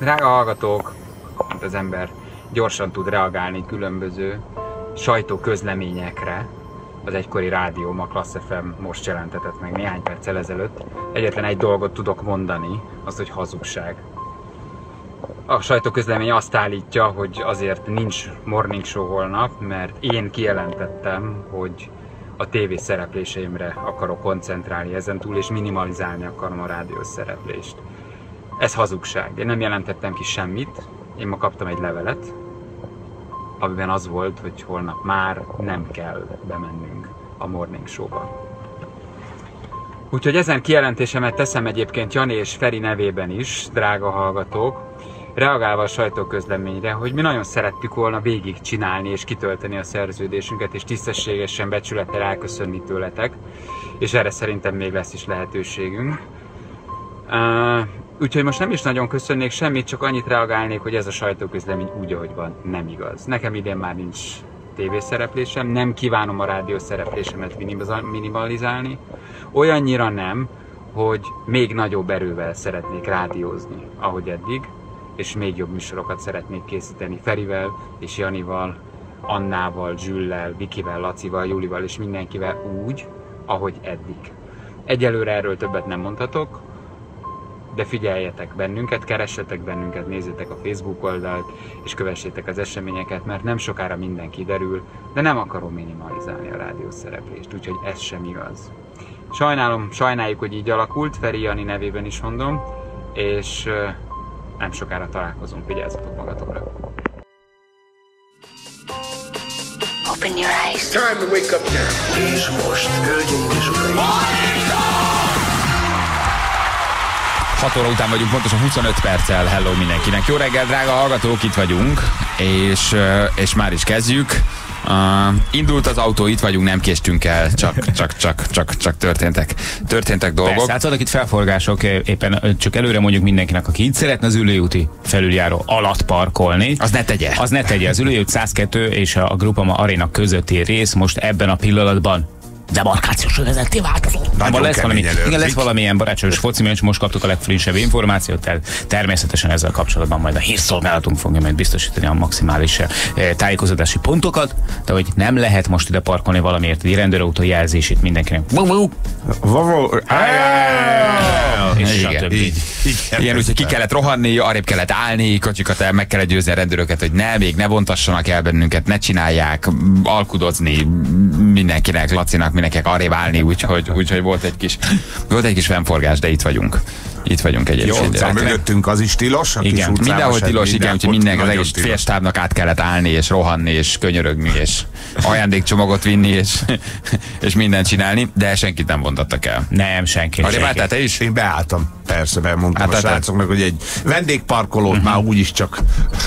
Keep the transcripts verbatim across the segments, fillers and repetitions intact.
Drága hallgatók, az ember gyorsan tud reagálni különböző sajtóközleményekre. Az egykori rádióm, a Klassz ef em most jelentetett meg néhány perccel ezelőtt. Egyetlen egy dolgot tudok mondani, az, hogy hazugság. A sajtóközlemény azt állítja, hogy azért nincs morning show holnap, mert én kijelentettem, hogy a tévés szerepléseimre akarok koncentrálni ezentúl, és minimalizálni akarom a rádiós szereplést. Ez hazugság. Én nem jelentettem ki semmit, én ma kaptam egy levelet, amiben az volt, hogy holnap már nem kell bemennünk a morning show-ba. Úgyhogy ezen kijelentésemet teszem egyébként Jani és Feri nevében is, drága hallgatók, reagálva a sajtóközleményre, hogy mi nagyon szerettük volna végig csinálni és kitölteni a szerződésünket, és tisztességesen, becsülettel elköszönni tőletek, és erre szerintem még lesz is lehetőségünk. Uh, úgyhogy most nem is nagyon köszönnék semmit, csak annyit reagálnék, hogy ez a sajtóközlemény úgy, ahogy van, nem igaz. Nekem idén már nincs tévészereplésem, nem kívánom a rádiós szereplésemet minimalizálni, olyannyira nem, hogy még nagyobb erővel szeretnék rádiózni, ahogy eddig, és még jobb műsorokat szeretnék készíteni Ferivel és Janival, Annával, Zsüllel, Vikivel, Lacival, Julival és mindenkivel úgy, ahogy eddig. Egyelőre erről többet nem mondhatok, de figyeljetek bennünket, keressetek bennünket, nézzétek a Facebook oldalt, és kövessétek az eseményeket, mert nem sokára minden kiderül, de nem akarom minimalizálni a rádiós szereplést, úgyhogy ez sem igaz. Sajnálom, sajnáljuk, hogy így alakult, Feri Jani nevében is mondom, és nem sokára találkozunk, vigyázzatok magatokra. Open your eyes. Time to wake up now. És most, hölgyeim és uraim. hat óra után vagyunk, pontosan huszonöt perccel. Hello mindenkinek. Jó reggel, drága hallgatók, itt vagyunk, és, és már is kezdjük. Uh, indult az autó, itt vagyunk, nem késtünk el, csak, csak, csak, csak, csak történtek, történtek dolgok. Persze, hát vannak itt felforgások, éppen csak előre mondjuk mindenkinek, aki itt szeretne az Üllőúti felüljáró alatt parkolni. Az ne tegye. Az ne tegye. Az Üllőút száz kettő és a Groupama Arena közötti rész most ebben a pillanatban demarkációs övezetté változott. Lesz valami, igen, lesz valamilyen barátságos foci meccs, most kaptuk a legfrissebb információt, tehát természetesen ezzel kapcsolatban majd a hírszolgálatunk fogja majd biztosítani a maximális tájékozódási pontokat, de hogy nem lehet most ide parkolni valamiért, egy rendőrautó jelzését mindenkinek. Igen, úgyhogy ki kellett rohanni, arrébb kellett állni, kocsikat meg kellett győzni a rendőröket, hogy ne, még ne vontassanak el bennünket, ne csinálják, alkudozni mindenkinek, Lacinak, mindenkinek arrébb állni, úgyhogy, úgyhogy volt egy kis, volt egy kis fennforgás, de itt vagyunk. Itt vagyunk egyébként. Jó, mögöttünk az is tilos. Igen, mindenhol tilos, igen, úgyhogy mindenki, az egész félstábnak át kellett állni, és rohanni, és könyörögni, és ajándékcsomagot vinni, és, és mindent csinálni, de senkit nem vontattak el. Nem, senki. Arrébb álltál te is? Én beálltam. Persze, mondtam hát, a srácoknak, hogy egy vendégparkolót uh-huh. már úgyis csak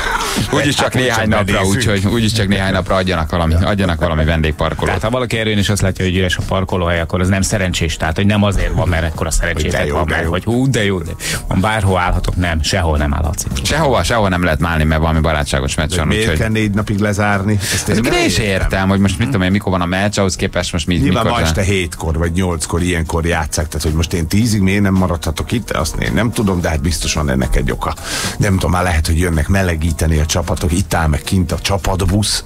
úgyis csak néhány napra, úgyhogy úgyis csak néhány napra adjanak valami, adjanak valami vendégparkolót. Tehát ha valaki erőn is azt látja, hogy üres a parkolóhely, akkor az nem szerencsés, tehát hogy nem azért van, mert ekkor a szerencsétek van, mert hogy hú, de jó, de van, bárhol állhatok, nem, sehol nem állhatsz. Sehova, sehol nem lehet állni, mert valami barátságos meccs van. Miért kell négy napig lezárni? Ezt én is értem, hogy most mit tudom én, mikor van a meccs, ahhoz képest most mi, nyilván mikor... ma este hétkor vagy nyolckor ilyenkor játsszák, tehát hogy most én tízig miért nem maradhatok itt, azt én nem tudom, de hát biztos van ennek egy oka. Nem tudom, már lehet, hogy jönnek melegíteni a csapatok, itt áll meg kint a csapatbusz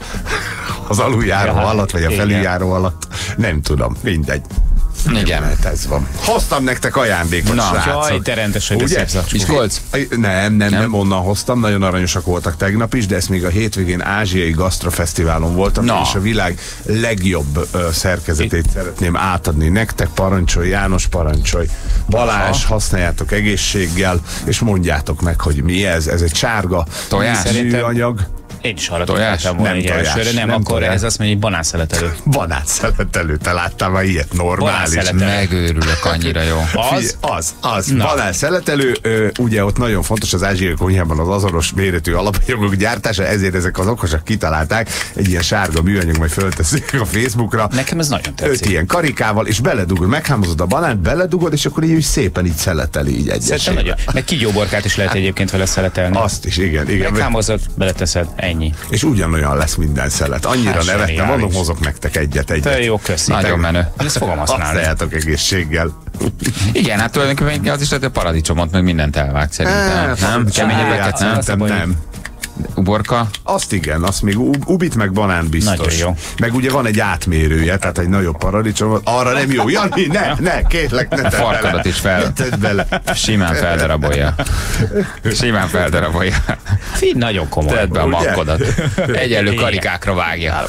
az aluljáró ja, alatt, vagy a felüljáró alatt. Nem tudom, mindegy. Igen. Mert ez van. Hoztam nektek ajándékot, na, srácok. Jaj, te rendes, hogy ugye? Miskolc? Nem, nem, nem, nem onnan hoztam, nagyon aranyosak voltak tegnap is, de ezt még a hétvégén ázsiai gasztrofesztiválon voltam, no. és a világ legjobb ö, szerkezetét Itt. szeretném átadni nektek. Parancsolj, János, parancsolj. Balázs, aha. használjátok egészséggel, és mondjátok meg, hogy mi ez. Ez egy sárga műanyag. Én is arra tudtam volna egy elsőre, nem, nem akkor tojás. Ez azt mondja, hogy banánszeletelő. Banánszeletelő, te láttál már ilyet, normális. Megőrülök, annyira jó. Az, az, az. Banánszeletelő, ugye ott nagyon fontos az ázsiai konyhában az azonos méretű alapanyagok gyártása, ezért ezek az okosak kitalálták, egy ilyen sárga műanyag, majd föltesszük a Facebookra. Nekem ez nagyon tetszik. Öt ilyen karikával, és beledugod, meghámozod a banánt, beledugod, és akkor így szépen így szeleteli így egyesével. Meg kígyóborkát is lehet egyébként vele szeletelni. Azt is, igen, igen. Meghámozod, beleteszed, ennyi. És ugyanolyan lesz minden szelet. Annyira hát, nevettem, mondom, hozok nektek egyet, egyet. Te jó, köszi. Nagyon menő. Ezt fogom használni. Használjátok egészséggel. Igen, hát tulajdonképpen az is lehet, hogy paradicsomot, meg mindent elvág szerintem. Nem? Keményebbeket nem? Szerintem nem. Uborka? Azt igen, azt még ubit meg banán biztos. Nagyon jó. Meg ugye van egy átmérője, tehát egy nagyobb paradicsom, arra nem jó. Jani, ne, ne, kérlek, ne tedd bele. Farkadat is fel. Ne bele. Simán feldarabolja. Simán feldarabolja. Fí, nagyon komoly. Tedd be a makkodat. Egyenlő karikákra vágja.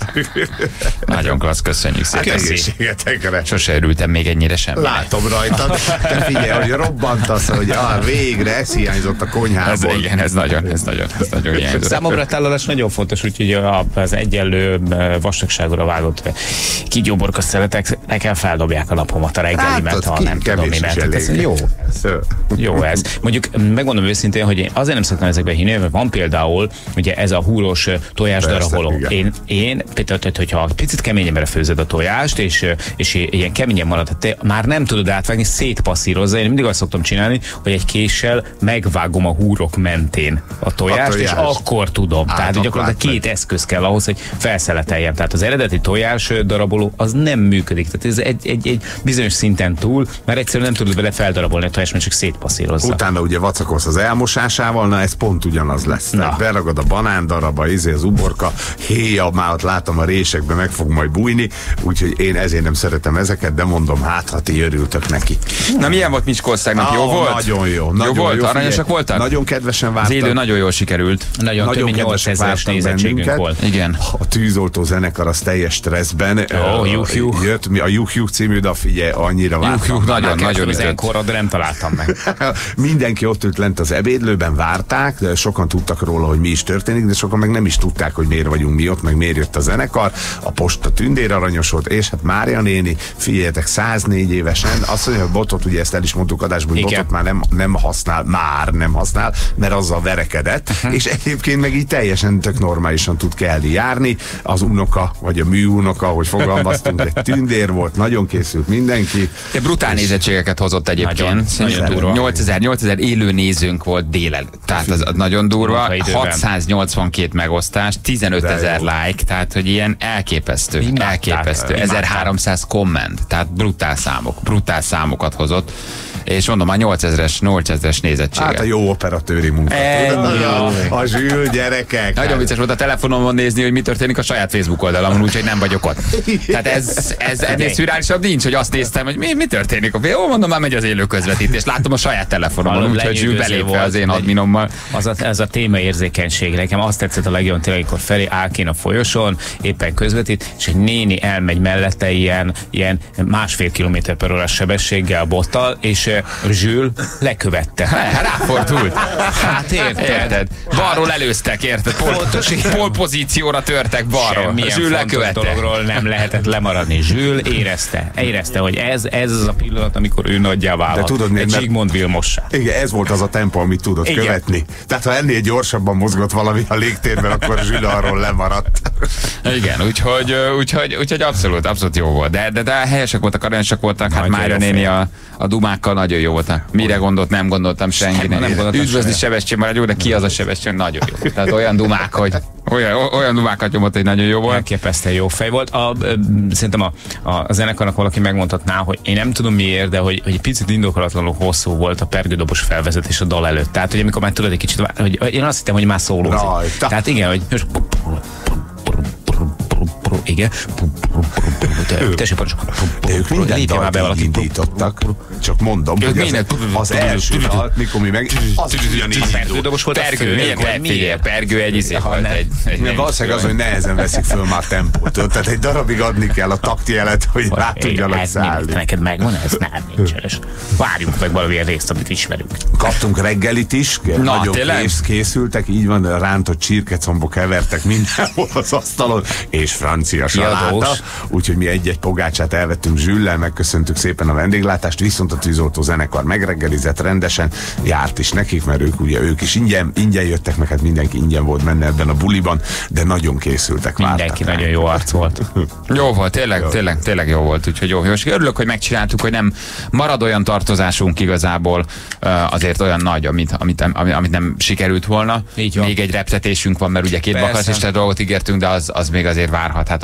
Nagyon klassz, köszönjük szépen. Egészségetekre. Sose örültem még ennyire semmire. Látom rajtad. Te figyelj, hogy robbantasz, hogy ah, végre ez hiányzott a konyhából. Ez, igen, ez nagyon, ez nagyon, ez nagyon hiányzott. Számomra a tálalás nagyon fontos, úgyhogy az egyenlő vastagságra vágott kígyóborka szeletek feldobják a napomat a reggelimet, hát, ha nem tudom mi, mert ez jó. Jó ez. Mondjuk megmondom őszintén, hogy én azért nem szoktam ezekbe hinni, mert van például ugye ez a húros tojásdaraboló. Én, én például, hogyha picit keményebbre főzöd a tojást, és, és ilyen keményen marad, te már nem tudod átvágni, szétpasszírozza. Én mindig azt szoktam csinálni, hogy egy késsel megvágom a húrok mentén a tojást, a tojást. És akkor tudom. Át tehát gyakorlatilag két eszköz kell ahhoz, hogy felszeleteljem. Tehát az eredeti tojás daraboló az nem működik. Tehát ez egy, egy, egy bizonyos szinten túl, mert egyszerűen nem tudod vele feldarabolni a tojást, mert csak szétpasszírozza. Utána ugye vacakolsz az elmosásával, na ez pont ugyanaz lesz. Na. Beragad a banán daraba, izé az uborka, héja, már ott látom a résekbe, meg fog majd bújni, úgyhogy én ezért nem szeretem ezeket, de mondom, hát ha ti örültök neki. Na milyen volt Miskolcság nap? Jó volt? Nagyon jó. Jó nagyon volt? Jó, aranyosak voltak? Nagyon kedvesen vártak. Az élő nagyon jól sikerült. Nagyon, nagyon nyolcezeres nézettségünk volt. Igen. A tűzoltó zenekar az teljes stresszben. Ó, Juh Juh. Jött mi a Juh Juh című, de figyelj, annyira vártam. Juh Juh nagyon, nagyon ütött. De nem találtam meg. Mindenki ott ült lent az ebédlőben, várták, de sokan tudtak róla, hogy mi is történik, de sokan meg nem is tudták, hogy miért vagyunk mi ott, meg miért jött a zenekar. A posta tündér aranyos volt, és hát Mária néni, figyeljetek, száznégy évesen, azt mondja, hogy botot, ugye ezt el is mondtuk adásban, hogy botot már nem, nem használ, már nem használ, mert azzal verekedett, uh-huh. és egyébként meg így teljesen tök normálisan tud kelni járni. Az unoka, vagy a műunoka, ahogy fogalmaztunk, egy tündér volt, nagyon készült mindenki. De brutál nézettségeket hozott egyébként. nyolcezer élő nézőnk volt délen. Tehát az nagyon durva. hatszáznyolcvankét megosztás, tizenötezer like, tehát hogy ilyen elképesztő. Elképesztő. ezerháromszáz komment, tehát brutál számok, brutál számokat hozott. És mondom, már nyolcezeres, nyolcezeres nézettséget. Hát a jó operatőri munka. A, a zsűl gyerekek. Nagyon vicces volt a telefonomon nézni, hogy mi történik a saját Facebook oldalamon, úgyhogy nem vagyok ott. Tehát ez, ez ennél szürálisabb nincs, hogy azt néztem, hogy mi, mi történik. Jó, mondom, már megy az élő közvetítés. Látom a saját telefonomon, úgyhogy Zsűl belépve az én adminommal. Az a, ez a témaérzékenység. Nekem azt tetszett a legjobb tényleg, amikor Feri áll kint a folyosón, éppen közvetít, és egy néni elmegy mellette ilyen, ilyen másfél kilométer per órás sebességgel bottal, és Zsűl lekövette. Ráfordult. Hát érted. érted. Balról előztek, érted? Pol pozícióra törtek balról. Semmilyen Zsűl lekövette. dologról nem lehetett lemaradni. Zsűl érezte. Érezte, hogy ez, ez az a pillanat, amikor ő nagyjá válhat. De tudod miért? Egy Zsigmond Vilmossá. Igen, ez volt az a tempó, amit tudott igen. követni. Tehát ha ennél gyorsabban mozgott valami a légtérben, akkor Zsűl arról lemaradt. Igen, úgyhogy, úgyhogy, úgyhogy abszolút, abszolút jó volt. De, de, de helyesek voltak, aranyosak voltak. Hát Mária néni a, a dumákkal nagyon jó voltak. Mire gondolt, nem gondoltam senkinek. Üdvözli Sebestyén maradjunk, de ki az a Sebestyén? Nagyon jó. Tehát olyan dumák, hogy olyan, olyan dumákat nyomott, hogy nagyon jó volt. Elképesztően jó fej volt. A, ö, szerintem a, a zenekarnak valaki megmondhatná, hogy én nem tudom miért, de hogy, hogy egy picit indokolatlanul hosszú volt a pergődobos felvezetés a dal előtt. Tehát, hogy amikor már tudod egy kicsit, hogy én azt hittem, hogy már szólózik. Rajta. Tehát igen, hogy igen. Tessék, de ők minden dalt indítottak. Csak mondom, hogy az, az első dalt, mikor mi meg, az ugyanígy pergődobos volt a fő. Pergő egy izé. Valószínűleg az, hogy nehezen veszik föl már tempót. Tehát egy darabig adni kell a taktjelet, hogy rá tudjanak szállni. Neked megvan ez? Nem, nincsenes. Várjunk meg valamilyen részt, amit ismerünk. Kaptunk reggelit is, nagyon készültek, így van, rántott csirkecombok kevertek mindenhol az asztalon, és francia saláta. Úgyhogy mi egy-egy pogácsát elvettünk Zsüllel, megköszöntük szépen a vendéglátást, viszont a tűzoltó zenekar megreggelizett rendesen, járt is nekik, mert ők ugye ők is ingyen, ingyen jöttek, meg hát mindenki ingyen volt benne ebben a buliban, de nagyon készültek. Mindenki nagyon jó arc volt. Jó volt, tényleg, tényleg, tényleg jó volt, úgyhogy jó. jó. És örülök, hogy megcsináltuk, hogy nem marad olyan tartozásunk igazából, azért olyan nagy, amit, amit, amit, amit nem sikerült volna. Még egy reptetésünk van, mert ugye két bakaszista dolgot ígértünk, de az, az még azért várhat. Hát ott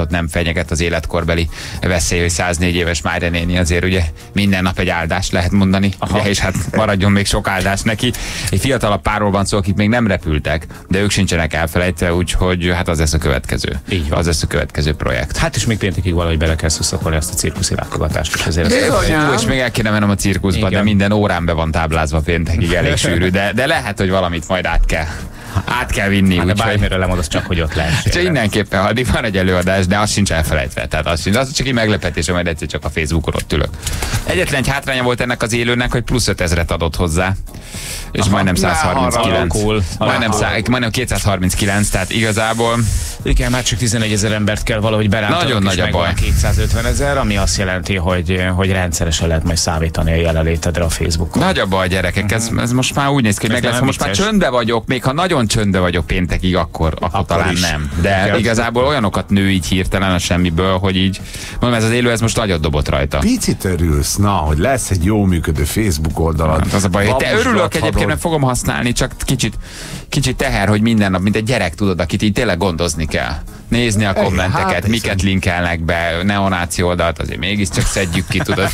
ott nem fenyeget az életkorbeli veszély, hogy száznégy éves Májra néni azért ugye minden nap egy áldást lehet mondani, ugye, és hát maradjon még sok áldás neki. Egy fiatalabb párról van szó, akik még nem repültek, de ők sincsenek elfelejtve, úgyhogy hát az lesz a következő. Így van. Az lesz a következő projekt. Hát és még péntekig valahogy bele kell szuszakolni ezt a cirkuszi látogatást, és ezért Ú, és még el kéne mennem a cirkuszba, igen. De minden órán be van táblázva péntekig, elég sűrű, de, de lehet, hogy valamit majd át kell. Át kell vinni. Hát, de bármiről lemondasz, csak hogy ott lehet. Csak mindenképpen, addig van egy előadás, de az sincs elfelejtve. Tehát az, sincs, az csak egy meglepetés, majd egyszer csak a Facebookon ott ülök. Egyetlen egy hátránya volt ennek az élőnek, hogy plusz ötezret adott hozzá. És aha, majdnem százharminckilenc. Cool. Majdnem, szá- majdnem kétszázharminckilenc, tehát igazából... Igen, már csak tizenegyezer embert kell valahogy berántanak. Nagyon nagy a baj. kétszázötven ezer, ami azt jelenti, hogy, hogy rendszeresen lehet majd számítani a jelenlétedre a Facebookon. Nagy a baj, gyerekek. Uh-huh. ez, ez most már úgy néz ki, hogy meg lesz. Ha most már csöndbe vagyok, még ha nagyon csöndbe vagyok péntekig, akkor, akkor, akkor talán is. Nem. De igen. Igazából olyanokat nő így hirtelen a semmiből, hogy így, mondom, ez az élő, ez most nagyot dobott rajta. Picit örülsz, na, hogy lesz egy jó működő Facebook oldalad. Hát az a baj, hogy te örülök egyébként, mert fogom használni, csak kicsit, kicsit teher, hogy minden nap, mint egy gyerek, tudod, akit így tényleg gondozni kell. Nézni a kommenteket, hát, miket linkelnek be, neonáci oldalt, azért mégiscsak szedjük ki, tudod.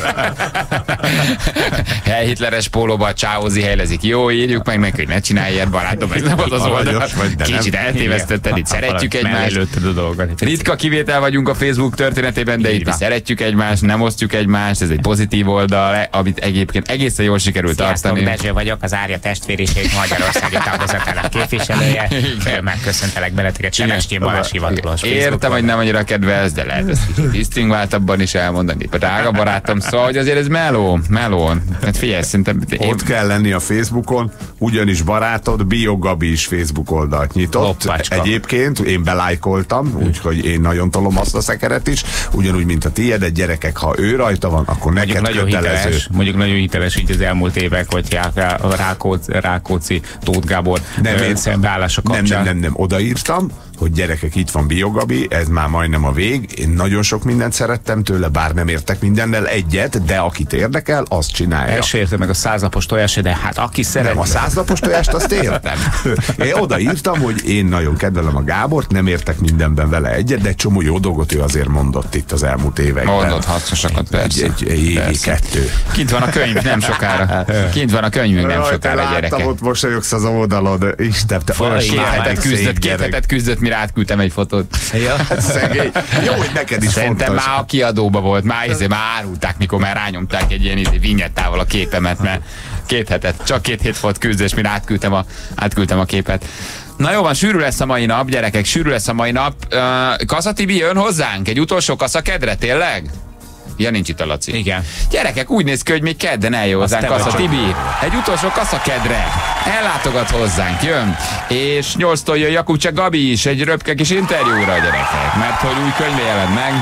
Hely hitleres pólóba a csáózi helylezik. Jó, írjuk meg neki, hogy ne csinálj ilyet, barátom, ez nem az oldal. Kicsit eltévesztetted, itt szeretjük egymást. Ritka kivétel vagyunk a Facebook történetében, de itt mi szeretjük egymást, nem osztjuk egymást, ez egy pozitív oldal, amit egyébként egészen jól sikerült tartani. Sziasztok, Dezső vagyok, az Árja testvériség Magyarországi tagozatának képviselője. Megköszöntelek benneteket, Sebestyén Balázs hivatalos. Értem, hogy nem annyira kedvelsz, de lehet ezt kicsit disztingváltabban is elmondani. Drága barátom, szóval, hogy azért ez meló, meló. Hát figyelj, szerintem... Én... Ott kell lenni a Facebookon, ugyanis barátod, Bio Gabi is Facebook oldalt nyitott. Hoppácska. Egyébként én belájkoltam, úgyhogy én nagyon tolom azt a szekeret is, ugyanúgy, mint a tiéd, egy gyerekek, ha ő rajta van, akkor neked nagyon kötelező. Hiteles, mondjuk nagyon hiteles így az elmúlt évek, hogy Rákóczi, Rákóczi Tóth Gábor nem, szembeállása kapcsán. Nem, nem, nem, nem, odaírtam, hogy gyerekek, itt van Bio Gabi, ez már majdnem a vég, én nagyon sok mindent szerettem tőle, bár nem értek mindennel egyet, de akit érdekel, azt csinálja. El se értem meg a száznapos tojás, de hát aki szeret. Nem, a száznapos tojást azt értem. Én odaírtam, hogy én nagyon kedvelem a Gábort, nem értek mindenben vele egyet, de egy csomó jó dolgot ő azért mondott itt az elmúlt években. Mondott hasznosakat, persze. Egy, egy, egy évi kettő. Kint van a könyv, nem sokára. Kint van a könyvünk, nem sokára, gyerekek. Láttam, ott mosolyogsz az oldalod. Isten, te két hetet küzdött, mire átküldtem egy fotót. Ja, szegény. Jó, hogy neked is szerintem fontos. Már a kiadóba volt, már, ezért már árulták, mikor már rányomták egy ilyen izé, vignettával a képemet, mert két hetet, csak két hét volt küzdés, mire átküldtem a, átküldtem a képet. Na jó van, sűrű lesz a mai nap, gyerekek, sűrű lesz a mai nap. Uh, Kassa Tibi jön hozzánk? Egy utolsó Kassa kedre, tényleg? Ja, nincs itt a Laci. Igen. Gyerekek, úgy néz ki, hogy még kedden eljön hozzánk Kassa Tibi. Egy utolsó Kassa kedre. Ellátogat hozzánk, jön. És nyolctól jön Jakubcsek Gabi is egy röpke kis interjúra, gyerekek. Mert hogy új könyve jelent meg.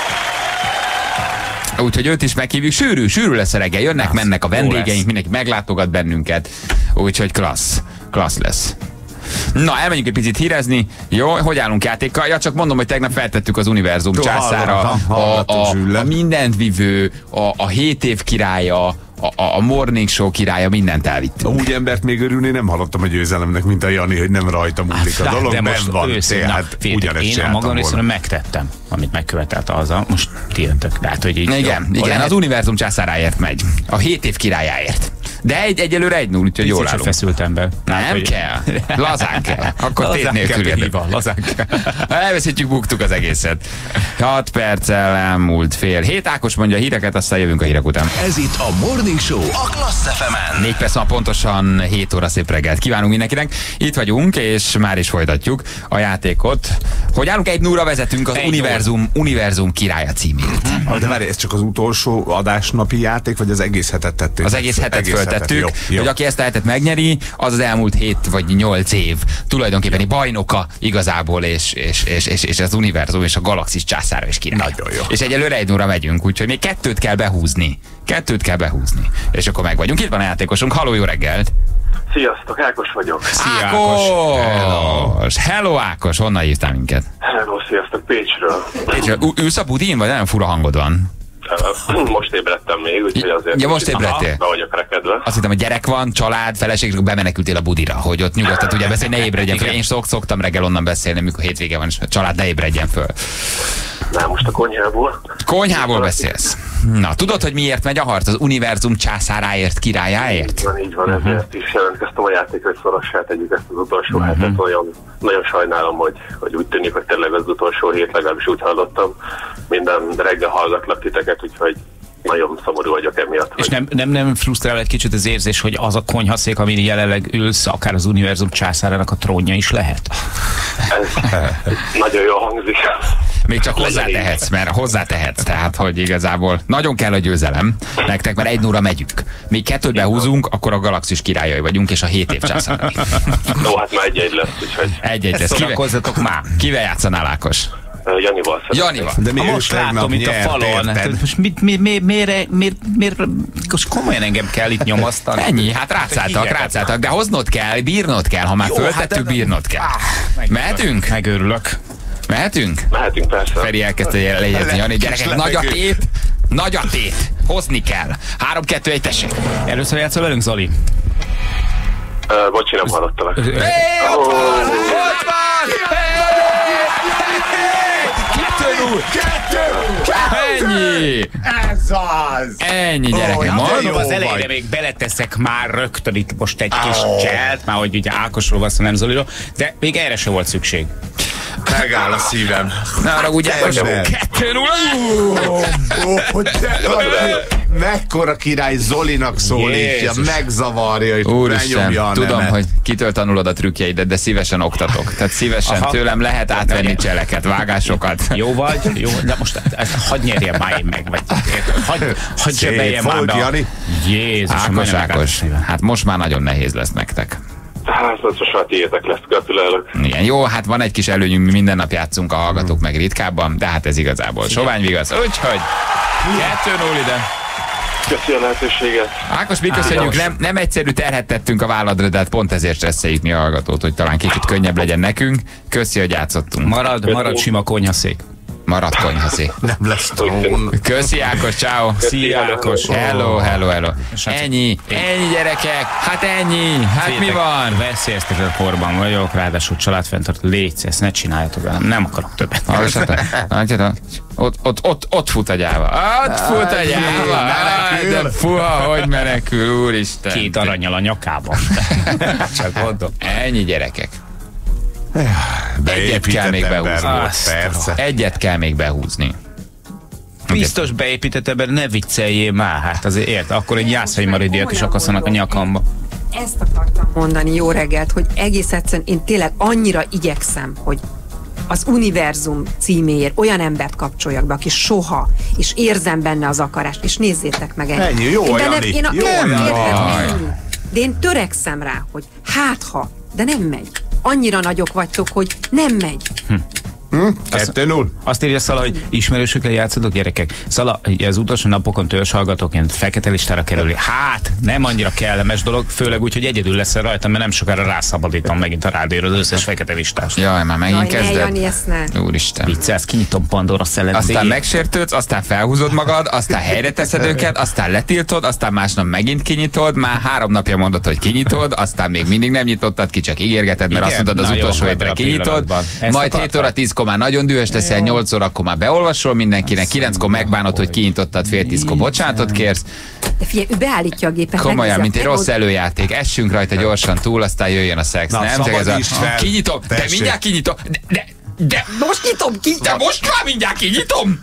Úgyhogy őt is meghívjuk. Sűrű, sűrű lesz a reggel. Jönnek, klassz, mennek a vendégeink, mindenki meglátogat bennünket. Úgyhogy klassz, klassz lesz. Na, elmenjünk egy picit hírezni. Jó, hogy állunk játékkal? Ja, csak mondom, hogy tegnap feltettük az univerzum Jó, császára, hallottam, hallottam, a, a, a mindent vivő, a, a hét év királya, a, a morning show királya, mindent elvittünk. Úgy embert még örülni nem hallottam a győzelemnek, mint a Jani, hogy nem rajta múlik a dolog, de most van. Őszín, hát én a magam részéről megtettem, amit megkövetelt azzal. Most ti jöntök. Tehát, hogy így igen, jó, igen lehet... az univerzum császáráért megy. A hét év királyáért. De egy, egyelőre egy null, úgyhogy jól állunk. Feszült ember. Nem, nem hogy... kell. Lazán kell. Akkor tét nélkül kell. Lazán kell. Elveszítjük, buktuk az egészet. hat perccel elmúlt fél. Hét Ákos mondja a híreket, aztán jövünk a hírek után. Ez itt a Morning Show a Klassz ef emen. Négy perc van pontosan hét óra, szép reggelt kívánunk mindenkinek. Itt vagyunk, és már is folytatjuk a játékot. Hogy állunk, egy nullra vezetünk az univerzum, univerzum királya címért. Mm. De várj, ez csak az utolsó adásnapi játék, vagy az egész hetet tették? Az egész hetet egész föltettük, hetet. Jó, jó. Hogy aki ezt a hetet megnyeri, az az elmúlt hét vagy nyolc év tulajdonképpen bajnoka igazából, és, és, és, és, és az univerzum és a galaxis császára és király. Nagyon jó. És egyelőre egy nullra megyünk, úgyhogy még kettőt kell behúzni. Kettőt kell behúzni. És akkor meg vagyunk. Itt van a játékosunk. Halló, jó reggelt! Sziasztok, Ákos vagyok. Szia, Ákos! Hello. Hello, Ákos! Honnan hívtál minket? Hello, sziasztok, Pécsről. Pécsről. Ülsz a budin, vagy nagyon fura hangod van? most ébredtem még, úgyhogy azért... Ja, most ébredtél? Be vagyok rekedve. Azt hittem, hogy gyerek van, család, feleség, és akkor bemenekültél a budira, hogy ott nyugodtan tudja beszélni, ne ébredjen föl. Én szok, szoktam reggel onnan beszélni, amikor hétvége van, és a család ne ébredjen föl. Nem, most a konyhából. Konyhából beszélsz. Na, tudod, hogy miért megy a harc? Az univerzum császáráért, királyáért? Így van, így van, uh-huh. ezért is jelentkeztem a játék, hogy szorossá tegyük ezt az utolsó uh-huh. hetet. Nagyon, nagyon sajnálom, hogy, hogy úgy tűnik, hogy tényleg az utolsó hét, legalábbis úgy hallottam. Minden reggel hallgatlak titeket, úgyhogy nagyon szomorú vagyok emiatt. És nem, nem, nem frusztrál egy kicsit az érzés, hogy az a konyhaszék, amin jelenleg ülsz, akár az univerzum császárának a trónja is lehet? Ez nagyon jól hangzik. Még csak hozzátehetsz, mert hozzátehetsz, tehát, hogy igazából nagyon kell a győzelem nektek, mert egy nulla megyünk. Még kettőt behúzunk, akkor a galaxis királyai vagyunk, és a hét év császárai. No, hát már egy-egy lesz, úgyhogy... Egy-egy lesz. Szórakozzatok már. Kivel játszanál, Ákos? Janival szeretném. Janival. De mi most látom itt a falon. Most mit, mi, mi, miért, miért, miért, most komolyan engem kell itt nyomasztani? Ennyi, hát rácáltak, rácáltak, de hoznod kell, bírnod kell, ha már Jó, föltettük, hát bírnod kell. Mehetünk? Megőrülök. Mehetünk? Mehetünk, persze. Feri elkezdte lejegyezni, Jani, gyerekek, nagy a tét, nagy a tét, hozni kell. három kettő egy, tessék. Először játszol velünk, Zoli? Uh, bocsi, nem hallottalak. Hé, ott van! Ott van! Ennyi! Ez az! Ennyi, gyerekem. Oh, Mondom, az jó elejére vagy. még beleteszek már rögtön itt most egy kis cselt, már hogy ugye Ákosról van szó, nem Zoliról, de még erre se volt szükség. Megáll a szívem. Na, arra úgy Ákos, kettő nulla! Mekkora király Zolinak szólítja, Jézus. megzavarja, és Úristen, benyomja a tudom, nemet. hogy kitől tanulod a trükkjeidet, de szívesen oktatok. Tehát szívesen Aha. tőlem lehet átvenni cseleket, vágásokat. Jó vagy, jó, de most ezt hadd nyerjem már én meg, vagy hadd, hadd zsebeljem már be. Jani. Jézus, Ákos, Ákos, hát most már nagyon nehéz lesz nektek. Hát, az most már tiétek lesz, gratulálok. Igen, jó, hát van egy kis előnyünk, mi minden nap játszunk, a hallgatók meg ritkábban, de hát ez igazából sovány vigasz. Úgyhogy kettő null ide. Köszi a lehetőséget. Ákos, mi köszönjük, nem, nem egyszerű terhet tettünk a válladra, de hát pont ezért stresszeljük mi a hallgatót, hogy talán kicsit könnyebb legyen nekünk. Köszi, hogy játszottunk. Marad, marad sima konyhaszék. Maradt konyhaszék. Nem lesz trón. Köszi, Ákos, ciao. Szia, Ákos. Hello, hello, hello. Ennyi, ennyi gyerekek, hát ennyi, hát mi van? Veszélyeztetett korban vagyok, ráadásul családfenntartó, légy, ezt ne csináljatok velem, nem akarok többet. Hallgassatok, ott, ott, ott, ott fut a gyáva, ott fut a gyáva, de fuha, hogy menekül, úristen. Két aranyal a nyakában. Csak mondom. Ennyi, gyerekek. Egyet kell még behúzni. Persze. Egyet kell még behúzni. Biztos beépített ebben, ne vicceljél már, hát azért ért, akkor egy Jászai Maridiat is akasszanak a nyakamba. Ezt akartam mondani, jó reggelt, hogy egész egyszerűen én tényleg annyira igyekszem, hogy az univerzum címéért olyan embert kapcsoljak be, aki soha, és érzem benne az akarást, és nézzétek meg ennyi. Ennyi, jó, Én benne- Jani, én a, jó, nem, Jani. érted, ennyi. De én törekszem rá, hogy hát ha, de nem megy. Annyira nagyok vagytok, hogy nem megy. kettő null. Azt írja Szala, hogy ismerősökkel játszatok, gyerekek. Szala, ugye az utolsó napokon törzshallgatóként fekete listára kerülni. Hát, nem annyira kellemes dolog, főleg úgy, hogy egyedül leszel rajta, mert nem sokára rászabadítom megint a rádióra az összes fekete listást. Jaj, már megint Jaj, ne, Jani, kezded. ezt ne. Úristen. Viccelsz, kinyitom Pandora szellemét. Aztán megsértődsz, aztán felhúzod magad, aztán helyre teszed őket, aztán letiltod, aztán másnap megint kinyitod, már három napja mondod, hogy kinyitod, aztán még mindig nem nyitottad ki, csak ígérgeted, mert Igen? azt mondod az Na jó, utolsó ebben hétre a kinyitod, pillanatban. Ezt majd akartam. hét óra tízkor már nagyon dühös leszel, nyolc órakor már beolvasol mindenkinek, kilenckor megbánod, hogy kinyitottad, fél tízkor bocsánatot kérsz. De figyelj, ő beállítja a gépet. Komolyan, megnézem, mint egy meg rossz old- előjáték, essünk rajta gyorsan túl, aztán jöjjön a szex. Na, Nem csak ez a... szabadítsd fel. Kinyitom, de Tessék. mindjárt kinyitom, de, de, de most nyitom ki, de most már mindjárt kinyitom.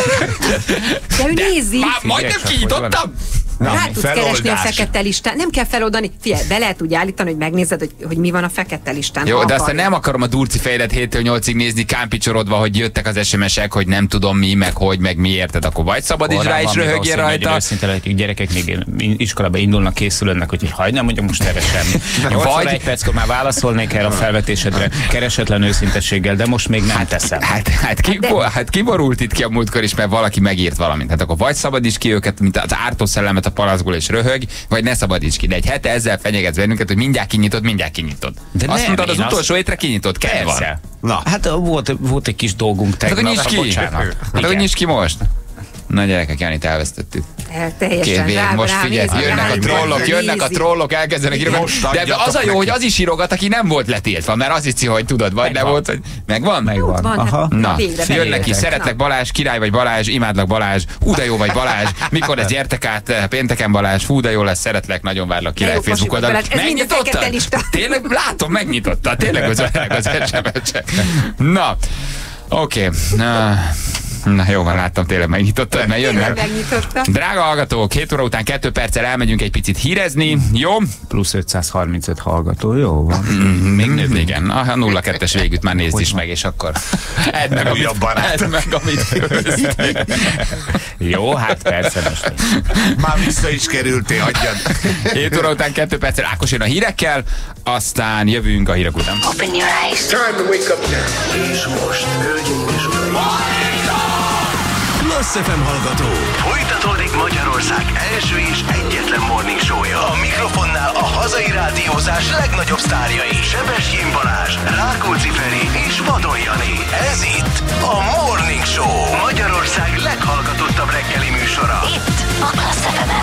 De ő nézi. Már majdnem csak, hogy kinyitottam. Rá tudsz keresni a feloldás. fekete listán. Nem kell feloldani. Figyelj, be lehet úgy állítani, hogy megnézed, hogy, hogy mi van a fekete listán. Jó, ha de aztán akarod. nem akarom a durci fejedet héttől nyolcig nézni, kámpicsorodva, hogy jöttek az es em esek, hogy nem tudom mi, meg hogy, meg miért. Tehát akkor vagy szabadíts rá és röhögjél rajta. Őszinte lehetünk, gyerekek még iskolába indulnak, készülnek, hogy hagyj, nem mondjam most erre semmi. nyolc Vagy- óra egy perckor már válaszolnék erre a felvetésedre keresetlen őszintességgel, de most még nem teszem. Hát, hát, ki, De- hát kiborult itt ki a múltkor is, mert valaki megírt valamit. Hát akkor vagy szabadíts ki őket, mint az ártó szellemet a palacból és röhög, vagy ne szabadíts ki. De egy hete ezzel fenyegetsz bennünket, hogy mindjárt kinyitod, mindjárt kinyitod. De Azt nem, mondtad, az én utolsó azt- hétre kinyitod, kedv van. Persze. Na. Hát volt, volt egy kis dolgunk Hát akkor tegnap. nyisd ki. Bocsánat. Hát akkor Igen. nyisd ki most. Na gyerekek, Janit elvesztettük. Teljesen Két rá, most rá, figyelj, rá, jönnek rá, a trollok, nézi. jönnek a trollok, elkezdenek írogatni. De az a jó, hogy az is írogat, aki nem volt letiltva, mert az hiszi, hogy tudod, vagy nem volt, hogy megvan? Megvan. Van, Aha. hát, Na, végre jönnek ki, beleértek. szeretlek Balázs, király vagy Balázs, imádlak Balázs, hú de jó vagy Balázs, mikor ez gyertek át, pénteken Balázs, hú de jó lesz, szeretlek, nagyon várlak, király jó, Facebook Pasi, oldalon. Balázs, ez mind a fekete lista. Tényleg, látom, megnyitotta, tényleg az az es em es-ek. Na, oké. Okay. Na, na jó, van, láttam, tényleg megnyitottad, mert jönnek. Megnyitotta. Drága hallgatók, két óra után kettő perccel elmegyünk egy picit hírezni, jó? Plusz ötszázharmincöt hallgató, jó van. Mm, még nőtt, igen. A nulla kettes végűt már nézd is meg, és akkor edd meg, amit, edd meg, amit főztél. Jó, hát persze most. Már vissza is kerültél, hagyjad. két óra után kettő perccel Ákos jön a hírekkel, aztán jövünk a hírek után. Open your eyes. Time to wake up now. És most, hölgyeim és uraim. Klassz ef em hallgató. Folytatódik Magyarország első és egyetlen morning show-ja. A mikrofonnál a hazai rádiózás legnagyobb sztárjai. Sebestyén Balázs, Rákóczi Feri és Vadon Jani. Ez itt a Morning Show. Magyarország leghallgatottabb reggeli műsora. Itt a Klassz ef emen.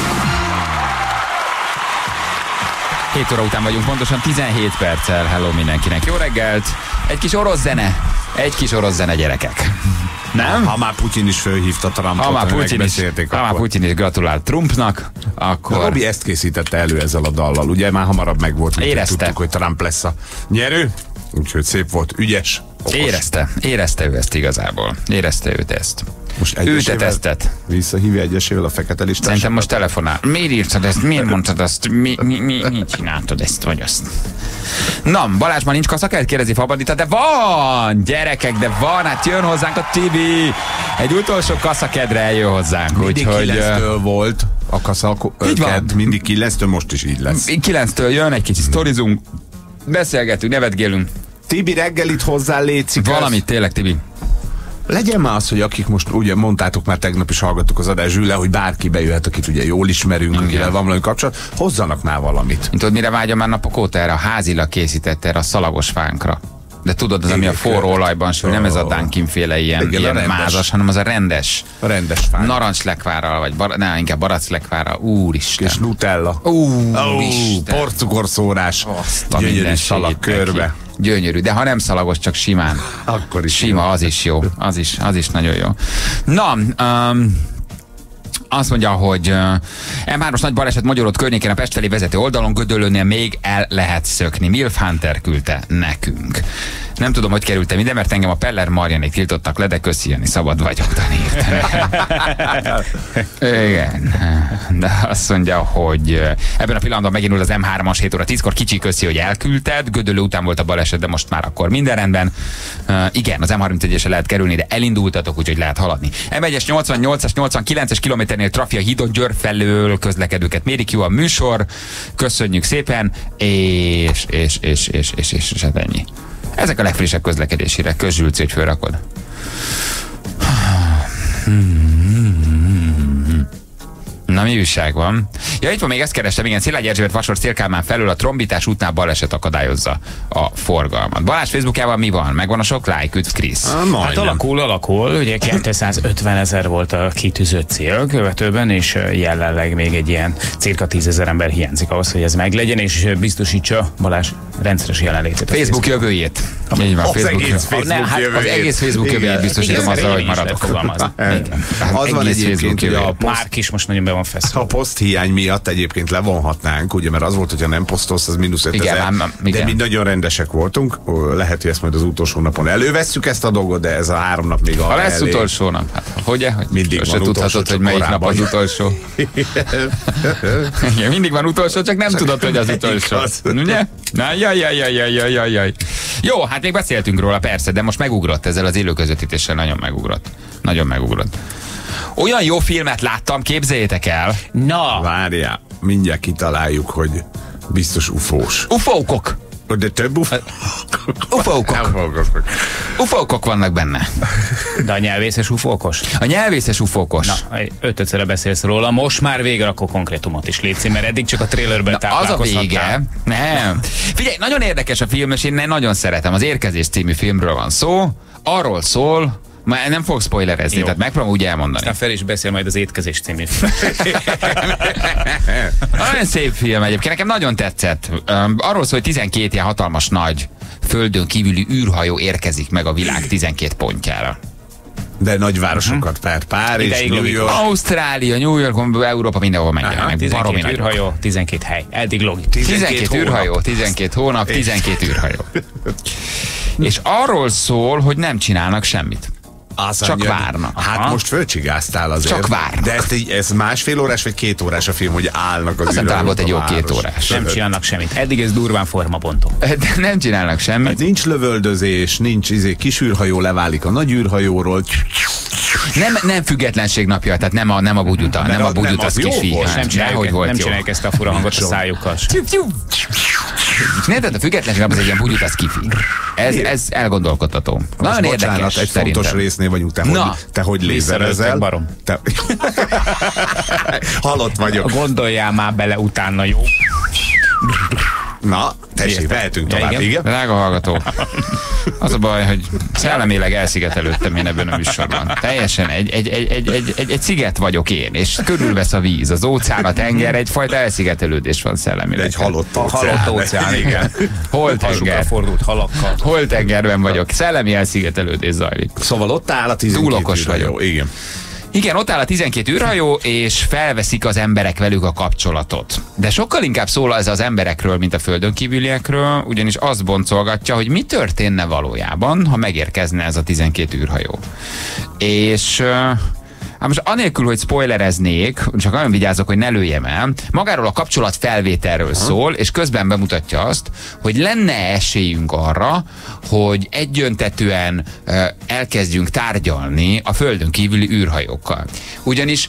hét óra után vagyunk, pontosan tizenhét perccel. Hello mindenkinek, jó reggelt! Egy kis orosz zene, egy kis orosz zene, gyerekek. Nem? Ha már Putyin is fölhívta Trumpot, Ha már Putyin is, ha már akkor... Putyin is gratulált Trumpnak, akkor... Robi ezt készítette elő ezzel a dallal, ugye már hamarabb meg volt, mint Érezte. tudtuk, hogy Trump lesz a nyerő, úgyhogy szép volt, ügyes, okos. Érezte, érezte ő ezt igazából. Érezte őt ezt. Most Ő egyesével tetesztett. visszahívja egyesével a fekete listás. Szerintem most telefonál. Miért írtad ezt? Miért mondtad azt? Mi, mi, mi, mi csináltad ezt, vagy azt? Na, Balázs, ma nincs kaszakert? Kérdezi Fabadita, de van! Gyerekek, de van! Hát jön hozzánk a Tibi! Egy utolsó kaszakedre eljön hozzánk. Mindig úgyhogy, kilenctől volt a kaszaked, mindig kilenctől, most is így lesz. kilenctől jön, egy kicsit sztorizunk, beszélgetünk, nevetgélünk. Tibi reggelit hozzá létszik. Valamit tényleg, Tibi. Legyen már az, hogy akik most, ugye mondtátok már, tegnap is hallgattuk az adás Zsülle, hogy bárki bejöhet, akit ugye jól ismerünk, igen, akivel van valami kapcsolat, hozzanak már valamit. Mint tudod, mire vágyom már napok óta erre a házilag készített, erre a szalagos fánkra. De tudod, az, ami a forró olajban sül, nem ez a Dunkin-féle ilyen, Igen, ilyen rendes. mázas, hanem az a rendes. A rendes fán. Narancslekvárral, vagy bar, ne, inkább baraclekvárral. Úristen. És Nutella. Úristen. Porcukorszórás. Azt a Gyönyörű mindenségét szalag neki. körbe. Gyönyörű, de ha nem szalagos, csak simán. Akkor is Sima, jó. az is jó. Az is, az is nagyon jó. Na, um, azt mondja, hogy uh, em hármas nagy baleset Magyaród környékén a Pest felé vezető oldalon, Gödöllőnél még el lehet szökni. Milf Hunter küldte nekünk. Nem tudom, hogy kerültem ide, mert engem a Peller Marjanék tiltottak le, de köszi, Jani, szabad vagyok, tanírtani. Igen. De azt mondja, hogy ebben a pillanatban megindul az em hármas hét óra tízkor, kicsi köszi, hogy elküldted. Gödöllő után volt a baleset, de most már akkor minden rendben. Uh, igen, az em harmincegyesre lehet kerülni, de elindultatok, úgyhogy lehet haladni. em egyes nyolcvannyolcas, nyolcvankilences kilométernél Trafia hídon Győr felől közlekedőket mérik, jó a műsor. Köszönjük szépen, és, és, és, és, és, és, és hát ennyi. Ezek a legfrissebb közlekedésére. Közsülci, hogy fölrakod. Na, mi újság van? Ja, itt van, még ezt kerestem, igen, Szilágy Erzsébet Vasor Szélkálmán felül a trombitás útnál baleset akadályozza a forgalmat. Balázs Facebookjában mi van? Megvan a sok like, üdv Krisz. Hát alakul, alakul, ugye kétszázötven ezer volt a kitűzött cél követőben, és jelenleg még egy ilyen cirka tízezer ember hiányzik ahhoz, hogy ez meglegyen, és biztosítsa Balázs rendszeres jelenlétét. Facebook jövőjét. Így van, Az Facebook egész jövő. Facebook Ne, hát az jövőjét. egész Facebook Igen. jövőjét biztosítom Igen, azzal, hogy így is maradok. lehet fogalmazni. Az van Egész egyébként, Facebook hogy a jövőjét. poszt, Márk is most nagyon be van feszül. a poszthiány miatt egyébként levonhatnánk, ugye, mert az volt, hogyha nem posztolsz, az mínusz Igen, ötezer, ám, de igen. mi nagyon rendesek voltunk. Lehet, hogy ezt majd az utolsó napon elővesszük ezt a dolgot, de ez a három nap még Ha arra lesz elég. utolsó nap, hát hogy, hogy Mindig se van utolsó, tudhatod, csak hogy melyik nap korábban. az utolsó. Igen, mindig van utolsó, csak nem tudod, hogy az utolsó. Az. Ugye? Na, jaj, jaj, jaj, jaj, jaj, jaj, jaj. Jó, hát még beszéltünk róla, persze, de most megugrott ezzel az élőközvetítéssel, nagyon megugrott. Nagyon megugrott. Olyan jó filmet láttam, képzeljétek el. Na, Várjál, mindjárt kitaláljuk, hogy biztos ufós. Ufókok. De több ufó? Ufókok. Ufókok vannak benne. de a nyelvészes ufókos? A nyelvészes ufókos. Na, ötödszörre beszélsz róla, most már végre akkor konkrétumot is létszik, mert eddig csak a trailerből Na, az a vége. táplálkozhattál. Nem. Figyelj, nagyon érdekes a film, és én nagyon szeretem. Az Érkezés című filmről van szó. Arról szól, Már nem fog spoilerezni, Jó. tehát megpróbálom úgy elmondani. Aztán fel is beszél majd az Étkezés című. Nagyon szép film egyébként, nekem nagyon tetszett. Um, arról szól, hogy tizenkét ilyen hatalmas nagy földön kívüli űrhajó érkezik meg a világ tizenkét pontjára. De nagyvárosokat pár, Párizs, Ideig New logikus. York. Ausztrália, New York, Európa, mindenhol menjenek. tizenkét űrhajó, tizenkét hely. Eddig logikus. tizenkét űrhajó, tizenkét hónap, tizenkét űrhajó. És arról szól, hogy nem csinálnak semmit. Az Csak anyag. várnak. Hát Aha. most fölcsigáztál azért. Csak várnak. De ezt így, ez másfél órás vagy két órás a film, hogy állnak az Aztán talán volt egy jó űrhajók a két város. órás. Nem csinálnak semmit. Eddig ez durván formabontó. De nem csinálnak semmit. Hát nincs lövöldözés, nincs izé, kis űrhajó leválik a nagy űrhajóról. Nem, nem függetlenség napja, tehát nem a, nem a bugyuta, Mert nem a az- nem, bugyuta, az az jó kis volt. fiú. Nem csinálják, hogy volt nem jó. csinálják ezt a fura hangot a szájukkal. Nem, tehát a függetlenség nap az egy ilyen bugyut, az kifi. Ez, ez elgondolkodtató. Nagyon Most bocsánat, érdekes egy fontos szerintem. résznél vagyunk. Te hogy, Na, te hogy lézerezel? visszalőttek, barom. Te... Halott vagyok. Gondoljál már bele utána, jó? Na, tessék, vehetünk Ja, tovább. igen. Igen? Drága hallgató, az a baj, hogy szellemileg elszigetelődtem én ebben a műsorban. Teljesen egy, egy, egy, egy, egy, egy, egy sziget vagyok én, és körülvesz a víz, az óceán, a tenger, egyfajta elszigetelődés van De szellemileg. egy halott A óceán. halott óceán, igen. Hol Hasukra tenger? fordult halakkal. Hol tengerben vagyok? Szellemi elszigetelődés zajlik. Szóval ott áll a tizenkét Túl okos űrhajó. vagyok. Igen. Igen, ott áll a tizenkét űrhajó, és felveszik az emberek velük a kapcsolatot. De sokkal inkább szól ez az emberekről, mint a földön kívüliekről, ugyanis azt boncolgatja, hogy mi történne valójában, ha megérkezne ez a tizenkét űrhajó. És... Hát most anélkül, hogy spoilereznék, csak nagyon vigyázok, hogy ne lőjem el, magáról a kapcsolat felvételről szól, és közben bemutatja azt, hogy lenne esélyünk arra, hogy egyöntetűen uh, elkezdjünk tárgyalni a földön kívüli űrhajókkal. Ugyanis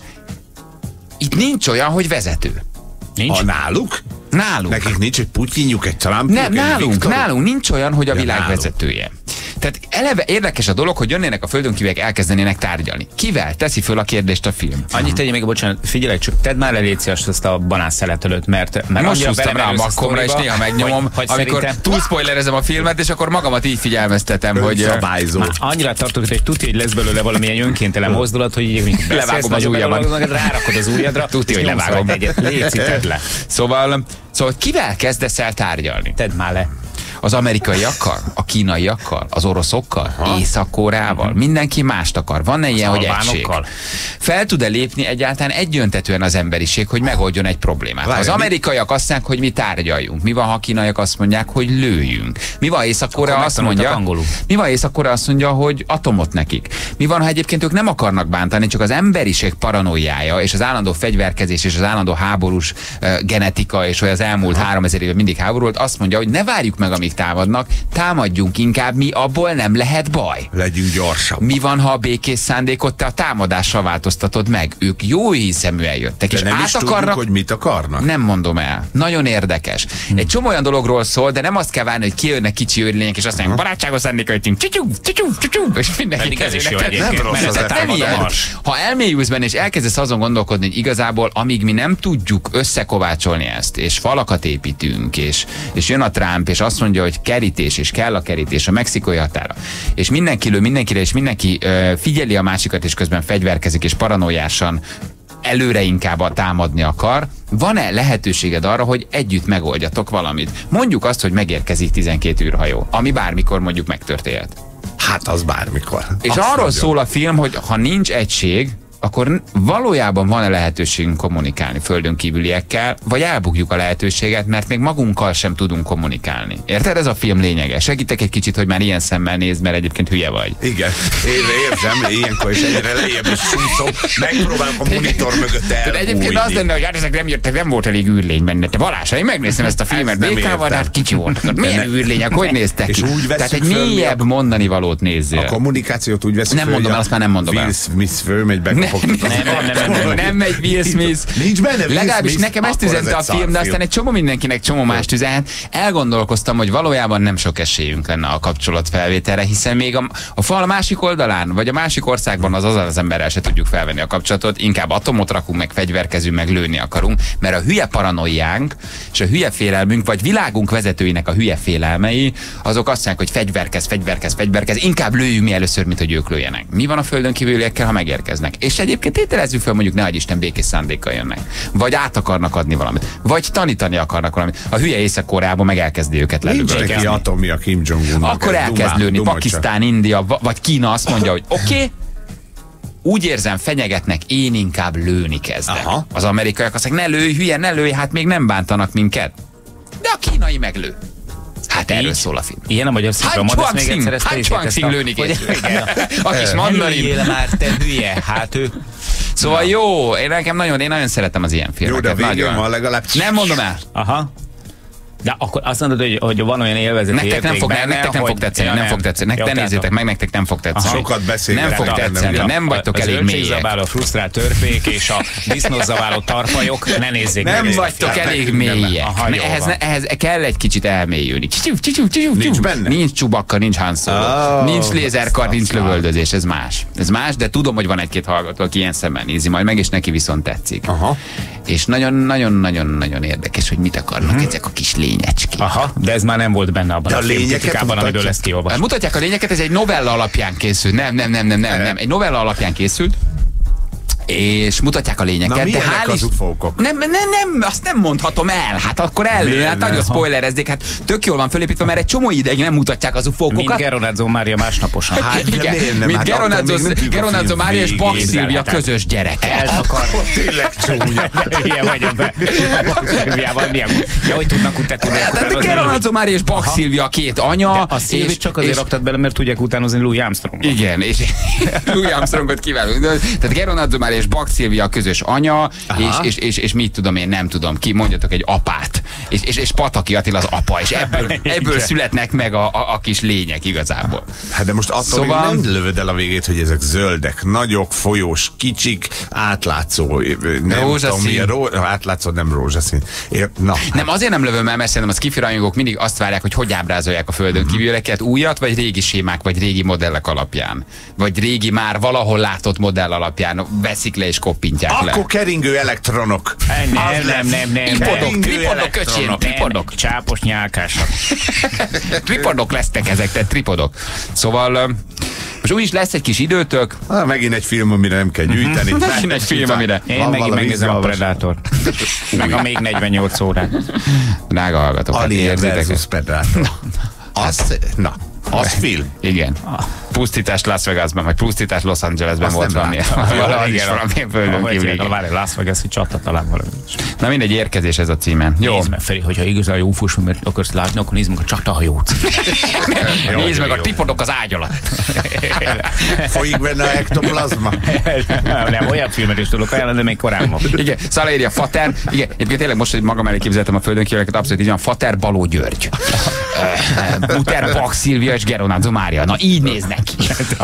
itt nincs olyan, hogy vezető. Nincs? A náluk? Nálunk. Nekik nincs egy Putyinjuk, egy Trumpjuk, Nem, egy nálunk, Viktoruk? nálunk nincs olyan, hogy a Ja, világ nálunk. vezetője. Tehát eleve érdekes a dolog, hogy jönnének a földön kívüliek, elkezdenének tárgyalni. Kivel? Teszi föl a kérdést a film. Annyit tegyél még, bocsánat, figyelj, csak tedd már elé Léciás ezt a banánszeletet előtt, mert, mert Most annyira húztam rá a belemerülsz makkomra, és sztoriba, néha megnyomom, hogy, hogy amikor szerintem- túl spoilerezem a filmet, és akkor magamat így figyelmeztetem, hogy... ö, Szabályzó. Már annyira tartok, hogy tudja, hogy lesz belőle valamilyen önkéntelen mozdulat, hogy így beszélsz, Levágom az nagyobb ujjamat. belőle, rárakod az ujjadra, Tudja, és hogy nyomsz levágom. rajta egyet. Léci, tedd le. Szóval, szóval kivel kezdesz el tárgyalni? Tedd már le. Az amerikaiakkal, a kínaiakkal, az oroszokkal, Észak-Koreával, mindenki mást akar. Van-e ilyen, hogy egység? albánokkal? Fel tud-e lépni egyáltalán egyöntetően az emberiség, hogy megoldjon egy problémát? Várj, Az mi- amerikaiak azt mondják, hogy mi tárgyaljunk. Mi van, ha a kínaiak azt mondják, hogy lőjünk? Mi van, Észak-Korea Akkor azt megtanultak mondja, angolul. mi van, Észak-Korea azt mondja, hogy atomot nekik? Mi van, ha egyébként ők nem akarnak bántani, csak az emberiség paranoiája, és az állandó fegyverkezés, és az állandó háborús uh, genetika, és hogy az elmúlt háromezer évben mindig háború volt, azt mondja, hogy ne várjuk meg, amíg támadnak, támadjunk inkább, mi abból nem lehet baj. Legyünk gyorsabb. Mi van, ha a békés szándékot te a támadással változtatod meg? Ők jó hiszeműen jöttek, De és nem is át tudjuk, akarnak... hogy mit akarnak. Nem mondom el. Nagyon érdekes. Egy csomó olyan dologról szól, de nem azt kell várni, hogy kijönnek kicsi őrlények, és azt mondják, barátságos szándékot, csicsú, csicsú, csicsú, és mindenki Pedig ez is jó kezének. egyébként, nem rossz mert az ez effekt. Nem támad a ilyen. mars. Ha elmélyülsz benne, és elkezdesz azon gondolkodni, hogy igazából amíg mi nem tudjuk összekovácsolni ezt, és falakat építünk, és, és jön a Trump, és azt mondja, hogy kerítés, és kell a kerítés a mexikói határa, és mindenki lő mindenkire, és mindenki ö, figyeli a másikat, és közben fegyverkezik, és paranoiásan előre inkább a támadni akar, van-e lehetőséged arra, hogy együtt megoldjatok valamit? Mondjuk azt, hogy megérkezik tizenkét űrhajó, ami bármikor mondjuk megtörténhet. Hát az bármikor. És Azt arról mondja. szól a film, hogy ha nincs egység, akkor valójában van-e lehetőségünk kommunikálni földön kívüliekkel, vagy elbukjuk a lehetőséget, mert még magunkkal sem tudunk kommunikálni. Érted? Ez a film lényege. Segítek egy kicsit, hogy már ilyen szemmel nézd, mert egyébként hülye vagy. Igen, én érzem, ilyenkor is egyre lejjebb is súszom, megpróbálom a monitor mögött Tehát egyébként az elbújni. lenne, hogy hát ezek nem jöttek, nem volt elég űrlény benne. Te Balázs, én megnéztem ezt a filmet nem békával, de értem. hát kicsi volt. Milyen űrlények, hogy néztek És ki? úgy Tehát vesszük egy föl, mi mélyebb a- mondani valót nézzél. A kommunikációt úgy veszünk Nem föl, mondom hogy el, a azt már nem mondom el. Will Smith fölmegy, bekapott fogtuk. Nem, nem, nem, nem, nem. Nem megy Will Smith. Nincs benne Will Legalábbis Smith, nekem ezt akkor ez üzente a egy film, de szarfilm. aztán egy csomó mindenkinek csomó mást üzenhet. Elgondolkoztam, hogy valójában nem sok esélyünk lenne a kapcsolatfelvételre, hiszen még a, a fal a másik oldalán, vagy a másik országban az az az emberrel se tudjuk felvenni a kapcsolatot, inkább atomot rakunk, meg fegyverkezünk, meg lőni akarunk, mert a hülye paranoiánk és a hülye félelmünk, vagy világunk vezetőinek a hülye félelmei, azok azt mondják, hogy fegyverkez, fegyverkez, fegyverkez, inkább lőjünk mi először, mint hogy ők lőjenek. Mi van a földön kívüliekkel, ha megérkeznek? És egyébként tételezzük fel, mondjuk ne adj Isten békés szándékkal jönnek. Vagy át akarnak adni valamit. Vagy tanítani akarnak valamit. A hülye Észak-Koreában meg elkezdi őket lelőni. Nincs neki atomja Kim Jong-unnak. Akkor elkezd lőni. Pakisztán, India, vagy Kína azt mondja, hogy oké, okay, úgy érzem, fenyegetnek, én inkább lőni kezdek. Aha. Az amerikaiak azt mondják, ne lőj, hülye, ne lőj, hát még nem bántanak minket. De a kínai meglő. Hát erről szól a film. Ilyen a magyar szinkronban, ezt még egyszer ezt is érteztem. lőni készül. A kis mandarin. Lőjél már, te hülye, hát ő. Szóval jó, én nekem nagyon, én nagyon szeretem az ilyen filmeket. Jó, de végül van legalább. Nem mondom el. Aha. De akkor azt mondod, hogy, hogy van olyan élvezeti nektek nem fog, benne, nektek nem hogy... fog tetszeni, ja, nem, nem fog tetszeni. Nektek ne nézzétek meg, nektek nem fog tetszeni. Aha. Sokat beszélnek. Nem fog tetszeni, nem, nem vagytok elég mélyek. A frusztrált törpék és a disznózabáló tarfajok, ne nézzék nem meg. Nem vagytok elég mélyek. Ehhez, ehhez kell egy kicsit elmélyülni. Nincs benne? Nincs Csubakka, nincs Han Solo. Oh, nincs lézerkar, nincs lövöldözés, ez más. Ez más, de tudom, hogy van egy-két hallgató, aki ilyen szemmel nézi majd meg, és neki viszont tetszik. Aha. És nagyon-nagyon-nagyon-nagyon érdekes, hogy mit akarnak hmm. ezek a kis lényecskék. Aha, de ez már nem volt benne abban de a, a filmkritikában, amiből ezt kiolvastam. Mutatják a lényeket, ez egy novella alapján készült. Nem, nem, nem, nem, nem, nem. Egy novella alapján készült. És mutatják a lényeket. Na, de hál' az ufókok? Nem, nem, nem, azt nem mondhatom el. Hát akkor ellő, hát nagyon spoilerezték. Hát tök jól van fölépítve, mert egy csomó ideig nem mutatják az ufókokat. Mint Geronazzo Mária másnaposan. Hát igen, mint hát Geronazzo Mária és Bach Szilvia közös gyereke. Eltakar. Tényleg csúnya. Ilyen vagyok be. Szilviával milyen? Ja, hogy tudnak utánozni. Tehát Geronazzo Mária és Bach Szilvia a két anya. A Szilvit csak azért raktad bele, mert tudják utánozni Louis Armstrongot. Igen, és Louis Armstrongot kívánunk. Tehát Geronazzo Mária és Bach Szilvia a közös anya, és, és, és, és mit tudom én, nem tudom ki, mondjatok egy apát, és, és, és Pataki Attila az apa, és ebből, ebből születnek meg a, a, a kis lények igazából. Hát de most attól szóval... nem lövöd el a végét, hogy ezek zöldek, nagyok, folyós, kicsik, átlátszó, nem rózsaszín. Tudom, ró... átlátszó nem rózsaszín. Ér... Na, nem, azért nem lövöm el, mert szerintem az skifi rajongók mindig azt várják, hogy hogy ábrázolják a földön mm-hmm. kívüleket, újat, vagy régi sémák, vagy régi modellek alapján. Vagy régi már valahol látott modell alapján veszik le és koppintják akkor le. Akkor keringő elektronok. Nem, nem, nem, nem. Tripodok, tripodok, öcsém, tripodok. Csápos nyálkások. Tripodok lesznek ezek, tehát tripodok. Szóval most úgyis lesz egy kis időtök. Ah, megint egy film, amire nem kell gyűjteni. Megint egy film, amire. Én megint megnézem a Predátort. Meg a még negyvennyolc órát. Drága hallgatók. Alien versus Predator. Az, na, az film. Igen. Pusztítás Las Vegasban, vagy pusztítás Los Angelesben volt valami. Valami is valami földön kívül. Várj, Las Vegas-i csata talán valami. Na mindegy, érkezés ez a címen. Jó. Nézd meg, Feri, hogyha igazán jó fusfilmet akarsz látni, akkor nézd meg a csatahajót. Nézd meg a tripodok az ágy alatt. Folyik benne a ektoplazma. Nem, olyan filmet is tudok ajánlani, de még korábban. Igen, Szala írja, Fater. Igen, egyébként tényleg most, hogy magam elé képzeltem a földön kívüleket, abszolút így van, Fater Baló György. Buter Bach Szilvia és Geronazzo Mária. Na így néznek ki.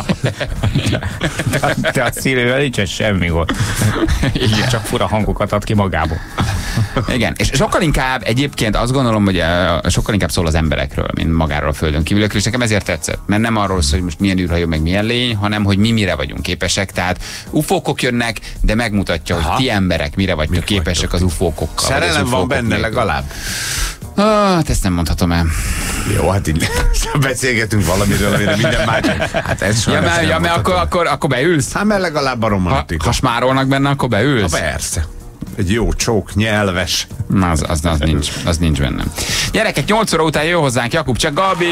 De a Szilvivel nincsen semmi gond. Igen. Csak fura hangokat ad ki magából. Igen, és sokkal inkább egyébként azt gondolom, hogy sokkal inkább szól az emberekről, mint magáról a földön kívülökről, és nekem ezért tetszett. Mert nem arról szól, hogy most milyen űrhajó, meg milyen lény, hanem hogy mi mire vagyunk képesek. Tehát ufókok jönnek, de megmutatja, aha, hogy ti emberek mire vagytok képesek az ufókokkal. Szerelem van benne legalább. Hát ezt nem mondhatom el. Jó, hát így beszélgetünk valamiről, amire minden más. Hát ez ja, mert, ja, mert akkor, akkor, akkor beülsz? Hát mert legalább a romantika. Ha, ha smárolnak benne, akkor beülsz? Ha persze. Egy jó csók, nyelves. Na, az, az, az, nincs, az nincs bennem. Gyerekek, nyolc óra után jön hozzánk Jakub csak Gabi!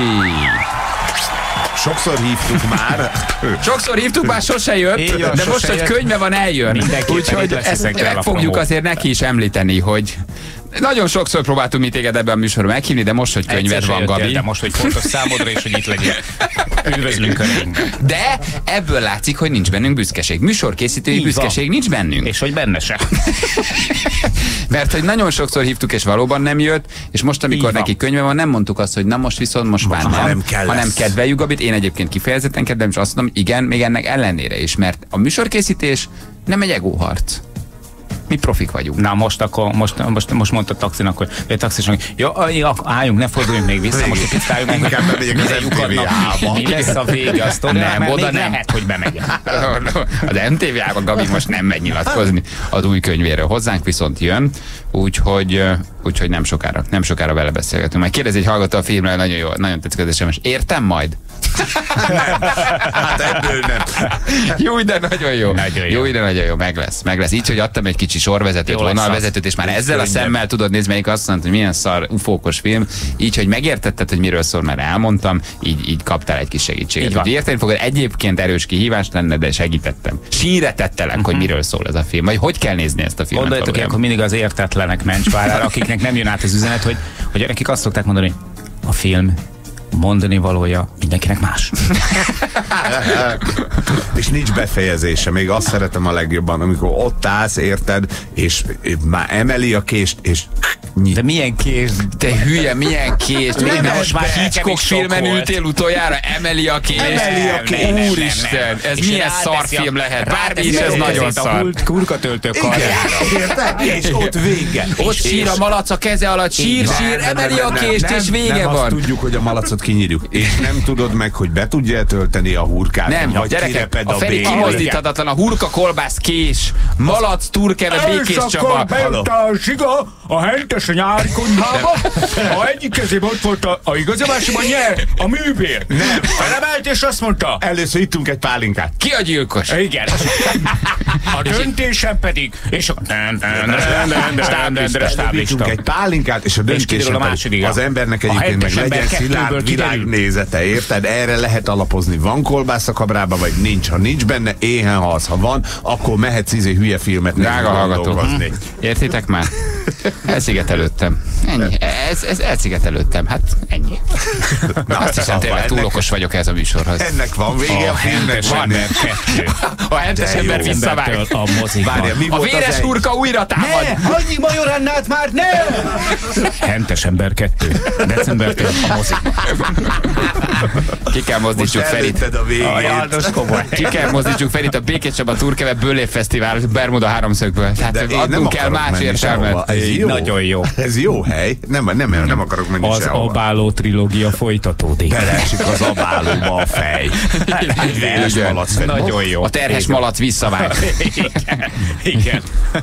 Sokszor hívtuk már. Sokszor hívtuk, már sose jött, így van, de sose most, hogy jött. könyve van, eljön. Úgyhogy ezt meg fogjuk azért neki is említeni, hogy Nagyon sokszor próbáltunk mi téged ebben a műsorban meghívni, de most, hogy könyved van, Gabi. De most, hogy fontos számodra, és hogy itt legyél. Üdvözlünk körénkben. De ebből látszik, hogy nincs bennünk büszkeség. Műsorkészítői büszkeség nincs bennünk. És hogy benne se. Mert hogy nagyon sokszor hívtuk, és valóban nem jött, és most, amikor neki könyve van, nem mondtuk azt, hogy na most viszont most már nem, hanem, kell hanem kedveljük Gabit. Én egyébként kifejezetten kedvelem, és azt mondom, igen, még ennek ellenére is, mert a műsorkészítés nem egy egóharc. Mi profik vagyunk. Na most akkor, most, most, most mondta a taxinak, hogy a taxisnak, jó, álljunk, ne forduljunk még vissza, most egy picit álljunk meg, inkább bemegyek az em té vé á-ba. Mi lesz a vége a sztorinak, mert oda még nem. lehet, hogy bemegyek. Az em té vé á-ban Gabi most nem megy nyilatkozni az új könyvéről. Hozzánk viszont jön, úgyhogy, úgyhogy nem sokára, nem sokára vele beszélgetünk. Majd kérdezi egy hallgató a filmről, nagyon jó, nagyon tetszik az es em es. Értem majd? Nem. Hát ebből nem. Jó, de nagyon jó. Nagyon jó. Jó, de nagyon jó. Meg lesz. Meg lesz. Így, hogy adtam egy kicsi sorvezetőt, vonalvezetőt, és már ezzel a szemmel tudod nézni, melyik azt mondta, hogy milyen szar ufókos film. Így, hogy megértetted, hogy miről szól, mert elmondtam, így, így kaptál egy kis segítséget. Hogy érteni fogod, egyébként erős kihívás lenne, de segítettem. Sírre tettelek, uh-huh. hogy miről szól ez a film, vagy hogy kell nézni ezt a filmet. Gondoljatok, hogy akkor mindig az értetlenek mencsvárára, akiknek nem jön át az üzenet, hogy, hogy nekik azt szokták mondani, hogy a film mondani valója mindenkinek más. És nincs befejezése, még azt szeretem a legjobban, amikor ott állsz, érted, és már emeli a kést, és nyit. De milyen kés? Te hülye, milyen kést? Nem, Nem, most már Hitchcock filmen ültél utoljára, emeli a kést. Emeli a kést. Úristen, ez És milyen ráteszi szarfilm a- lehet. Bármi ráteszi is, ez a nagyon kezét a szar. hult- kurkatöltő karjára. Érted? És ott vége. Ott sír a malac a keze alatt, sír, Nem, sír, nem, emeli nem, a nem, kést, nem, és vége nem, azt van. tudjuk, hogy a malacot kinyírjuk, és nem tudod meg, hogy be tudja tölteni a hurkát, Nem, vagy gyerekek, kireped a a Feri bél. kimozdíthatatlan, a hurka, kolbász, kés, malac, turkeve, Békés Csaba. bejött a zsiga a hentes a nyári konyhába, a egyik kezében ott volt a, a igazi, a másikban nyer, a művér. Nem. Felemelt és azt mondta, Először ittunk egy pálinkát. Ki a gyilkos? igen. A döntésem pedig, és a stáblista. Ittunk egy pálinkát, és a döntésen kiderül a pedig másodiga. az embernek A egyébként meg hetes ember legyen kettőből szilárd kiderül. világnézete, érted? Erre lehet alapozni. Van kolbász a kabrába, vagy nincs. Ha nincs benne, éhen halsz. Ha van, akkor mehetsz izé hülye filmet nézni, Drága hallgató. dolgozni. Értitek már? Elszigetelődtem. Ennyi. Ez, ez elszigetelődtem. Hát ennyi. Na, Azt hiszem, tényleg ennek- túl okos vagyok ez a műsorhoz. Ennek van vége, a filmnek van. A hentes De ember jó. visszavág. A mozikban. Várja, mi A volt véres az egy? hurka újra támad. Annyi majorannát már nem! Hentes ember kettő. Decembertől a mozikban. Ki kell Most mozdítsuk Ferit. előtted a végét. Ki kell mozdítsuk Ferit a Békés Csaba Turkeve Bőlé Fesztivál Bermuda háromszögből. De Tehát én nem adnunk kell akarok más menni sehova. értelmet. Ez jó. Nagyon jó. Ez jó hely. Nem, nem, nem, nem akarok menni Az sehova. Abáló trilógia folytatódik. Beleesik az abálóba a fej. Egy véres Igen. malac fej. Nagyon jó. A terhes malac visszavág. Igen. Igen.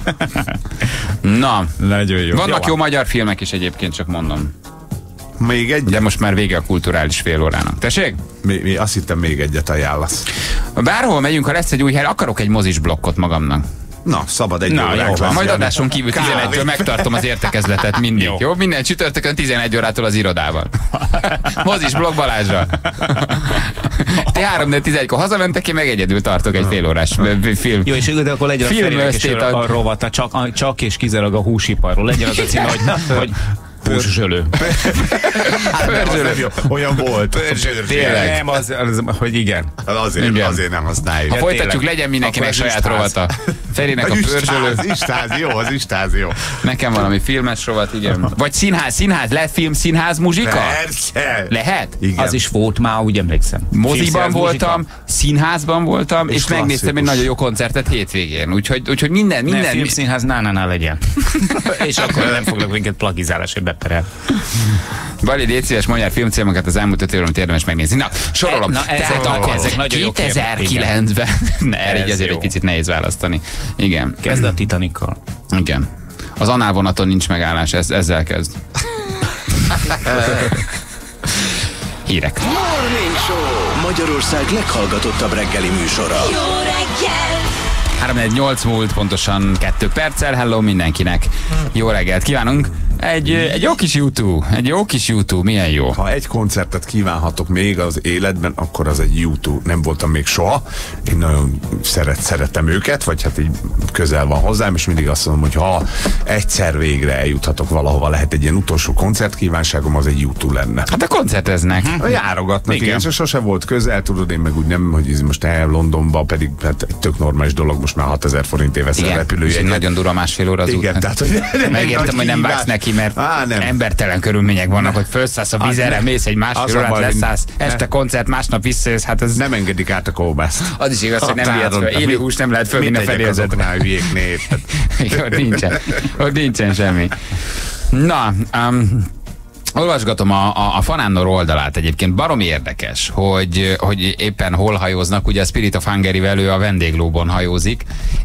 Na, Nagyon jó. vannak jó magyar filmek is egyébként, csak mondom. Még egy? De most már vége a kulturális fél órának. Tessék? Mi, mi azt hittem még egyet ajánlasz. Bárhol megyünk, ha lesz egy új hely, akarok egy mozis blokkot magamnak. Na, szabad egy Na, óránk jó van. lesz. Majd adáson kívül tizenegytől megtartom az értekezletet mindig. Jó, Jó. jó? Minden csütörtökön tizenegy órától az irodában. Mozis blokk Balázsra. Ti három tizenegykor hazamentek, én meg egyedül tartok egy fél órás film. Jó, és de akkor legyen a Film Ferinek is ösztét a, a- a rovata, csak, a, csak és kizárólag a húsiparról. Legyen az a címe, hogy, hogy pörzsölő. Hát nem, az nem jó. Olyan volt. Tényleg. Nem, az, az, hogy igen. Hát azért, Igen. azért nem használjuk. Ha folytatjuk, tényleg. legyen mindenkinek Akkor az saját istáz. rovata. Ferinek a pörzsölő. Istáz, istáz, jó, az istáz, jó. Nekem valami filmes rovat, igen. Vagy színház, színház, lehet film, színház, muzsika? Persze. Lehet? Igen. Az is volt már, úgy emlékszem. Moziban Filmszínház, voltam, színházban voltam, és, És és megnéztem egy klasszikus. nagyon jó koncertet hétvégén. Úgyhogy, úgyhogy minden, Minden minden... filmszínház ná-ná-ná legyen. És akkor nem foglak minket plagizálásért beperel. Bali, légy szíves, mondjál filmcímeket az elmúlt öt évről, amit érdemes megnézni. Na, sorolom. Na, ezek Tehát na- akkor ezek nagyon jó kérdések. kétezer-kilencben. Ne, erre így Ez azért jó. egy picit nehéz választani. Igen. Kezd a Titanikkal. Igen. Az análvonaton nincs megállás, ez, ezzel kezd. Hírek. Morning Show. Magyarország leghallgatottabb reggeli műsora. Jó reggel! három nyolc múlt, pontosan kettő perccel. Hello mindenkinek. Jó reggelt kívánunk. Egy, egy jó kis YouTube, egy jó kis YouTube, milyen jó. Ha egy koncertet kívánhatok még az életben, akkor az egy YouTube. Nem voltam még soha. Én nagyon szeret, szeretem őket, vagy hát így közel van hozzám, és mindig azt mondom, hogy ha egyszer végre eljuthatok valahova, lehet egy ilyen utolsó koncertkívánságom, az egy YouTube lenne. Hát a koncerteznek. Hm. Járogatnak, igen. igen. Sose volt közel, tudod, én meg úgy nem, hogy ez most el Londonba, pedig hát egy tök normális dolog, most már hatezer forintért veszel repülőjegyet. Nagyon durva másfél óra az igen, út. Tehát, hogy megértem, hogy nem vágsz neki, mert Á, nem. embertelen körülmények vannak, hogy felszállsz a vizerre, mész egy másfél órát, leszállsz, este koncert, másnap visszajössz, hát ez... Nem engedik át a kóbászt. Az is igaz, hogy nem vihetsz fel. Élő hús nem lehet fölvinni a fedélzetre. Ott nincsen. Ott nincsen semmi. Na, um, olvasgatom a, a, a Fanándor oldalát egyébként, baromi érdekes, hogy, hogy éppen hol hajóznak, ugye a Spirit of Hungary-vel ő a vendéglóban hajózik,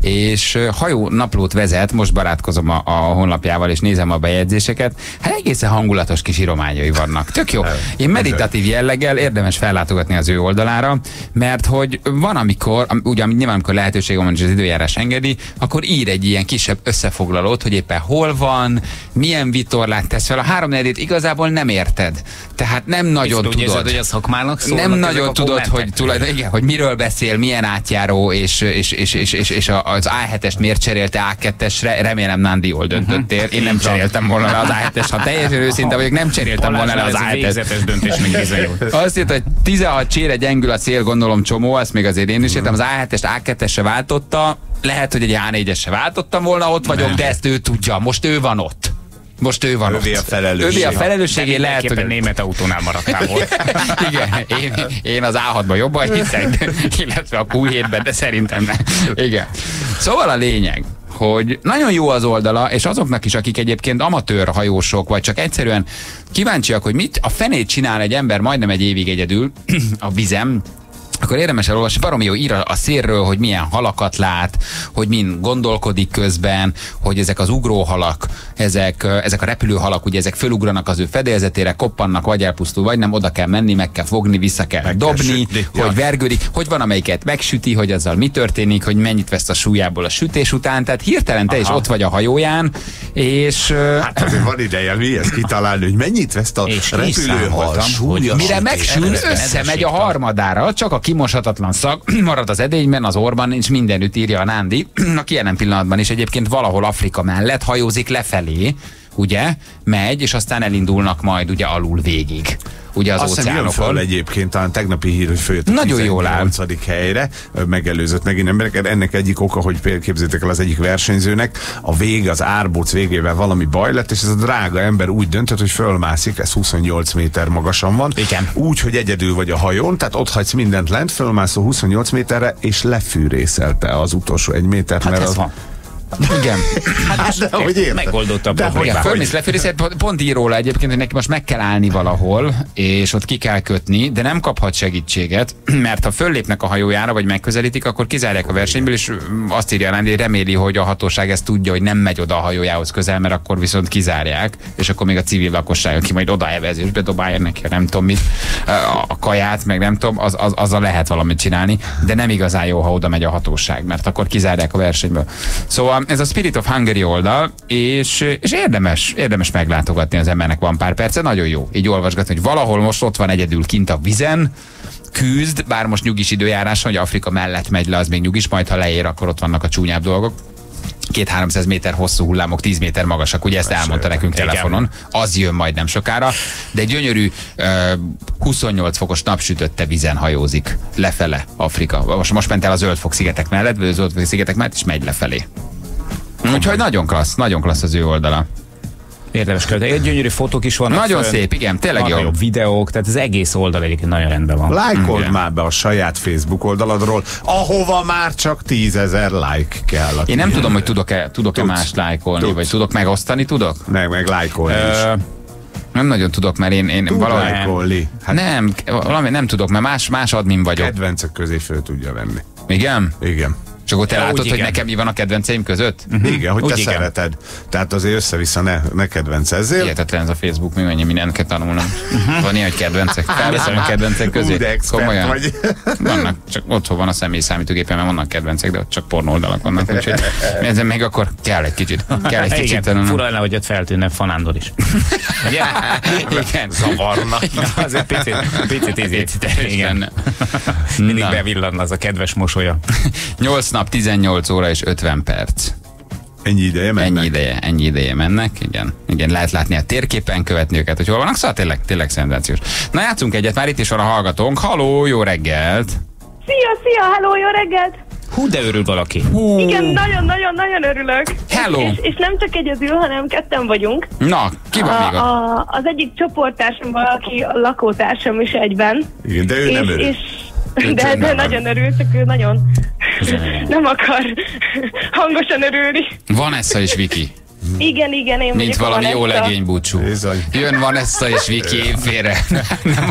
és hajó naplót vezet, most barátkozom a, a honlapjával, és nézem a bejegyzéseket, hát egészen hangulatos kis írományai vannak. Tök jó. Én meditatív jelleggel érdemes fellátogatni az ő oldalára, mert hogy van, amikor, ugye nyilván amikor lehetőség van, és az időjárás engedi, akkor ír egy ilyen kisebb összefoglalót, hogy éppen hol van, milyen vitorlát tesz fel. A háromnegyedét igazából nem érted. Tehát nem nagyon tudod. Érzed, hogy a szakmának szólnak, nem nagyon tudod, hogy, tulajdon, igen, hogy miről beszél, milyen átjáró, és, és, és, és, és, és az á hetest miért cserélte á kettesre. Remélem Nándi jól döntöttél. Én nem cseréltem volna le az á hetest. Ha teljesen őszinte vagyok, nem cseréltem volna le az á hetest. Végzetes döntés még bizonyult. Azt írta, hogy tizenhat csére gyengül a cél, gondolom csomó, azt még azért én is értem. Az á hetest á kettesre váltotta. Lehet, hogy egy á négyesre váltottam volna, ott vagyok, de ezt ő tudja. Most ő van ott. Most ő van Övé ott. a felelősség. Övé a felelősség, én lehet, hogy... német autónál maradtál volna. Igen, én, én az á hatban jobban hiszek, illetve a kú hétben, de szerintem nem. Igen. Szóval a lényeg, hogy nagyon jó az oldala, és azoknak is, akik egyébként amatőr hajósok, vagy csak egyszerűen kíváncsiak, hogy mit a fenét csinál egy ember majdnem egy évig egyedül a vizem, akkor érdemes elolvasni, baromi jó ír a szélről, hogy milyen halakat lát, hogy min gondolkodik közben, hogy ezek az ugróhalak, ezek, ezek a repülőhalak, ugye ezek fölugranak az ő fedélzetére, koppannak, vagy elpusztul, vagy nem, oda kell menni, meg kell fogni, vissza kell meg dobni, kell sütni, hogy ja. vergődik, hogy van amelyiket megsüti, hogy azzal mi történik, hogy mennyit vesz a súlyából a sütés után, tehát hirtelen te Aha. is ott vagy a hajóján, és... Hát azért van ideje mi ezt kitalálni, hogy mennyit vesz a repülőhal súlya. Mire megsül, összemegy a harmadára, csak a kimoshatatlan szag marad az edényben, az orban, és mindenütt írja a Nándi, aki jelen pillanatban is egyébként valahol Afrika mellett hajózik lefelé, ugye, megy, és aztán elindulnak majd ugye alul végig. Ugye az Azt óceánokon. Azt hiszem, egyébként talán tegnapi hír, hogy följött a tizennyolcadik helyre, megelőzött megint embereket. Ennek egyik oka, hogy képzétek el, az egyik versenyzőnek a vég, az árbóc végével valami baj lett, és ez a drága ember úgy döntött, hogy fölmászik, ez huszonnyolc méter magasan van. Igen. Úgy, hogy egyedül vagy a hajón, tehát ott hagysz mindent lent, fölmászol huszonnyolc méterre, és lefűrészelte az utolsó egy métert, hát mert az... van. Igen. Hát, de, hogy megoldotta a problémát. Fölmész lefűrészet, pont ír róla egyébként, hogy neki most meg kell állni valahol, és ott ki kell kötni, de nem kaphat segítséget, mert ha föllépnek a hajójára, vagy megközelítik, akkor kizárják a versenyből, és azt írja, hogy reméli, hogy a hatóság ezt tudja, hogy nem megy oda a hajójához közel, mert akkor viszont kizárják, és akkor még a civil lakosság, aki majd odaevezésbe dobálja neki, nem tudom mit, a kaját, meg nem tudom, az, az, azzal lehet valamit csinálni, de nem igazán jó, ha oda megy a hatóság, mert akkor kizárják a versenyből. Szóval ez a Spirit of Hungary oldal, és, és érdemes, érdemes meglátogatni, az embernek van pár perce, nagyon jó így olvasgatni, hogy valahol most ott van egyedül kint a vizen, küzd, bár most nyugis időjárás, hogy Afrika mellett megy le, az még nyugis, majd ha leér, akkor ott vannak a csúnyább dolgok. két-háromszáz méter hosszú hullámok, tíz méter magasak, ugye ezt elmondta nekünk telefonon, az jön majd nem sokára, de egy gyönyörű uh, huszonnyolc fokos napsütötte vizen hajózik lefele Afrika. Most, most ment el a Zöld-fok szigetek mellett, vagy a Zöld-fok szigetek mellett, és megy lefelé. Úgyhogy nagyon klassz, nagyon klassz az ő oldala. Érdemes követni. Egy gyönyörű fotók is vannak. Nagyon fönn, szép, igen, tényleg jó. Videók, tehát az egész oldal egyébként nagyon rendben van. Lájkold mm, már be a saját Facebook oldaladról, ahova már csak tízezer like kell. Én nem tudom, hogy tudok-e tudok-e más lájkolni, vagy tudok megosztani, tudok? Meg, meg lájkolni uh, is. Nem nagyon tudok, mert én, én valahogy... Hát nem, valami nem tudok, mert más, más admin vagyok. Kedvencek közé föl tudja venni. Igen? Igen. És akkor te látod, hogy nekem mi van a kedvenceim között? Uh-huh. Igen, hogy úgy te igen. szereted. Tehát azért össze-vissza ne, ne kedvencezzél. Hihetetlen ez a Facebook, mi mennyi mindent kell tanulnom. Van ilyen, hogy kedvencek. Felveszem a kedvencek közé. Komolyan. Vagy. Vannak, csak otthon van a személyi számítógépen, mert vannak kedvencek, de ott csak pornóoldalak vannak. Úgyhogy ezen még akkor kell egy kicsit. Kell egy kicsit Igen, tanulnom. fura lenne, hogy ott feltűnne Fanándor is. Ugye? Igen. Zavarna. Azért picit, picit izét. Igen. Mindig Na. bevillan az a kedves mosolya. nyolc nap, tizennyolc óra és ötven perc. Ennyi ideje mennek. Ennyi ideje, ennyi ideje mennek, igen. Igen, lehet látni a térképen, követni őket, hogy hol vannak, szóval tényleg, tényleg szenzációs. Na játszunk egyet, már itt is van a hallgatónk. Haló, jó reggelt! Szia, szia, hello, jó reggelt! Hú, de örül valaki. Hú. Igen, nagyon-nagyon-nagyon örülök. Hello. És, és nem csak egyedül, hanem ketten vagyunk. Na, ki van még A, ott? a, az egyik csoporttársam valaki, a lakótársam is egyben. Igen, de ő és, nem örül. És, de, de nagyon örül, csak ő nagyon nem akar hangosan örülni. Vanessa és Viki. Igen, igen, én Mint vagyok a valami jó Vanessa. legény búcsú. Bizony. Jön Vanessa és Viki évfélre. Nem,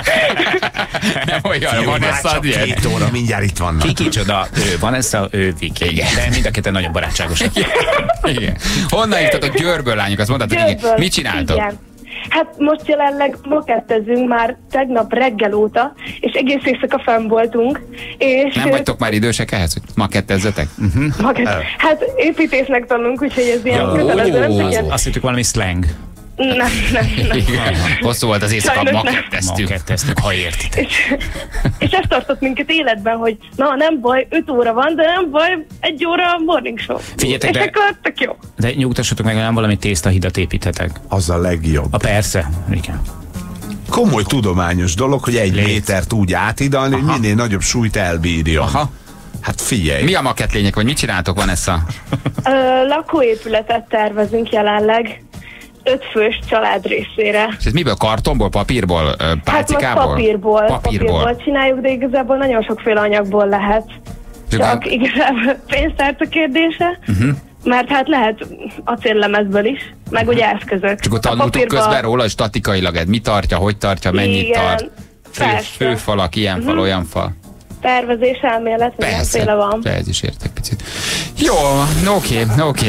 nem olyan, Jó, már Vanessa csak ad ilyen. két óra, mindjárt itt vannak. Ki kicsoda? Ő Vanessa, ő Viki. Igen. De mind a ketten nagyon barátságosak. Igen. Honnan hívtatok? Győrből, lányok? Azt mondtátok, igen. Győrből. Mit csináltok? Igen. Hát most jelenleg mokettezünk már tegnap reggel óta, és egész éjszaka fenn voltunk. És Nem vagytok már idősek ehhez, hogy ma kettezzetek? Makett, hát építésznek tanulunk, úgyhogy ez ilyen kötelező, nem csak ilyen. Azt hittük valami slang. Nem, nem, nem. Igen. Hosszú volt az éjszaka, Sajnos ma nem. Ma ketteztük. ketteztük, ha értitek. És, és ez tartott minket életben, hogy na nem baj, öt óra van, de nem baj, egy óra morning show. Figyeljetek, és de- akkor tök jó. De nyugtassatok meg, nem valami tésztahidat építhetek. Az a legjobb. A persze, igen. Komoly tudományos dolog, hogy egy Légy. métert úgy átidalni, hogy minél nagyobb súlyt elbírjon. Aha. Hát figyelj. Mi a makett lényeg, vagy mit csináltok, Vanessa? Ö, lakóépületet tervezünk jelenleg öt fős család részére. És ez miből? Kartonból, papírból, ö, Hát most pálcikából? papírból, Papírból. papírból csináljuk, de igazából nagyon sokféle anyagból lehet. És Csak akkor- igazából pénztárca kérdése, Mhm. mert hát lehet acéllemezből is, meg ugye eszközök. Csak ott A tanultuk papírba- közben róla, hogy statikailag ez mi tartja, hogy tartja, mennyit Igen, tart. Fő, persze. főfalak, ilyen fal, olyan fal. Tervezés, elmélet, mindenféle van. Persze, ez is értek picit. Jó, oké, oké.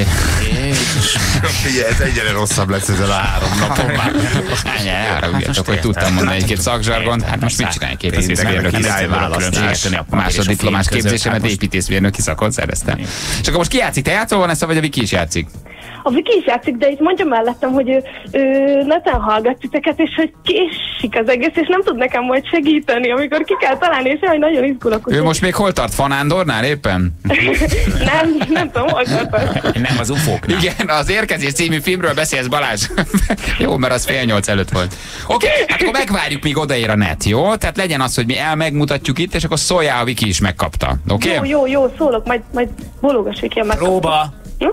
Figyelj, ez egyre rosszabb lesz ezen a három napon már. Ne haragudjatok, hogy tudtam mondani egy-két szakzsargont. Hát most mit csinálj? Képzésmérnök királyválasztás. A másoddiplomás képzésemet építészmérnöki szakon szereztem. És akkor most ki játszik? Te játszol, Vanessa, vagy a Viki is játszik? A Viki is játszik, de itt mondja mellettem, hogy ő, ő neten hallgat titeket, és hogy késik az egész, és nem tud nekem majd segíteni, amikor ki kell találni, és hogy nagyon izgulok. Ő most még hol tart? Fanándornál éppen? nem, nem tudom, hol tartom. Nem az ufóknál. Igen, az Érkezés című filmről beszélsz, Balázs. Jó, mert az fél nyolc előtt volt. Oké, okay, hát akkor megvárjuk, míg odaér a net, jó? Tehát legyen az, hogy mi el megmutatjuk itt, és akkor szóljál, a Viki is megkapta. Oké? Jó, Okay? jó, jó, szólok, majd, majd bólogass, Viki, meg. Próba. Hm?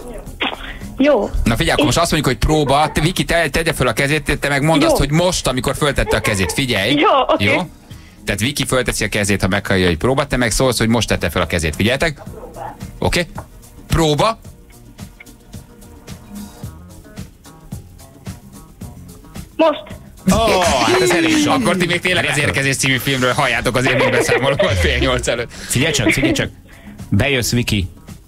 Jó. Na figyelj, akkor most azt mondjuk, hogy próba, te, Viki, te, tegye föl a kezét, te meg mondd Jó. azt, hogy most, amikor föltette a kezét, figyelj. Jó, oké. Jó? Tehát Viki fölteszi a kezét, ha meghallja, hogy próba, te meg szólsz, hogy most tette fel a kezét. Figyeljetek? Oké? Okay? Próba. Most. Ó, oh, hát ez elég sok. Akkor ti még tényleg az Érkezés című filmről halljátok az élménybeszámolókat fél nyolc előtt. Figyelj csak, figyelj csak. Bejössz, Viki.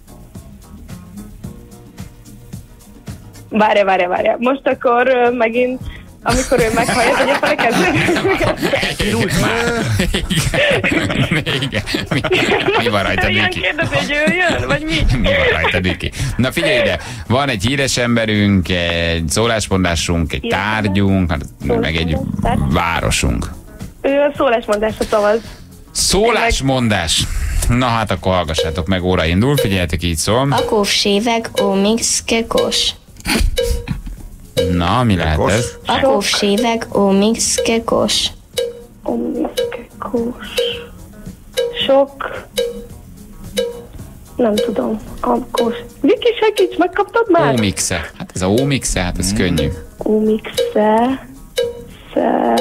Várja, várja, várja. Most akkor ö, megint, amikor ő meghallja, hogy a kezdődik. Elkirult már. Igen. Igen. Mi, mi van rajta, Ilyen Viki? kérdezi, hogy ő jön, vagy mi? Mi van rajta, Viki? Na figyelj ide, van egy híres emberünk, egy szólásmondásunk, egy Híres ember? tárgyunk, hát meg egy városunk. Ő a szólásmondásra szavaz. Szólásmondás. Na hát akkor hallgassátok meg, óra indul, figyeljetek, így szól. Akóvséveg ómix kekos. Na, mi lehet ez? Akóvséveg ómix kekos. Omniszkekós. Sok. Nem tudom. Amkos. Viki, segíts, megkaptad már? Ómixe. Hát ez a ómixe, hát ez könnyű. Omixe. Sze.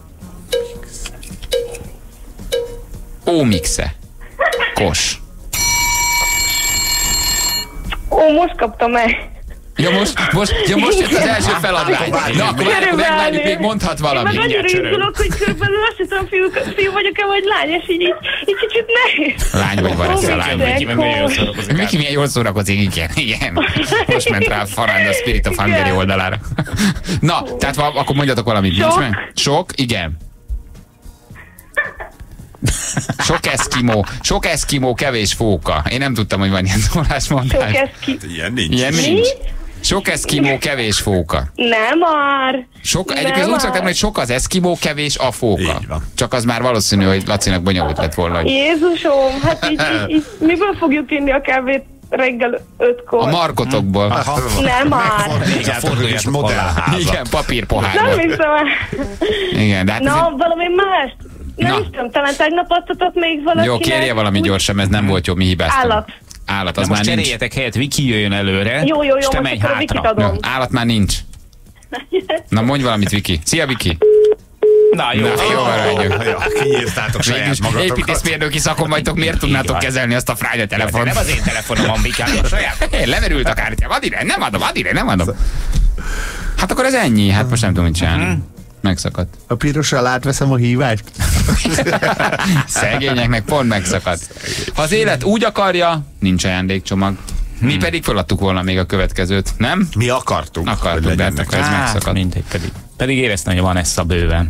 Ómixe. Kos. Ó, most kaptam meg. Ja most, most, ja most jött az első feladvány. Na akkor megvárjuk, még mondhat valamit. Én meg annyira indulok, hogy körülbelül azt hiszem, fiú, fiú vagyok-e, vagy lány, és így, így kicsit nehéz. Lány vagy van, ez a lány. Miki milyen jól szórakozik. Miki milyen jól szórakozik, igen, igen. Most ment rá Farand a Spirit of Hungary oldalára. Na, tehát akkor mondjatok valamit. Sok. Nincs meg? Sok, igen. Sok eszkimó, sok eszkimó, kevés fóka. Én nem tudtam, hogy van ilyen szólásmondás. Sok eszki... Ilyen nincs. Ilyen nincs. Sok eszkimó, kevés fóka. Nem már. Sok, egyébként úgy szokták, hogy sok az eszkimó, kevés a fóka. Csak az már valószínű, hogy Lacinak bonyolult lett volna. Hogy... Jézusom, hát így, így, így miből fogjuk inni a kávét reggel ötkor? A markotokból. Nem már. Forduljas modellháza. Igen, papírpohárból. Nem hiszem el. Igen, de hát Na, ez... valami más. Nem Na. is tudom, talán tegnap adtatok még valakinek. Jó, kérje valami úgy... gyorsan, ez nem volt jó, mi hibáztunk. Állat. Állat, az most már nincs. cseréljetek helyet, Viki jöjjön előre, Jó, jó, jó, és te most menj akkor a Vikit hátra. adom. Ja, állat már nincs. Na mondj valamit, Viki. Szia, Viki. Na jó, Na, jó, maradjunk. Ja, kiírtátok saját Mégis magatokat. építészmérnöki szakon vagytok, miért tudnátok kezelni azt a fránya telefont? Nem az én telefonom van, Viki, hanem a saját. Én lemerült a kártyám, add ide, nem adom, add ide, nem adom. Hát akkor ez ennyi, hát most nem tudom mit csinálni. Megszakadt. A pirossal átveszem a hívást. Szegényeknek pont megszakadt. Ha az élet úgy akarja, nincs ajándékcsomag. Mi pedig feladtuk volna még a következőt, nem? Mi akartuk. Akartuk, de hát ez megszakadt. Mindegy, pedig. Pedig éreztem, hogy van ez a bőven.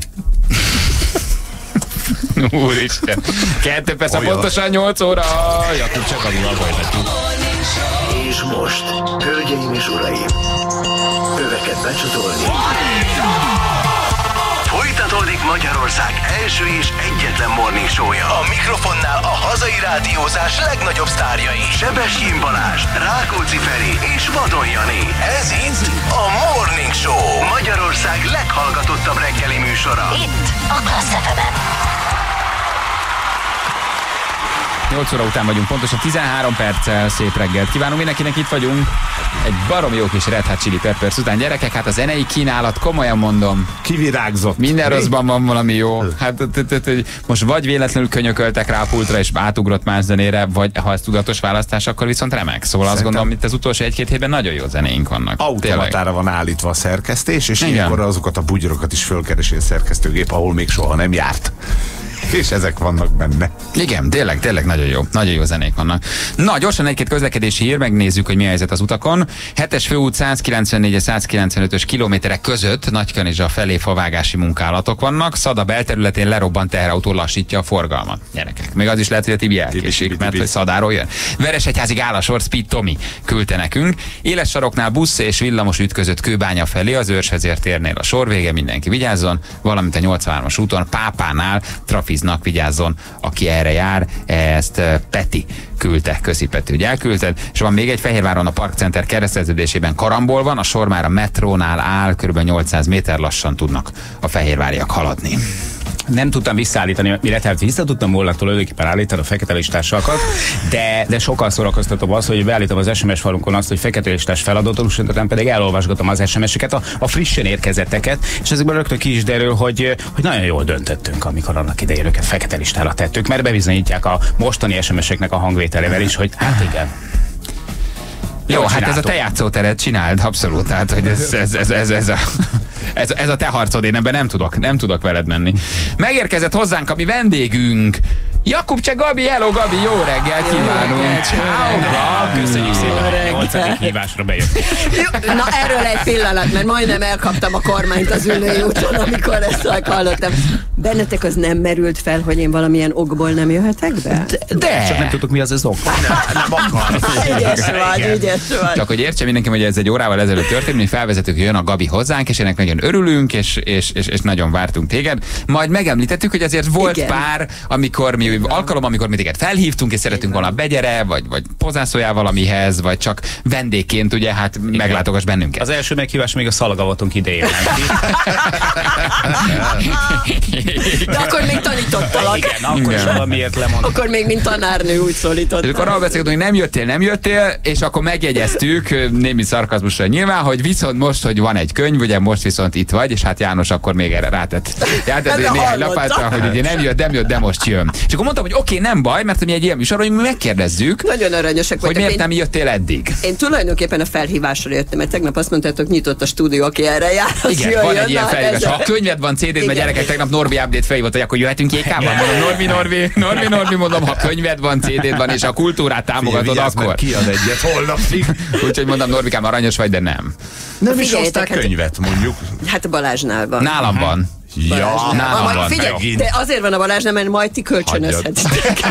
Úristen. Kettő perc, pontosan nyolc óra. Jakub csak Gabival folytatjuk. És most, hölgyeim és uraim, öveket becsatolni. Folytatódik Magyarország első és egyetlen morning show-ja. A mikrofonnál a hazai rádiózás legnagyobb sztárjai. Sebestyén Balázs, Rákóczi Feri és Vadon Jani. Ez itt a Morning Show. Magyarország leghallgatottabb reggeli műsora. Itt a Klassz ef emen. nyolc óra után vagyunk, pontosan tizenhárom perccel. Szép reggelt kívánunk mindenkinek, itt vagyunk. Egy barom jó kis Red Hot Chili Peppers után. Gyerekek, hát a zenei kínálat, komolyan mondom. Kivirágzott. Minden rosszban van valami jó. Hát most vagy véletlenül könyököltek rá a pultra és átugrott más zenére, vagy ha ez tudatos választás, akkor viszont remek. Szóval azt gondolom, itt az utolsó egy-két hétben nagyon jó zenéink vannak. Automatára van állítva a szerkesztés, és igen, ilyenkor azokat a bugyrokat is fölkeresi a szerkesztőgép, ahol még soha nem járt. És ezek vannak benne. Igen, tényleg, tényleg nagyon jó. Nagyon jó zenék vannak. Na, gyorsan egy-két közlekedési hír, megnézzük, hogy mi a helyzet az utakon. hetes főút százkilencvennégy és százkilencvenötös kilométerek között Nagykanizsa felé favágási munkálatok vannak. Szada belterületén lerobbant teherautó lassítja a forgalmat. Gyerekek, még az is lehet, hogy a Tibi elkésik, mert hogy Szadáról jön. Veresegyházig áll a sor, Speed Tomi küldte nekünk. Éles saroknál busz és villamos ütközött Kőbánya felé, az Őrsvezértérnél a sor vége, mindenki vigyázzon, valamint a nyolcvanhármas úton Pápánál trafiznak, vigyázzon, aki erre jár. Ezt Peti küldte, köszi Peti, hogy elküldted. És van még egy, Fehérváron a Parkcenter kereszteződésében karambol van, a sor már a metrónál áll, kb. nyolcszáz méter, lassan tudnak a fehérváriak haladni. Nem tudtam visszaállítani, mire tehát vissza tudtam volna tulajdonképpen állítani a fekete listásakat, de, de sokkal szórakoztatóbb az, hogy beállítom az es em es falunkon azt, hogy fekete listás feladatot, és utána pedig elolvasgatom az es em es-eket, a, a frissen érkezetteket, és ezekből rögtön ki is derül, hogy, hogy nagyon jól döntöttünk, amikor annak idején őket fekete listára tettük, mert bebizonyítják a mostani es em es-eknek a hangvételével is, hogy hát igen. Jó, hát ez a te játszóteret csináld, abszolút, tehát hogy ez, ez, ez, ez, ez, a, ez, ez a te harcod, én ebben nem tudok, nem tudok veled menni. Megérkezett hozzánk a mi vendégünk, Jakub Cseh Gabi, hello Gabi, jó reggelt kívánunk! Ciao, köszönjük szépen, a nyolcadik hívásra bejött. Na erről egy pillanat, mert majdnem elkaptam a kormányt az ülői úton, amikor ezt hallottam. Bennetek az nem merült fel, hogy én valamilyen okból nem jöhetek be? De! de. Csak nem tudtuk, mi az az ok. Nem akar. Ügyes vagy, ügyes vagy. Csak hogy értse mindenki, hogy ez egy órával ezelőtt történt, mi felvezetők, jön a Gabi hozzánk, és ennek nagyon örülünk, és, és, és, és nagyon vártunk téged. Majd megemlítettük, hogy azért volt igen, pár, amikor mi alkalom, amikor mi téged felhívtunk, és szeretünk volna begyere, vagy, vagy pozászóljál valamihez, vagy csak vendégként, ugye, hát igen, meglátogass bennünket. Az első meghívás még a szalagavatunk idején. De akkor még tanítottalak. Igen, akkor is valamiért lemondott. Akkor még mint tanárnő úgy szólított. És akkor arra beszélgetünk, hogy nem jöttél, nem jöttél, és akkor megjegyeztük, némi szarkazmusra nyilván, hogy viszont most, hogy van egy könyv, ugye most viszont itt vagy, és hát János akkor még erre rátett. Rátett néhány lapátra, hogy ugye nem jött, nem jött, de most jön. És akkor mondtam, hogy oké, okay, nem baj, mert mi egy ilyen műsor, hogy mi megkérdezzük. Nagyon aranyosak hogy miért nem jöttél eddig. Én tulajdonképpen a felhívásra jöttem, mert tegnap azt mondtátok, nyitott a stúdió, aki erre jár. Igen, jöjjön, van egy ilyen felhívás. Ha a könyved van, cé dé-d, mert gyerekek, tegnap Norbi update felhívott, hogy akkor jöhetünk Jékában. Mondom, Norbi, Norbi, Norbi, Norbi, mondom, ha könyved van, cé dé-d van, és a kultúrát támogatod, Figyelj, akkor. Kiad egyet holnapig. Úgyhogy mondom, Norbikám, aranyos vagy, de nem. Nem is hozták könyvet, mondjuk. Hát Balázsnál van. Nálam van. Ja, nálam van. Figyelj, de azért van a Balázsnál, mert majd ti kölcsönözhetitek.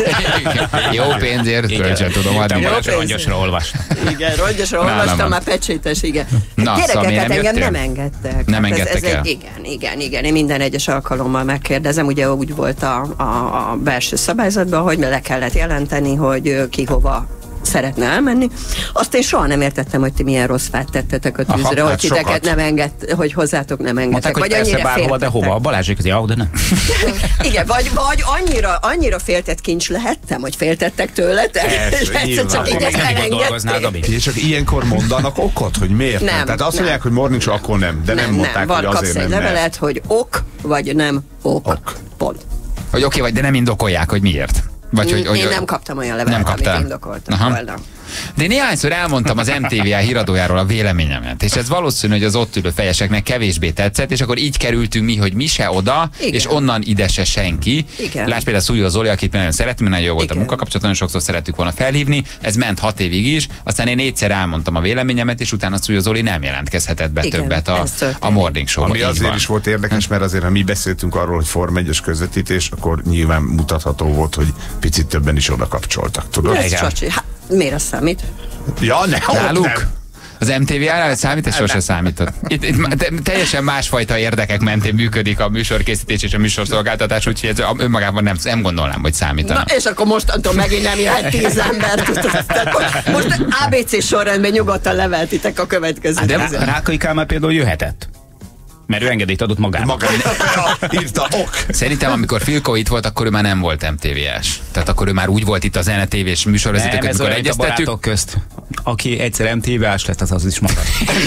Jó pénzért kölcsön tudom adni. Rongyosra olvastam. Igen, rongyosra olvastam, már pecsétes, igen. Na, Gyerekeket engem nem engedtek. Nem engedtek ez, ez el? egy, igen, igen, igen. Én minden egyes alkalommal megkérdezem, ugye úgy volt a, a, a belső szabályzatban, hogy le kellett jelenteni, hogy ki hova szeretne elmenni. Azt én soha nem értettem, hogy ti milyen rossz fát tettetek a tűzre, Aha, hogy hát titeket sokat. nem enged, hogy hozzátok nem engedtek. Mondták, hogy vagy persze annyira bárhova, de féltettek. hova? A Balázsék az de nem. Igen, vagy, vagy annyira, annyira féltett kincs lehettem, hogy féltettek tőletek. Persze, És egyszer nyilván. csak így Akkor ezt még mindig ott dolgoznál, elengedték. Gabi? És csak ilyenkor mondanak okot, hogy miért nem. Nem, Tehát azt nem. mondják, hogy morning show, akkor nem. De nem, Nem, mondták, van, hogy kapsz azért egy nem. mert. levelet, hogy ok, vagy nem ok. Ok. Pont. Hogy oké okay, vagy, de nem indokolják, hogy miért. Vagy, hogy, Én hogy, nem kaptam olyan levelet, nem amit kaptál. indokoltam Aha. volna. De én néhányszor elmondtam az em té vé híradójáról a véleményemet, és ez valószínű, hogy az ott ülő fejeseknek kevésbé tetszett, és akkor így kerültünk mi, hogy mi se oda, Igen. és onnan ide se senki. Igen. Lásd például Szújó Zoli, akit nagyon szeretünk, nagyon jó volt Igen. a munkakapcsolat, nagyon sokszor szerettük volna felhívni, ez ment hat évig is, aztán én négyszer elmondtam a véleményemet, és utána Szújó Zoli nem jelentkezhetett be Igen, többet a, ez történt. a Morning Show-ba. Ami Így azért van. is volt érdekes, mert azért, ha mi beszéltünk arról, hogy Form egyes közvetítés, akkor nyilván mutatható volt, hogy picit többen is oda kapcsoltak. Tudod? Ez csacsi. Hát, miért az számít? Ja, ne, ott Náluk? nem. Az em té vé-ára számít, és sose számított. Itt, itt te- teljesen másfajta érdekek mentén működik a műsorkészítés és a műsorszolgáltatás, úgyhogy ez önmagában nem, nem gondolnám, hogy számítana. Na, és akkor mostantól megint nem jöhet tíz ember. tudod. Tehát most á bé cé sorrendben nyugodtan leveltitek a következő. De a Rákai Kálmán például jöhetett. Mert ő engedélyt adott magának. Magán írta ok. Szerintem, amikor Filko itt volt, akkor ő már nem volt em té vé-es. Tehát akkor ő már úgy volt itt az en té vés műsorvezetők, Nem, ez amikor olyan, mint a egyeztettük. barátok közt. Aki egyszer em té vé-ás lett, az az is marad.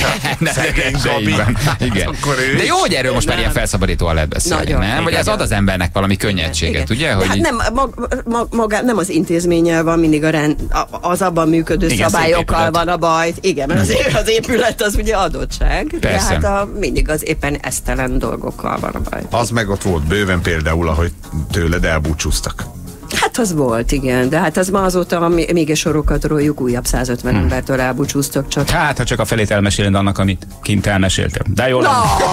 Szegény Gabi. Igen. Igen. Akkor ő De jó, hogy erről most már ilyen felszabadítóan lehet beszélni, Nagyon. nem? Vagy ez ad az embernek valami könnyedséget, Igen. ugye? De Hogy hát így... nem, mag, mag, maga, nem az intézménnyel van mindig a rend, a- az abban működő Igen, szabályokkal szép épület. van a baj. Igen, mert az, é- az épület az ugye adottság. Persze. De hát a, mindig az éppen esztelen dolgokkal van a baj. Az meg ott volt bőven például, ahogy tőled elbúcsúztak. Hát az volt, igen, de hát az ma azóta, mi- még egy sorokat róljuk, újabb százötven hmm. embertől elbúcsúztak csak. Hát, ha csak a felét elmeséled annak, amit kint elmeséltem. De jól. No!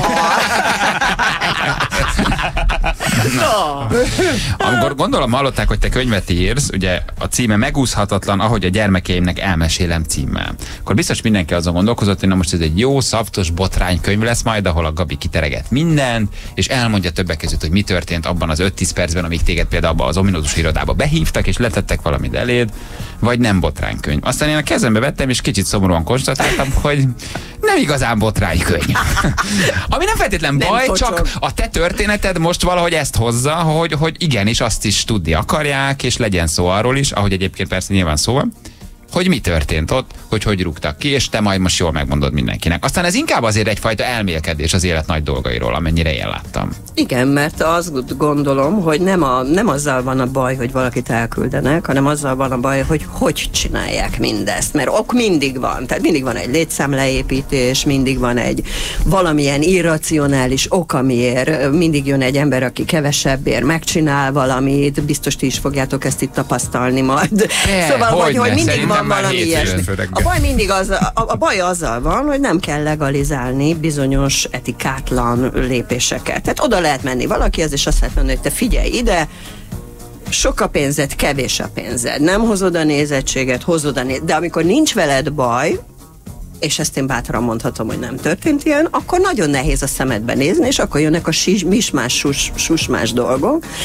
Amikor gondolom hallották, hogy te könyvet írsz, ugye a címe Megúszhatatlan, ahogy a gyermekeimnek elmesélem címmel. Akkor biztos mindenki azon gondolkozott, hogy na most ez egy jó, szaftos botránykönyv lesz majd, ahol a Gabi kitereget mindent, és elmondja többek között, hogy mi történt abban az öt-tíz percben, amíg téged például abba az ominózus irodába behívtak, és letettek valamit eléd, vagy nem botránykönyv. Aztán én a kezembe vettem, és kicsit szomorúan konstatáltam, hogy nem igazán botránykönyv. Ami nem feltétlen Nem baj, pocsog. csak a te történeted most valahogy ezt hozza, hogy, hogy igenis azt is tudni akarják, és legyen szó arról is, ahogy egyébként persze nyilván szó van, hogy mi történt ott, hogy hogy rúgtak ki, és te majd most jól megmondod mindenkinek. Aztán ez inkább azért egyfajta elmélkedés az élet nagy dolgairól, amennyire én láttam. Igen, mert azt gondolom, hogy nem, a, nem azzal van a baj, hogy valakit elküldenek, hanem azzal van a baj, hogy hogy csinálják mindezt. Mert ok mindig van. Tehát mindig van egy létszámleépítés, mindig van egy valamilyen irracionális ok, amiért mindig jön egy ember, aki kevesebbért megcsinál valamit, biztos ti is fogjátok ezt itt tapasztalni majd. E, szóval, hogy, hogyne, hogy mindig szerintem van már valami hétfőn. ilyesmi. A baj mindig az, a, a baj azzal van, hogy nem kell legalizálni bizonyos etikátlan lépéseket. Tehát oda lehet menni valakihez, és azt lehet mondani, hogy te figyelj ide, sok a pénzed, kevés a pénzed. Nem hozod a nézettséget, hozod a nézettséget. De amikor nincs veled baj, és ezt én bátran mondhatom, hogy nem történt ilyen, akkor nagyon nehéz a szemedbe nézni, és akkor jönnek a sis, mismás, sus, susmás dolgok.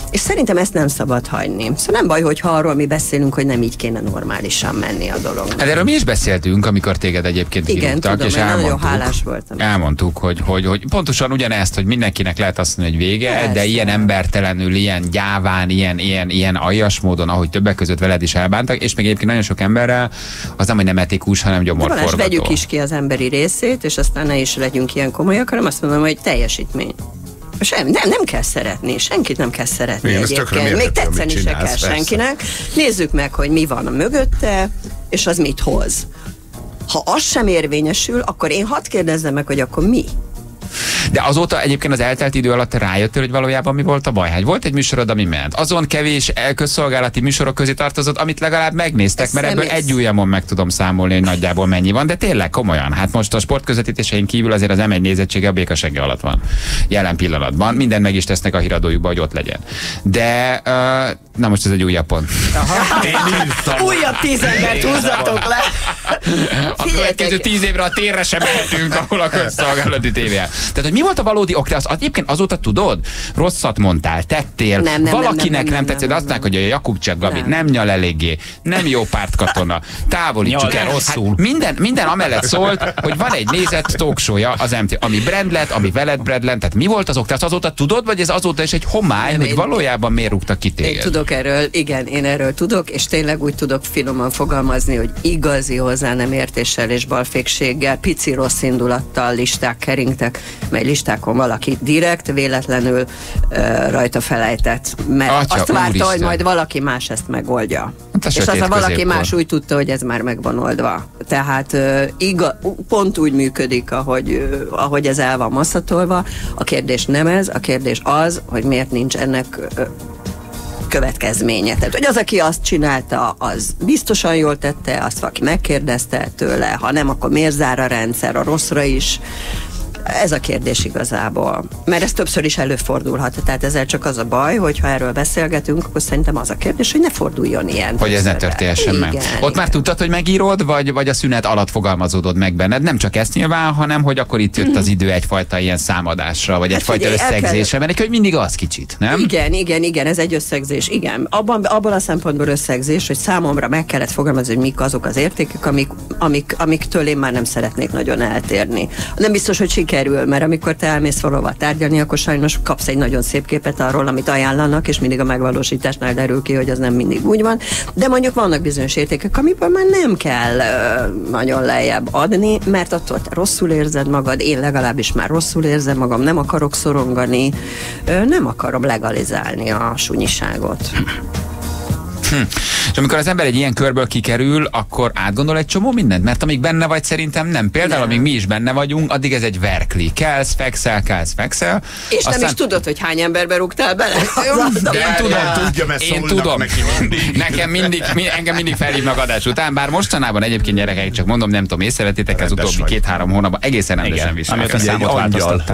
És szerintem ezt nem szabad hagyni. Szóval nem baj, hogyha arról mi beszélünk, hogy nem így kéne normálisan menni a dolog. Hát erről mi is beszéltünk, amikor téged egyébként kirúgtak, tudom, és elmondtuk, nagyon hálás voltam. elmondtuk hogy, hogy, hogy pontosan ugyanezt, hogy mindenkinek lehet azt mondani, hogy vége, Persze. de ilyen embertelenül, ilyen gyáván, ilyen, ilyen, ilyen aljas módon, ahogy többek között veled is elbántak, és még egyébként nagyon sok emberrel, az nem, hogy nem etikus, hanem gyomorforgató. De vegyük is ki az emberi részét, és aztán ne is legyünk ilyen komolyak, hanem azt mondom, hogy teljesítmény. Sem, nem, nem kell szeretni, senkit nem kell szeretni. Igen, egyébként. Még tetszeni se kell persze. senkinek. Nézzük meg, hogy mi van a mögötte, és az mit hoz. Ha az sem érvényesül, akkor én hadd kérdezzem meg, hogy akkor mi? De azóta egyébként az eltelt idő alatt rájöttél, hogy valójában mi volt a baj? Hát volt egy műsorod, ami ment. Azon kevés közszolgálati műsorok közé tartozott, amit legalább megnéztek, ez mert ebből ész. egy ujjamon meg tudom számolni, hogy nagyjából mennyi van, de tényleg komolyan. Hát most a sportközvetítésein kívül azért az em egy nézettsége a békasegge alatt van. Jelen pillanatban. Mindent meg is tesznek a híradójukba, hogy ott legyen. De, uh, na most ez egy újabb pont. Újabb tíz embert húzzatok le! A következő tíz évre a térre sem mehetünk, ahol a közszolgálati tévé. Tehát, hogy mi volt a valódi ok? Te azt egyébként azóta tudod? Rosszat mondtál, tettél, nem, nem, valakinek nem, nem, nem tetszett, azt mondták, hogy a Jakubcsák Gabi nem. nem nyal eléggé, nem jó pártkatona, távolítsuk el. rosszul. Hát minden, minden amellett szólt, hogy van egy nézett talkshow-ja az em té, ami brand lett, ami veled brand lett, tehát mi volt az ok? Te azt azóta tudod, vagy ez azóta is egy homály, nem, hogy én, valójában miért rúgtak ki téged? Én tudok erről, igen, én erről tudok, és tényleg úgy tudok finoman fogalmazni, hogy igazi hozzá nem értéssel és balfékséggel, pici rossz indulattal listák keringtek, mely listákon valaki direkt, véletlenül uh, rajta felejtett, mert Atya, azt várta, úristen. hogy majd valaki más ezt megoldja. Hát és az a valaki középkor. más úgy tudta, hogy ez már meg van oldva. Tehát uh, iga, pont úgy működik, ahogy, uh, ahogy ez el van masszatolva. A kérdés nem ez, a kérdés az, hogy miért nincs ennek uh, következménye. Tehát, hogy az, aki azt csinálta, az biztosan jól tette, azt valaki megkérdezte tőle, ha nem, akkor miért zár a rendszer a rosszra is. Ez a kérdés igazából. Mert ez többször is előfordulhat. Tehát ezzel csak az a baj, hogy ha erről beszélgetünk, akkor szerintem az a kérdés, hogy ne forduljon ilyen. Hogy ez ne történhessen meg. Ott igen. Már tudtad, hogy megírod, vagy, vagy a szünet alatt fogalmazódod meg benned? Nem csak ezt nyilván, hanem hogy akkor itt jött az idő egyfajta ilyen számadásra, vagy hát egyfajta figyelj, összegzésre, kell... mert hogy mindig az kicsit, nem? Igen, igen, igen, ez egy összegzés. Igen. Abban, abban a szempontból összegzés, hogy számomra meg kellett fogalmazni, hogy mik azok az értékek, amik, amik, amiktől én már nem szeretnék nagyon eltérni. Nem biztos, hogy sikerül, mert amikor te elmész valahova tárgyalni, akkor sajnos kapsz egy nagyon szép képet arról, amit ajánlanak, és mindig a megvalósításnál derül ki, hogy az nem mindig úgy van. De mondjuk vannak bizonyos értékek, amiből már nem kell uh, nagyon lejjebb adni, mert attól te rosszul érzed magad, én legalábbis már rosszul érzem magam, nem akarok szorongani, uh, nem akarom legalizálni a sunyiságot. Hm. És amikor az ember egy ilyen körből kikerül, akkor átgondol egy csomó mindent, mert amíg benne vagy, szerintem nem. Például, amíg mi is benne vagyunk, addig ez egy verkli. Kelsz, fekszel, kelsz, fekszel. És aztán... nem is tudod, hogy hány emberbe rúgtál bele? Én tudom, én tudom. Nekem mindig, engem mindig felhívnak adás után, bár mostanában egyébként gyerekek, csak mondom, nem tudom, észrevettétek, az utóbbi két-három hónapban egészen rendesen viselnek. Amit a számot változtattam.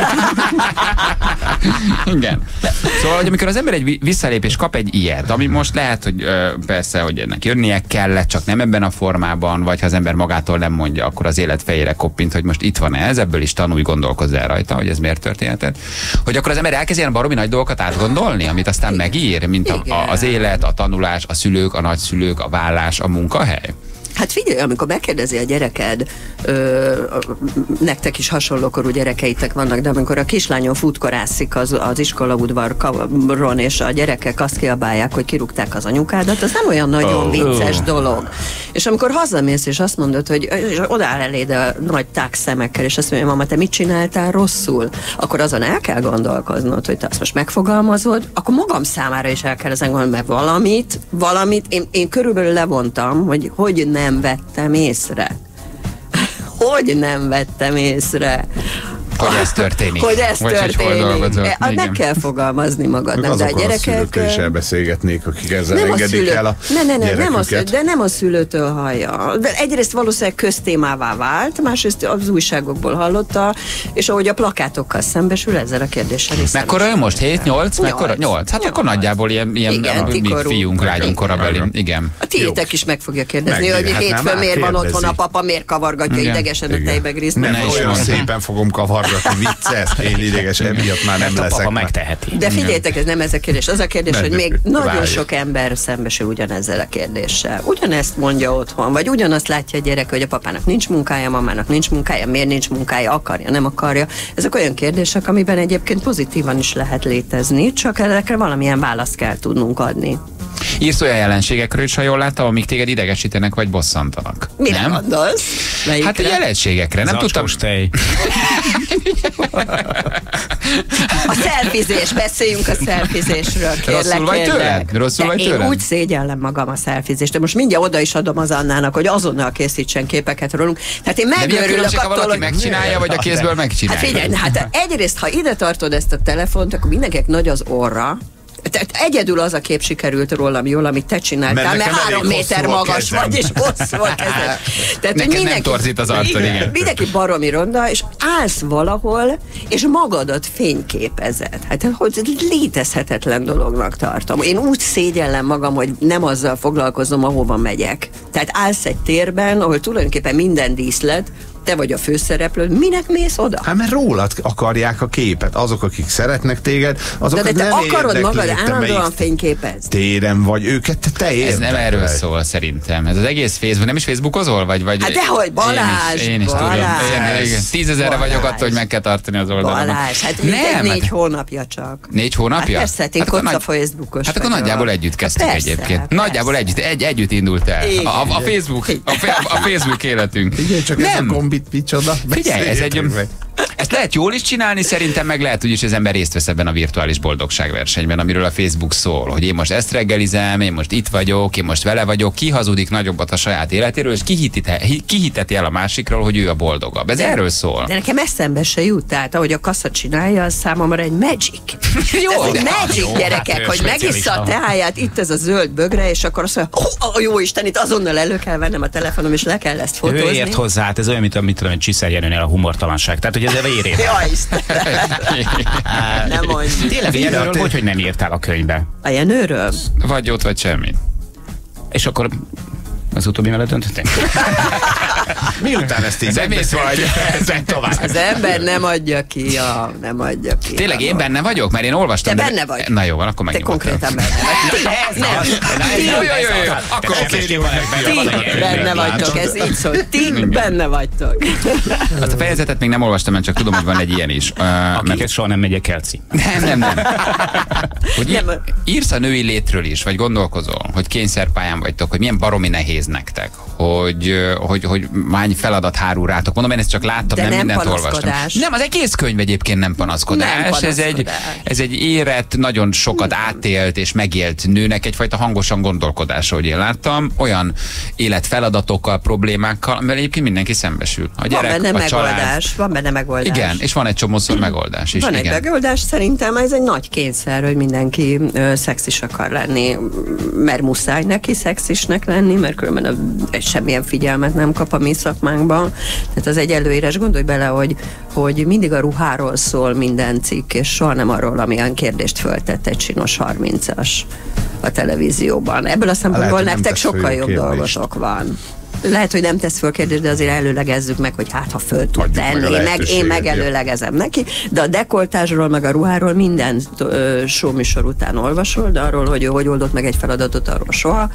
Igen. Szóval, hogy amikor az ember egy visszalépés kap egy ilyet, ami most lehet, hogy ö, persze, hogy ennek jönnie kellett, csak nem ebben a formában, vagy ha az ember magától nem mondja, akkor az élet fejére koppint, hogy most itt van ez, ebből is tanulj, gondolkozz el rajta, hogy ez miért történhetett. Hogy akkor az ember elkezd ilyen baromi nagy dolgokat átgondolni, amit aztán igen. megír, mint a, a, az élet, a tanulás, a szülők, a nagyszülők, a vállás, a munkahely. Hát figyelj, amikor megkérdezi a gyereked, ö, nektek is hasonlókorú gyerekeitek vannak, de amikor a kislányon futkorászik az, az iskolaudvaron, és a gyerekek azt kiabálják, hogy kirúgták az anyukádat, az nem olyan nagyon oh. vicces dolog. És amikor hazamész, és azt mondod, hogy odáll eléd a nagy tág szemekkel, és azt mondja, mama, te mit csináltál rosszul? Akkor azon el kell gondolkoznod, hogy te azt most megfogalmazod, akkor magam számára is el kell ezen gondolni, mert valamit, valamit, én, én körülbelül levontam, hogy hogy nem nem vettem észre. Hogy nem vettem észre? Hogy ez történik. Hogy ez Vagy történik. Hogy meg kell fogalmazni magadnak. De a gyerekek... is elbeszélgetnék, akik ezzel engedik szülő... el a ne, ne, ne, nem a szülő, de nem a szülőtől hallja. De egyrészt valószínűleg köztémává vált, másrészt az újságokból hallotta, és ahogy a plakátokkal szembesül, ezzel a kérdéssel is. Mekkora ő most? hét nyolc? Mekkora? nyolc. Hát akkor nagyjából ilyen, ilyen igen, mi fiunk, lányunk korabeli. Igen. A tiétek is meg fogja kérdezni, hogy hétfőn miért van otthon a papa, miért kavargatja idegesen a tejbegrízt. Nem olyan szépen fogom kavarni, hallgatni, vicces, én ideges, emiatt már nem leszek. Ha megteheti. De figyeljétek, ez nem ez a kérdés. Az a kérdés, Nem, hogy nem, még nem, nagyon várjuk. sok ember szembesül ugyanezzel a kérdéssel. Ugyanezt mondja otthon, vagy ugyanazt látja a gyerek, hogy a papának nincs munkája, mamának nincs munkája, miért nincs munkája, akarja, nem akarja. Ezek olyan kérdések, amiben egyébként pozitívan is lehet létezni, csak ezekre valamilyen választ kell tudnunk adni. Írsz olyan jelenségekről is, ha jól láttam, amik téged idegesítenek vagy bosszantanak. Mire nem? gondolsz? Hát a Melyikre? jelenségekre. Nem tudtam. tej. A szelfizés, beszéljünk a szelfizésről, kérlek, Rosszul vagy kérlek. tőled? Rosszul De vagy én tőled? úgy szégyellem magam a szelfizést, de most mindjárt oda is adom az Annának, hogy azonnal készítsen képeket rólunk. Tehát én De mi a megőrülök különbség, ha attól, valaki hogy... megcsinálja, vagy a kézből Hát megcsinálja? figyelj, hát egyrészt, ha ide tartod ezt a telefont, akkor mindenkinek nagy az orra. Tehát egyedül az a kép sikerült rólam jól, amit te csináltál, Mert mert, nekem három elég méter hosszú a magas kezem. vagy, és hosszú a kezed. Tehát, Neked hogy nem torzít az arcod, igen. Mindenki baromi ronda, és állsz valahol, és magadat fényképezed. Hát hogy létezhetetlen dolognak tartom. Én úgy szégyellem magam, hogy nem azzal foglalkozom, ahova megyek. Tehát állsz egy térben, ahol tulajdonképpen minden díszlet, te vagy a főszereplő, minek mész oda? Hát mert rólad akarják a képet. Azok, akik szeretnek téged, azok De, de te nem akarod érdekli, magad hogy te állandóan melyik fényképezni. téren vagy, őket te, te Ez érdekel. nem erről szól szerintem. Ez az egész Facebook. Nem is Facebookozol? Vagy, vagy Hát dehogy, Balázs, Én is, én is tudom. Balázs, Én, igen. Tízezerre vagyok Balázs. attól, hogy meg kell tartani az oldalamat. Balázs, hát nem, nem, négy hát, hónapja csak. négy hónapja? Hát persze, hát én akkor koca nagy- Facebookos Hát akkor vagyok. nagyjából együtt kezdtük Hát persze, egyébként. persze. Nagyjából együtt, egy, együtt indult el. Igen. A, a Facebook, a, fe- a Facebook életünk. Igen, csak ez a Nem. gombit micsoda. Figyelj, ez egy... Beszéljétek meg. Ezt lehet jól is csinálni, szerintem meg lehet úgy is, hogy az ember részt vesz ebben a virtuális boldogságversenyben, amiről a Facebook szól, hogy én most ezt reggelizem, én most itt vagyok, én most vele vagyok, ki hazudik nagyobbat a saját életéről, és kihiteti, kihiteti el a másikról, hogy ő a boldogabb. Ez De- erről szól. De nekem eszembe se jut, tehát ahogy a kassa csinálja, az számomra egy magic. Jó, ez egy de- magic, jó, gyerekek, hát ő hogy megissza a specialista. teáját, itt ez a zöld bögre, és akkor azt mondja, oh, jó Isten, itt azonnal elő kell vennem a telefonom, és le kell ezt Ő fotózni. ért hozzá, hát ez olyan, mint amit tudom, hogy Csiszár Jenőnél a humortalanság. Tehát, hogy ez a vérében. Jaj, Istenem. Nem mondj. Tényleg Jenőről hogy, hogy nem írtál a könyvbe? A Jenőről? Vagy jót, vagy semmit. És akkor az utóbbi mellett döntöttél? Miután ezt így Zemész vagy. Ezen tovább. Az ember nem adja ki, a, nem adja ki. Tényleg a- én benne vagyok? Mert én olvastam. Te de- benne vagy. Na jó, van, akkor Te megnyugodtam. konkrétan benne vagy. Ti- Nem. Jó, jó, jó, jó. Akkor Ti benne vagytok, ez így szól. Ti benne vagytok. azt a fejezetet még nem olvastam, mert csak tudom, hogy van egy ilyen is. Uh, Akiket mert... soha nem megyek Kelci. Nem, nem, nem. Hogy Nem. ír, írsz a női létről is, vagy gondolkozol, hogy kényszerpályán vagytok, hogy milyen baromi nehéz nektek, hogy, hogy, hogy mány feladat hárul rátok. Mondom, én ezt csak láttam, De nem, nem mindent panaszkodás. olvastam. Nem, az egész könyv egyébként nem panaszkodás. Nem Ez, egy, panaszkodás. ez egy érett, nagyon sokat átélt és megélt nőnek egyfajta hangosan gondolkodása, hogy én láttam, olyan életfeladatokkal, problémákkal, amivel egyébként mindenki szembesül. A gyerek, Van benne a család. megoldás, van benne megoldás. Igen, és van egy csomószor megoldás is. Van egy igen. megoldás, szerintem ez egy nagy kényszer, hogy mindenki ö, szexis akar lenni, mert muszáj neki szexisnek lenni, mert különben a, egy semmilyen figyelmet nem kap a mi szakmánkban. Tehát az egy előírás. Gondolj bele, hogy, hogy mindig a ruháról szól minden cikk, és soha nem arról, amilyen kérdést föltett egy csinos harmincas a televízióban. Ebből a szempontból hogy nem nektek tesz föl sokkal jó jobb kérdést. dolgotok van. Lehet, hogy nem tesz föl kérdést, de azért előlegezzük meg, hogy hát, ha föl tud Adjuk meg a tenni, meg, én lehetőséget, megelőlegezem neki, de a dekoltázsról, meg a ruháról minden ö, showműsor után olvasol, de arról, hogy ő hogy oldott meg egy feladatot, arról soha.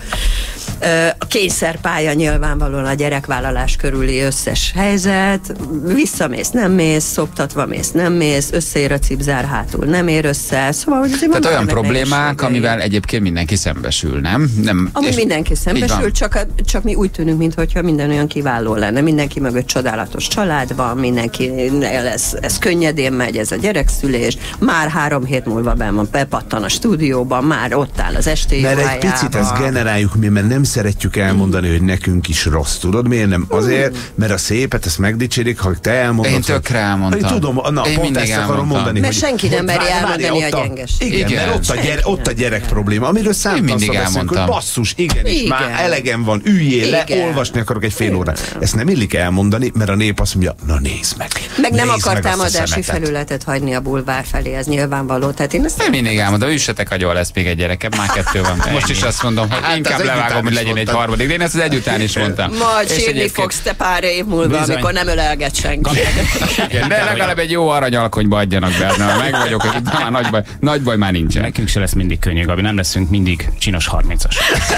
Ö, a kényszerpálya nyilvánvalóan a gyerekvállalás körüli összes helyzet, visszamész, nem mész, szoptatva mész, nem mész, összeér a cipzár, hátul nem ér össze, szóval, hogy azért Tehát van olyan ennek problémák, nehézségei. amivel egyébként mindenki szembesül, nem? nem Ami és- mindenki így szembesül, van. csak, a- csak mi úgy tűnünk, mintha minden olyan kiváló lenne. Mindenki mögött csodálatos család van, mindenki, ez, ez könnyedén megy, ez a gyerekszülés, már három hét múlva benn van, bepattan a stúdióban, már ott áll az esti Mert egy ruhájában. picit ezt generáljuk mi, mert nem szeretjük elmondani, hogy nekünk is rossz. Tudod miért nem? Azért, mert a szépet ezt megdicsérik, ha te elmondod. Én tökre hogy- elmondtam. Hogy tudom, na, Én pont mindig ezt akarom elmondtam. mondani. Mert hogy, senki nem hogy meri várj, elmondani várj, a ott gyengeséget. Igen, Igen. mert ott a, gyere, ott a gyerek probléma, amiről számtalanszor mindig beszélünk, hogy elmondtam. basszus, igenis, Igen. már elegem van, üljél le, Igen. olvasd olvasni akarok egy fél órát. Ezt nem illik elmondani, mert a nép azt mondja, na nézd meg. Meg nem nézd akar meg támadási felületet hagyni a bulvár felé, ez nyilvánvaló. Tehát én ezt nem mindig elmondom, üssetek agyon, lesz még egy gyerekem, már kettő van. Most is azt mondom, hogy hát inkább levágom, hogy legyen egy harmadik. De én ezt az egyután is mondtam. Majd sírni egyébként... fogsz te pár év múlva, bizony, amikor nem ölelget senki. De legalább egy jó aranyalkonyba adjanak be, na, meg vagyok, hogy már nagy baj, nagy baj már nincsen. Nekünk se lesz mindig könnyű, Gabi, nem leszünk mindig csinos harmincas.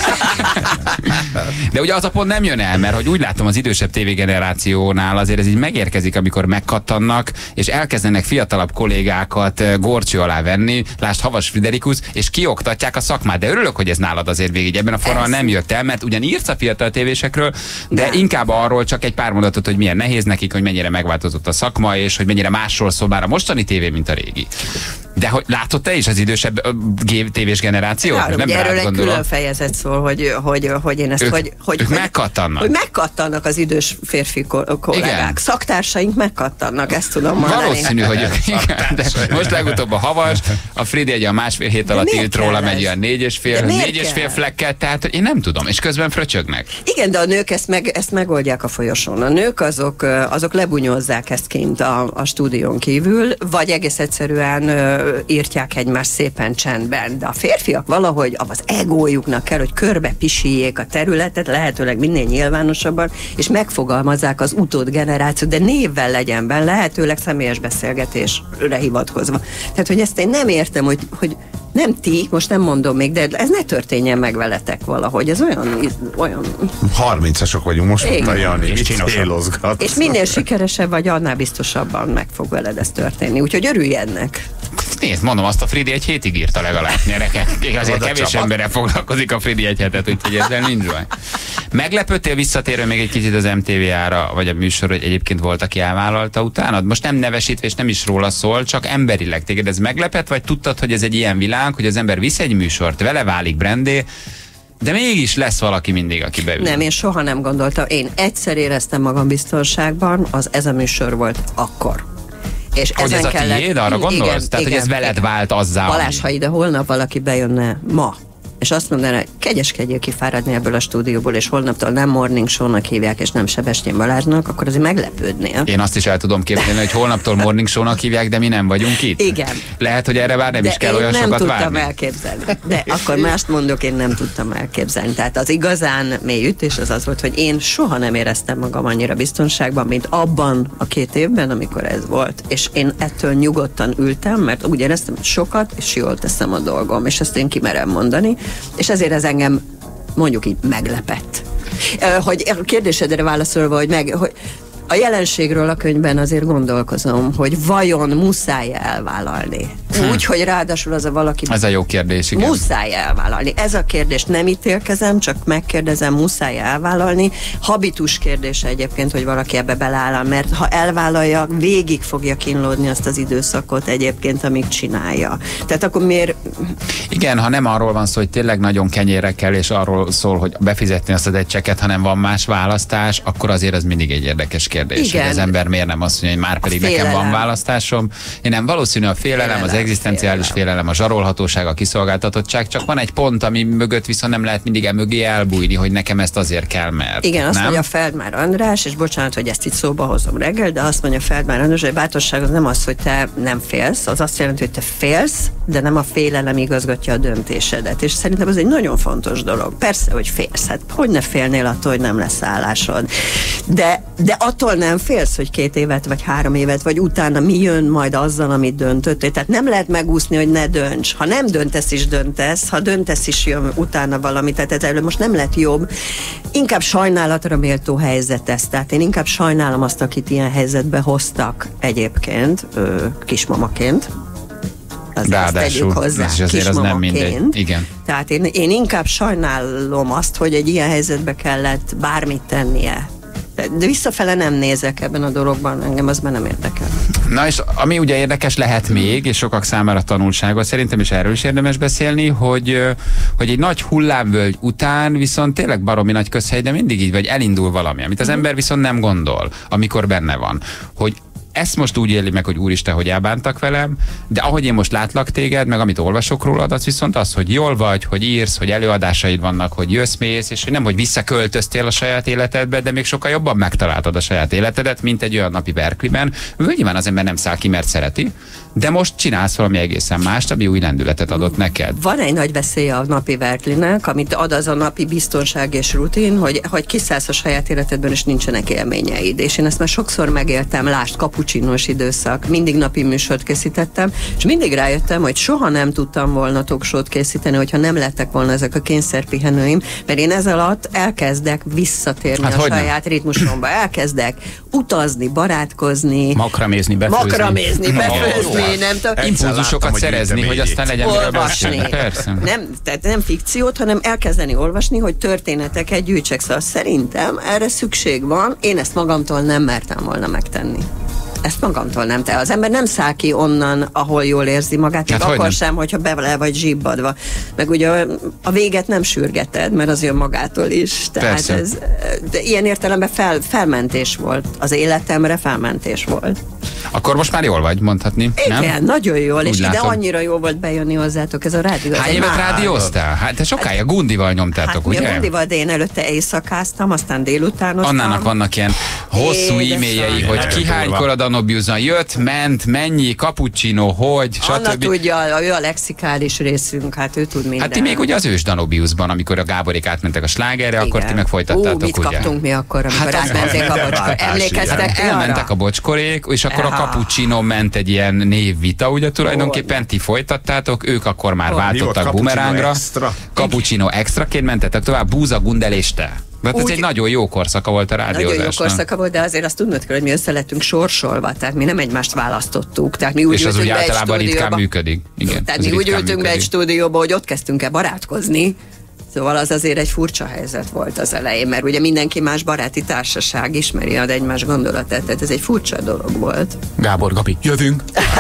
De ugye az a pont nem jön el, mert hogy úgy látom az idősebb tévégenerációnál azért ez így megérkezik, amikor megkattannak, és elkezdenek fiatalabb kollégákat górcső alá venni, lásd Havas Friderikus, és kioktatják a szakmát. De örülök, hogy ez nálad azért végig ebben a formában nem jött el, mert ugyan írsz a fiatal tévésekről, de, de inkább arról csak egy pár mondatot, hogy milyen nehéz nekik, hogy mennyire megváltozott a szakma, és hogy mennyire másról szól már a mostani tévé, mint a régi. De hogy látod te is az idősebb tévés generációt? Ja, nem erről egy gondolom. külön fejezet szól, hogy, hogy, hogy én ezt... Ők, hogy, hogy, ők hogy, megkattannak. Hogy megkattannak az idős férfi kollégák. Igen. Szaktársaink megkattannak, ezt tudom mondani. Valószínű, hogy ők, igen, de most legutóbb a Havas, a Fridi egy a másfél hét alatt írt róla, megy olyan négy és fél, négy és fél flekket, tehát én nem tudom, és közben fröcsögnek. Igen, de a nők ezt, meg, ezt megoldják a folyosón. A nők azok, azok lebunyozzák ezt kint a, a stúdión kívül, vagy egész egyszerűen uh, írtják egymást szépen csendben. De a férfiak valahogy az egójuknak kell, hogy körbe pisíjék a területet, lehetőleg minél nyilvánosabban, és megfogalmazzák az utód generációt, de névvel legyen benne, lehetőleg személyes beszélgetésre hivatkozva. Tehát, hogy ezt én nem értem, hogy, hogy nem ti, most nem mondom még, de ez ne történjen meg veletek valahogy. Ez olyan... olyan... harmincasok vagyunk, most mondta Jani, és célozgat. És minél sikeresebb vagy, annál biztosabban meg fog veled ez történni. Úgyhogy örülj ennek. Nézd, mondom, azt a Fridi egy hétig írta legalább gyerekek. Azért kevés emberrel foglalkozik a Fridi egy hetet, úgyhogy ezzel nincs baj. Meglepődtél visszatérő még egy kicsit az em té vé-ára, vagy a műsor, hogy egyébként volt, aki elvállalta utánad? Most nem nevesítve, és nem is róla szól, csak emberileg téged ez meglepett, vagy tudtad, hogy ez egy ilyen világ, hogy az ember visz egy műsort, vele válik brandé, de mégis lesz valaki mindig, aki beül. Nem, én soha nem gondoltam. Én egyszer éreztem magam biztonságban, az ez a műsor volt akkor. És hogy ezen ez a kellett... tiéd, arra gondolsz? Igen, Tehát, igen, hogy ez veled igen. vált azzá, Balázs, ha ide holnap valaki bejönne ma, és azt mondaná, hogy kegyeskedjél kifáradni ebből a stúdióból, és holnaptól nem Morning Show-nak hívják, és nem Sebestyén Balázsnak, akkor azért meglepődnél. Én azt is el tudom képzelni, hogy holnaptól Morning Show-nak hívják, de mi nem vagyunk itt. Igen. Lehet, hogy erre már nem de is kell olyan sokat várni. nem tudtam elképzelni. De akkor mást mondok, én nem tudtam elképzelni. Tehát az igazán mély ütés az az volt, hogy én soha nem éreztem magam annyira biztonságban, mint abban a két évben, amikor ez volt. És én ettől nyugodtan ültem, mert úgy éreztem, hogy sokat, és jól teszem a dolgom, és ezt én kimerem mondani. És ezért ez engem mondjuk így meglepett. Hogy a kérdésedre válaszolva, hogy meg, hogy a jelenségről a könyvben azért gondolkozom, hogy vajon muszáj elvállalni. Hm. Úgy, hogy ráadásul az a valaki... Ez a jó kérdés, igen. Muszáj elvállalni. Ez a kérdés nem ítélkezem, csak megkérdezem, muszáj elvállalni. Habitus kérdése egyébként, hogy valaki ebbe beleáll, mert ha elvállalja, végig fogja kínlódni azt az időszakot egyébként, amíg csinálja. Tehát akkor miért... Igen, ha nem arról van szó, hogy tényleg nagyon kenyérre kell, és arról szól, hogy befizetni azt az egy csekket, hanem van más választás, akkor azért az mindig egy érdekes kérdés. Hogy az ember miért nem azt mondja, hogy már pedig nekem van választásom. Én nem, valószínű a félelem, félelem az egzisztenciális félelem. félelem, a zsarolhatóság, a kiszolgáltatottság, csak van egy pont, ami mögött viszont nem lehet mindig emögé elbújni, hogy nekem ezt azért kell, mert. Igen, azt nem? mondja Feldmár András, és bocsánat, hogy ezt itt szóba hozom reggel, de azt mondja Feldmár András, hogy bátorság az nem az, hogy te nem félsz, az azt jelenti, hogy te félsz, de nem a félelem igazgatja a döntésedet. És szerintem ez egy nagyon fontos dolog. Persze, hogy félsz, hát hogy ne félnél attól, hogy nem lesz állásod. De, de attól nem félsz, hogy két évet, vagy három évet, vagy utána mi jön majd azzal, amit döntöttél. Tehát nem lehet megúszni, hogy ne dönts. Ha nem döntesz is döntesz, ha döntesz is jön utána valami. Tehát előbb most nem lett jobb. Inkább sajnálatra méltó helyzet ez. Tehát én inkább sajnálom azt, akit ilyen helyzetbe hoztak egyébként, ö, kismamaként. Ráadásul, hozzá, és azért az nem mindegy. Igen. Tehát én, én inkább sajnálom azt, hogy egy ilyen helyzetbe kellett bármit tennie. De, de visszafele nem nézek ebben a dologban, engem az már nem érdekel. Na és ami ugye érdekes lehet még, és sokak számára tanulságos, szerintem is erről is érdemes beszélni, hogy, hogy egy nagy hullámvölgy után viszont tényleg baromi nagy közhely, de mindig így vagy elindul valami, amit az ember viszont nem gondol, amikor benne van. Hogy ezt most úgy éli meg, hogy úristen, hogy elbántak velem, de ahogy én most látlak téged, meg amit olvasok rólad, az viszont az, hogy jól vagy, hogy írsz, hogy előadásaid vannak, hogy jössz, mész, és hogy nem, hogy visszaköltöztél a saját életedbe, de még sokkal jobban megtaláltad a saját életedet, mint egy olyan napi Berkeleyben. Nyilván az ember nem száll ki, mert szereti, de most csinálsz valami egészen mást, ami új lendületet adott neked. Van egy nagy veszélye a napi Berkeleynek, amit ad az a napi biztonság és rutin, hogy, hogy kiszállsz a saját életedben, és nincsenek élményeid. És én ezt már sokszor megéltem, lásd, kapucsinós időszak, mindig napi műsort készítettem, és mindig rájöttem, hogy soha nem tudtam volna talkshow-t készíteni, hogyha nem lettek volna ezek a kényszerpihenőim, mert én ez alatt elkezdek visszatérni hát a saját ritmusomba, elkezdek utazni, barátkozni, makramézni, befőzni, makramézni, befőzni, nem tudom. Impulzusokat szerezni, hogy aztán legyen olvasni. Nem, tehát nem fikciót, hanem elkezdeni olvasni, hogy történeteket gyűjtsek. Szóval szerintem erre szükség van. Én ezt magamtól nem mertem volna megtenni. Ezt magamtól nem. Te az ember nem száll ki onnan, ahol jól érzi magát, hát akkor nem. Sem, hogyha bele vagy zsibbadva. Meg ugye a, a véget nem sürgeted, mert az jön magától is. Tehát ez, de ilyen értelemben fel, felmentés volt. Az életemre felmentés volt. Akkor most már jól vagy, mondhatni, igen, nem? Nagyon jól, úgy és látom. ide annyira jó volt bejönni hozzátok, ez a rádió. Hány évet rádióztál? Hát te sokáig Gundival nyomtátok, hát, ugye? Hát Gundival, de én előtte éjszakáztam, aztán délutánoztam. Annának vannak ilyen hosszú e-mailjei, hogy ki hánykor a Danubiuson jött, ment, mennyi, cappuccino, hogy, stb. Anna tudja, ő a lexikális részünk, hát ő tud minden. Hát ti még ugye az ős Danubiusban, amikor a Gáborék átmentek a slágerre, igen. Akkor ti meg folytattátok, Ú, mit ugye? kaptunk mi akkor, amikor hát átmenték a bocskor. Emlékeztek el, elmentek a bocskorék, és akkor a cappuccino ment egy ilyen névvita, ugye tulajdonképpen ti folytattátok, ők akkor már váltottak bumerángra. Cappuccino extraként mentetek tovább, Búza, Gundel és te. Hát ez egy nagyon jó korszaka volt a rádiózásnak. Nagyon jó korszaka volt, de azért azt tudnod kell, hogy mi össze lettünk sorsolva, tehát mi nem egymást választottuk. Tehát mi úgy és az úgy általában ritkán működik. Igen, tehát mi úgy ültünk be egy stúdióba, hogy ott kezdtünk el barátkozni. Szóval az azért egy furcsa helyzet volt az elején, mert ugye mindenki más baráti társaság ismeri ad egymás gondolatát, tehát ez egy furcsa dolog volt. Gábor, Gabi, jövünk!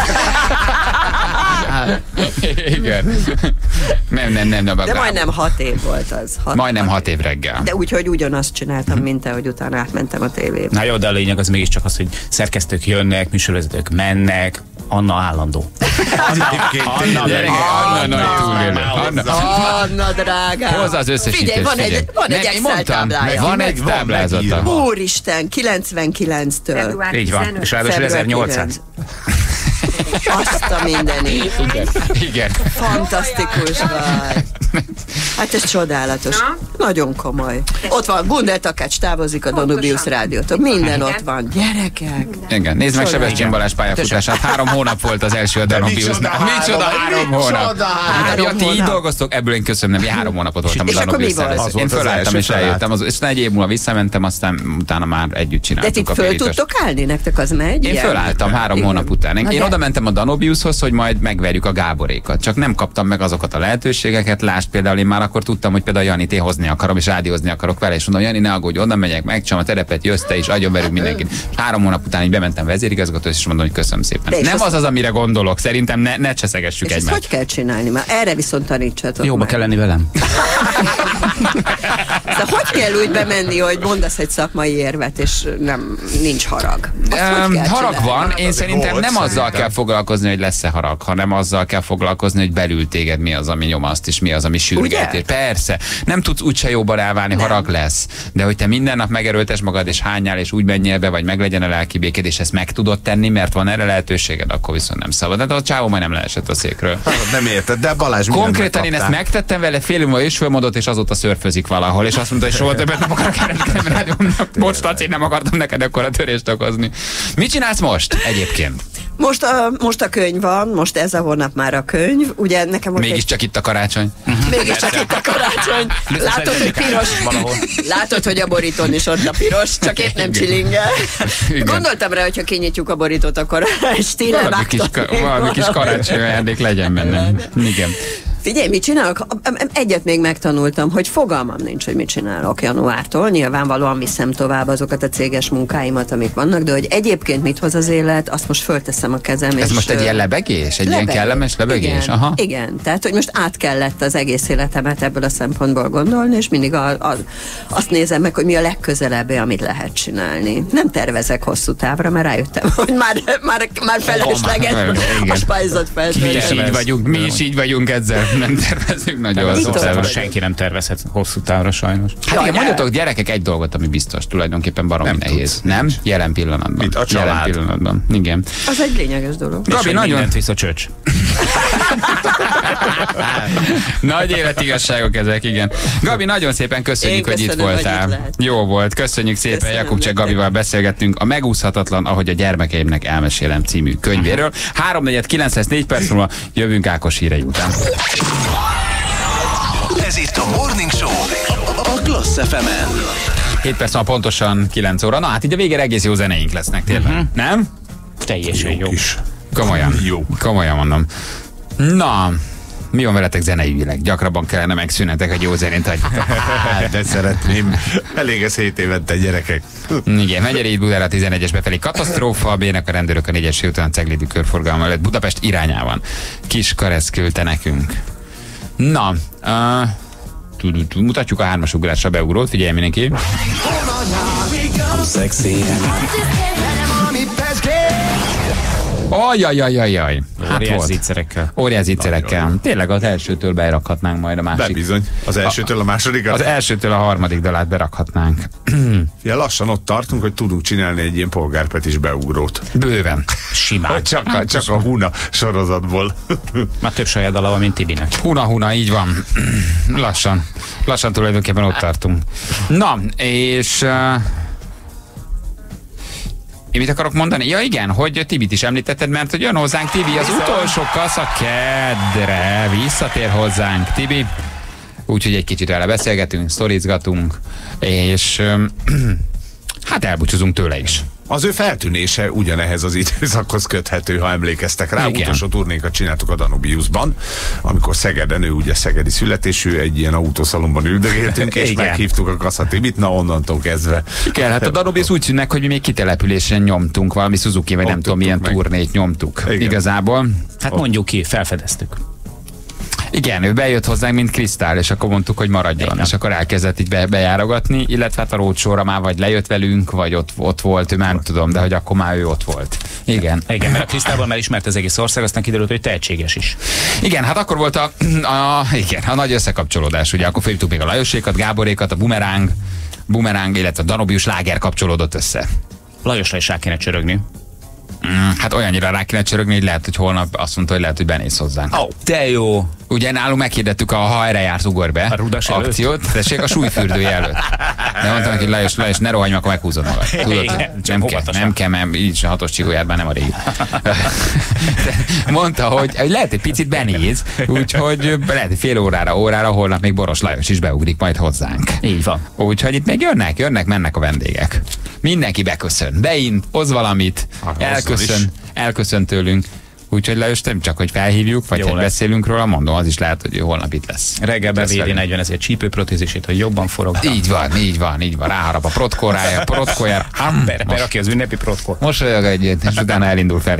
Igen. Nem, nem, nem. nem de majdnem hat év volt az. Hat, majdnem hat év reggel. De úgyhogy ugyanazt csináltam, mint te, hogy utána átmentem a tévébe. Na jó, de a lényeg az mégiscsak az, hogy szerkesztők jönnek, műsorvezetők mennek, Anna állandó. Anna, Anna, Anna, Anna, Anna, drágám. Hozza az összesítést. Figyelj, van egy, van egy Excel táblája. Van egy táblázata. Úristen, kilencvenkilenctől. Így van, és ráadásul ezernyolcszáz. Azt a mindenit. Igen. Igen. Fantasztikus vagy. Hát ez csodálatos. Na? Nagyon komoly. Ott van, Gundel Takács távozik a Danubius rádiótól. Minden ott van. Gyerekek. Igen, nézd meg Sebestyén Balázs pályafutását. Három hónap volt az első a Danubiusnál. Micsoda három hónap. Hát ti így dolgoztok, ebből én köszönöm, hogy három hónapot voltam a Danubius először. Én fölálltam és eljöttem, és egy év múlva visszamentem, aztán utána már együtt csináltuk a pirítást. De ti föl tudtok állni? Nektek az megy? Én fölálltam három hónap után. Én oda mentem a Danubiushoz, hogy majd megverjük a Gáborékat. Csak nem kaptam meg azokat a lehetőségeket. Lásd, például én már akkor tudtam, hogy például Janit én hozni akarom, és rádiózni akarok vele, és mondom, Jani, ne aggódj, oda megyek, megcsinálom a terepet, jössz te is, agyonverünk mindenkit. Három hónap után így bementem vezérigazgató, és mondom, hogy köszönöm szépen. Nem az az, amire gondolok, szerintem ne, ne cseszegessük egymást. Hogy kell csinálni? Már erre viszont tanítsatok. Jóba kell lenni velem. De hogy kell úgy bemenni, hogy mondasz egy szakmai érvet, és nem nincs harag? Um, harag van, én szerintem nem azzal kell foglalkozni, hogy lesz-e harag, hanem azzal kell foglalkozni, hogy belül téged mi az, ami nyomaszt, és mi az, ami sürget. Persze, nem tudsz úgyse jóban elválni, nem. Harag lesz. De hogy te minden nap megerőltesd magad, és hányjál, és úgy menjél be, vagy meglegyen a lelki békéd, és ezt meg tudod tenni, mert van erre lehetőséged, akkor viszont nem szabad. De a csávó majd nem leesett a székről. Nem érted, de Balázs konkrétan én ezt megtettem vele, fél év múlva is fölmondott, és azóta szörfözik valahol, és azt mondta, hogy soha többet nem akarok kereskedni. Bocs, Laci, nem akartam neked akkor a törést okozni. Mit csinálsz most egyébként? Most a, most a könyv van, most ez a hónap már a könyv. Ugye nekem mégiscsak egy... itt a karácsony. Mégiscsak itt a karácsony. Látod, hogy piros. Látod, hogy a borítón is ott a piros, csak épp nem csilingel. Gondoltam rá, hogyha kinyitjuk a borítót, akkor stílel valami kis, valami kis karácsony ajándék legyen benne. Igen. Figyelj, mit csinálok? Egyet még megtanultam, hogy fogalmam nincs, hogy mit csinálok januártól. Nyilvánvalóan viszem tovább azokat a céges munkáimat, amik vannak, de hogy egyébként mit hoz az élet, azt most fölteszem a kezem. Ez és most egy ilyen lebegés? Egy lebegés. Ilyen kellemes lebegés? Igen, Aha. igen, tehát hogy most át kellett az egész életemet ebből a szempontból gondolni, és mindig a, a, azt nézem meg, hogy mi a legközelebbi, amit lehet csinálni. Nem tervezek hosszú távra, mert rájöttem, hogy már, már, már felesleges a spájzot feltölteni. Mi is így vagyunk, mi is így vagyunk ezzel. Nem tervezünk nagyon hosszú távra. Senki nem tervezhet hosszú távra sajnos. Hát igen, mondjatok gyerekek egy dolgot, ami biztos, tulajdonképpen baromi nem nehéz. tudsz, nem? Jelen pillanatban. Mit, a Jelen pillanatban. Igen. Az egy lényeges dolog. Gabi, nagyon... mindent visz a csöcs. Nagy életigazságok ezek, igen. Gabi, nagyon szépen köszönjük, hogy itt voltál. Hogy itt Jó volt, köszönjük szépen. Jakubcsek Gabival beszélgettünk a Megúszhatatlan, ahogy a gyermekeimnek elmesélem című könyvéről. három negyven kilenc lesz négy perc múlva, jövünk Ákos hírei után. Ez itt a Morning Show a Klassz ef emen. hét perc van pontosan kilenc óra. Na hát így a végére egész jó zeneink lesznek tényleg. Uh-huh. Nem? Teljesen jó. jó. Is. Komolyan. Jó. Komolyan mondom. Na, mi van veletek zeneivileg? Gyakrabban kellene megszűnetek, hogy jó zenét hagyjuk. De szeretném. Elég ez hét évente, gyerekek. Igen, Megyeri Budára tizenegyes befelé katasztrófa, a bének a rendőrök a négyes után Ceglédi körforgalma előtt Budapest irányában. Kis Karesz küldte nekünk. Na, uh, mutatjuk a hármas ugrásra beugrót, figyelj mindenki. Ajajajajaj. Hát óriás zicserekkel. Óriás zicserekkel. Tényleg az elsőtől berakhatnánk majd a másik. De bizony. Az elsőtől a másodikat? Az elsőtől a harmadik dalát berakhatnánk. Ja, lassan ott tartunk, hogy tudunk csinálni egy ilyen polgárpetis beugrót. Bőven. Simán. Csak a, csak a Huna sorozatból. Már több saját dala van, mint Tibinek. Huna, Huna, így van. Lassan. Lassan tulajdonképpen ott tartunk. Na, és... Uh, Én mit akarok mondani? Ja igen, hogy Tibit is említetted, mert hogy jön hozzánk Tibi az utolsó kasza kedre. Visszatér hozzánk Tibi. Úgyhogy egy kicsit vele beszélgetünk, sztorizgatunk, és hát elbúcsúzunk tőle is. Az ő feltűnése ugyanehhez az időszakhoz köthető, ha emlékeztek rá. Igen. Utolsó turnékat csináltuk a Danubiusban, amikor Szegeden, ő ugye szegedi születésű, egy ilyen autószalomban üldögéltünk, és Igen. meghívtuk a Kassa Tibit, na onnantól kezdve. Igen, hát a Danubius úgy tűnnek, hogy mi még kitelepülésen nyomtunk, valami Suzuki, vagy Ott nem tudom, milyen meg. turnét nyomtuk. Igen. Igazából. Hát mondjuk ki, felfedeztük. Igen, ő bejött hozzánk, mint Krisztál, és akkor mondtuk, hogy maradjon. Igen. És akkor elkezdett így be, bejárogatni, illetve hát a rócsóra már vagy lejött velünk, vagy ott, ott volt, ő már nem tudom, de hogy akkor már ő ott volt. Igen. Igen, mert a Krisztában már ismert az egész ország, aztán kiderült, hogy tehetséges is. Igen, hát akkor volt a, a, igen, a nagy összekapcsolódás, ugye akkor fölhívtuk még a Lajosékat, Gáborékat, a Bumeráng, Bumeráng, illetve a Danubius Láger kapcsolódott össze. Lajosra is rá kéne csörögni. Mm, hát olyannyira rá kéne csörögni, hogy lehet, hogy holnap azt mondta, hogy lehet, hogy benéz hozzánk. Oh, de jó! Ugye nálunk meghirdettük a ha erre jársz, ugor be A rudas előtt? akciót, tessék a súlyfürdője előtt. De mondtam neki, Lajos, Lajos, ne rohanj, akkor meghúzod magad. Tudod, Igen, nem, kell, nem kell, mert így a hatos csigolyárban nem a régi. De mondta, hogy, hogy lehet egy picit benéz, úgyhogy lehet egy fél órára, órára, holnap még Boros Lajos is beugrik majd hozzánk. Így van. Úgyhogy itt még jönnek, jönnek, mennek a vendégek. Mindenki beköszön, beint, hoz valamit, elköszön, elköszön tőlünk. Úgyhogy Lajos nem csak, hogy felhívjuk, vagy Jó hogy lesz. beszélünk róla, mondom, az is lehet, hogy holnap itt lesz. Reggel bevédi negyven ezért csípőprotézisét, hogy jobban forog. Így van, így van, így van. Ráharap a protkórája, protkójára. Ber, berakja az ünnepi protkót. Mosolyog egyet, és utána elindul felé.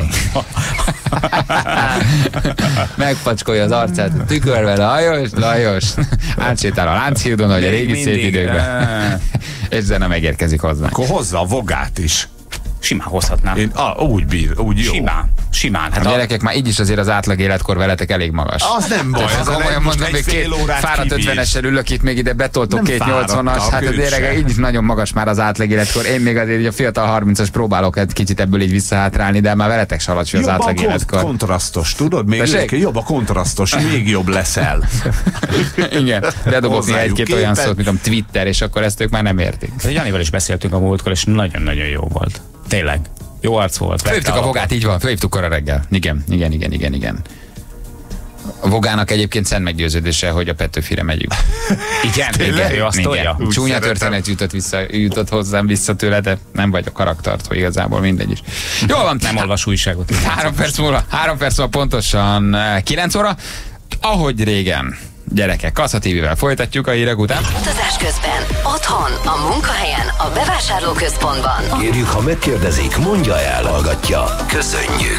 Megpacskolja az arcát, tükörvel, Lajos, Lajos. Átsétál a Lánchídon, hogy a régi Még szép mindig. időkben. És zene megérkezik hozzá. Akkor hozza a vogát is. Simán hozhatnám. Én, ah, úgy bír, úgy jó. Simán. Simán. Hát A a, gyerekek, már így is azért az átlag életkor veletek elég magas. Az nem baj, Tehát az a komolyan leg- most mondom, egy még fél két órát fáradt kibír. ötvenessel ülök itt, még ide betoltok Nem két nyolcvanas, fáradtak, hát az ők gyerekek, se. így is nagyon magas már az átlag életkor. Én még azért így a fiatal harmincas próbálok egy kicsit ebből így visszahátrálni, de már veletek se alacsony az Jobb a átlag kon- életkor. kontrasztos, tudod? Még Tessék? ők, jobb a kontrasztos, még jobb leszel. Igen, bedobok néha Hozzájuk egy-két olyan képet. szót, mint a Twitter, és akkor ezt ők már nem értik. Janival is beszéltünk a múltkor, és nagyon-nagyon jó volt. Tényleg. Jó arc volt. Fölhívtuk a Vogát, így van, fölhívtuk kora reggel. Igen, igen, igen, igen, igen. A Vogának egyébként szent meggyőződése, hogy a Petőfire megyünk. Igen, igen, ő azt tolja. Úgy Csúnya szeretem. történet jutott, vissza, jutott hozzám vissza tőle, de nem vagyok karaktartó igazából, mindegy is. Jól van, Nem olvas újságot. három perc múlva, három perc múlva pontosan eh, kilenc óra. ahogy régen. Gyerekek, Kassa té vével folytatjuk a hírek után. Utazás közben, otthon, a munkahelyen, a bevásárlóközpontban. Kérjük, ha megkérdezik, mondja el, hallgatja. Köszönjük!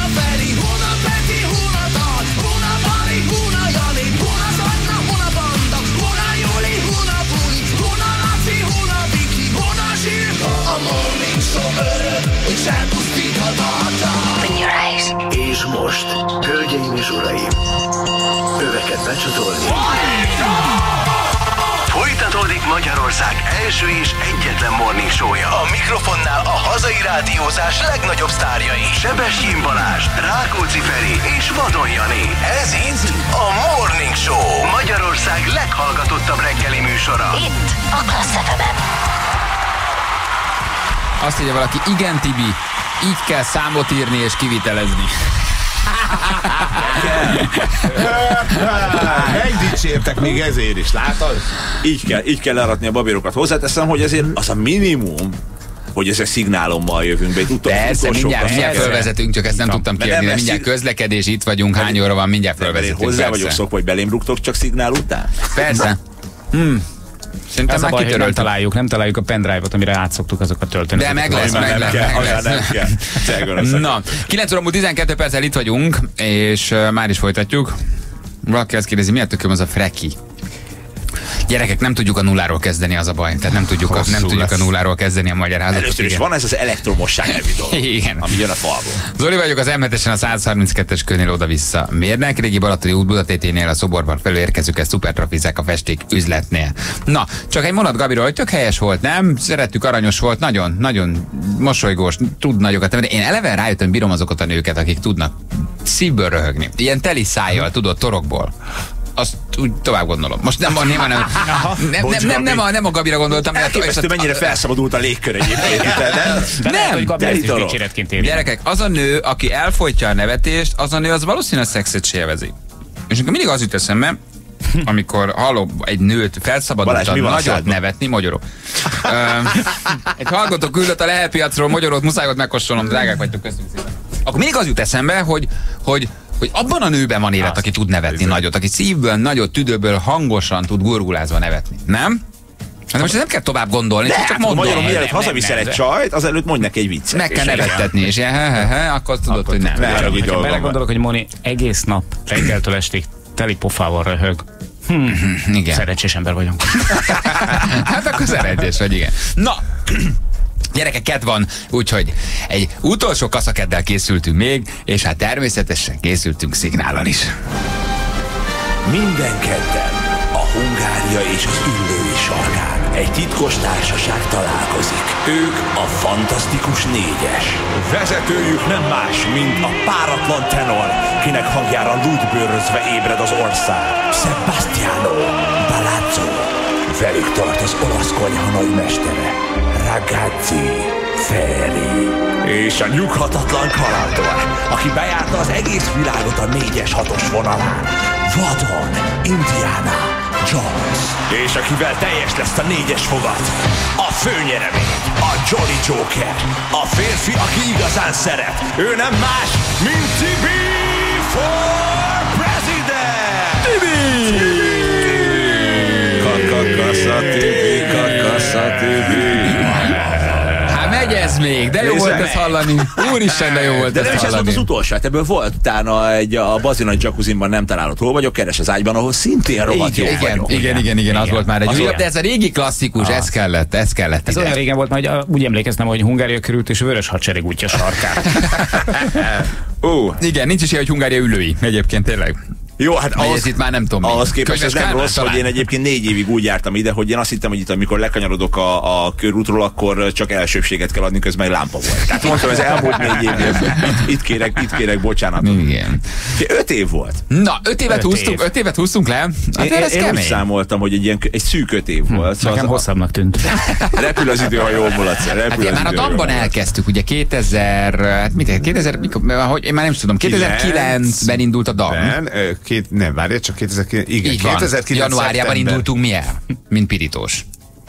És most, hölgyeim és uraim, öveket becsatolni. Folytatódik Magyarország első és egyetlen morning show-ja. A mikrofonnál a hazai rádiózás legnagyobb sztárjai. Sebestyén Balázs, Rákóczi Feri és Vadon Jani. Ez itt a Morning Show. Magyarország leghallgatottabb reggeli műsora. Itt a Klassz ef em-en. Azt írja valaki, igen Tibi, így kell számot írni és kivitelezni. Megdicsértek még ezért is, látod? Így kell, így kell leratni a babérokat. Hozzáteszem, hogy ezért az a minimum, hogy ezzel szignálommal jövünk be. Tudtam, persze, mindjárt, mindjárt fölvezetünk, csak ezt nem Na, tudtam kérni, de mindjárt közlekedés, itt vagyunk, hány óra van, mindjárt fölvezetünk. Hozzá persze. vagyok szokva, hogy belém rúgtok csak szignál után? Persze. Hmm. Szerintem az a baj, hogy nem találjuk, nem találjuk a pendrive-ot, amire átszoktuk azokat tölteni. De meg lesz, meg lesz. Na, kilenc óra múlt tizenkét perccel itt vagyunk, és uh, már is folytatjuk. Valaki azt kérdezi, miért tököm az a freki? Gyerekek, nem tudjuk a nulláról kezdeni, az a baj. Tehát nem tudjuk, a, nem tudjuk a nulláról kezdeni a magyarázatot. Először is van ez az elektromosság nevű dolog, igen. ami jön a falból. Zoli vagyok, az em hetesen a száz harminckettes körnél oda-vissza mérnek. Régi Balatoni út Budatéténél a szoborban felérkezünk, ezt szupertrafizák a festék üzletnél. Na, csak egy mondat Gabiról, hogy tök helyes volt, nem? Szerettük, aranyos volt, nagyon, nagyon mosolygós, tud nagyokat tenni. Én eleve rájöttem, bírom azokat a nőket, akik tudnak szívből röhögni. Ilyen teli szájjal, tudod, torokból. Azt úgy tovább gondolom. Most nem van, nem, nem, nem, nem, nem, nem, a, nem a Gabira gondoltam. Elképesztő, mennyire felszabadult a légkör egyébként. Nem, nem. Gyerekek, az a nő, aki elfolytja a nevetést, az a nő, az valószínűleg szexet se élvezi. És nekem mindig az jut eszembe, amikor hallom egy nőt felszabadultan nagyot nevetni, magyarok. Egy hallgató küldött a lehelpiacról magyarót, muszáj megkóstolnom, drágák vagytok, köszönjük szépen. Akkor mindig az jut eszembe, hogy, hogy hogy abban a nőben van élet, aki tud nevetni nagyot, aki szívből, nagyot, tüdőből hangosan tud gurgulázva nevetni. Nem? Hát most nem kell tovább gondolni, de csak hát mondom. Magyarul mielőtt hazaviszel egy csajt, azelőtt mondj neki egy viccet. Meg kell nevettetni, és he, he, he, akkor tudod, hogy nem. Ha belegondolok, hogy Moni egész nap, reggeltől estig teli pofával röhög. Hmm, igen. Szerencsés ember vagyunk. Hát akkor szerencsés vagy, igen. Na, gyerekek, kedd van, úgyhogy egy utolsó kaszakeddel készültünk még, és hát természetesen készültünk szignállal is. Minden kedden a Hungária és az Üllői Sarkán egy titkos társaság találkozik. Ők a Fantasztikus Négyes. Vezetőjük nem más, mint a páratlan tenor, kinek hangjára lúdbőrözve ébred az ország. Sebastiano Balazzo. Velük tart az olasz konyha nagymestere, Ragazzi Feri. És a nyughatatlan kalandor, aki bejárta az egész világot a négyes hatos vonalán, Vadon Indiana Jones. És akivel teljes lesz a négyes fogat, a főnyeremény, a Jolly Joker, a férfi, aki igazán szeret. Ő nem más, mint Tibi for President! Tibi! Kakakasza Tibi, kakasza Tibi. Hát megy ez még, de jó volt ezt hallani. Úristen, de jó volt de ezt hallani. De nem is ez volt az utolsó, hát ebből volt utána egy a Bazina jacuzzimban nem találott. Hol vagyok, keres az ágyban, ahol szintén rohadt jó igen, vagyok. Igen, igen, igen, igen, az volt már egy az újabb, de ez a régi klasszikus, ez kellett, ez kellett. Ez olyan régen volt, hogy úgy emlékeztem, hogy Hungária körült és Vörös Hadsereg útja sarkán. Ó, igen, nincs is ilyen, hogy Hungária ülői, egyébként tényleg. Jó, hát ahhoz, itt már nem tudom. Ahhoz képest ez nem rossz, talán. Hogy én egyébként négy évig úgy jártam ide, hogy én azt hittem, hogy itt amikor lekanyarodok a, a körútról, akkor csak elsőbséget kell adni, közben meg lámpa volt. Tehát mondtam, ez elmúlt négy év, itt, itt, kérek, itt kérek bocsánatot. Igen. Öt év volt. Na, öt évet öt húztunk, év. öt évet húztunk le. Hát én, én úgy számoltam, hogy egy, ilyen, egy szűk öt év volt. Hm, nekem hosszabbnak tűnt. Repül az idő, ha jól mulatsz. Hát én már a damban elkezdtük, ugye kétezer, hát mit, kétezer, mikor, hogy én már nem tudom, kétezer-kilencben indult a dam. Két, nem, várj, csak kétezer-kilenc, igen, így van. kétezer-kilenc januárjában indultunk mi el, mint pirítós.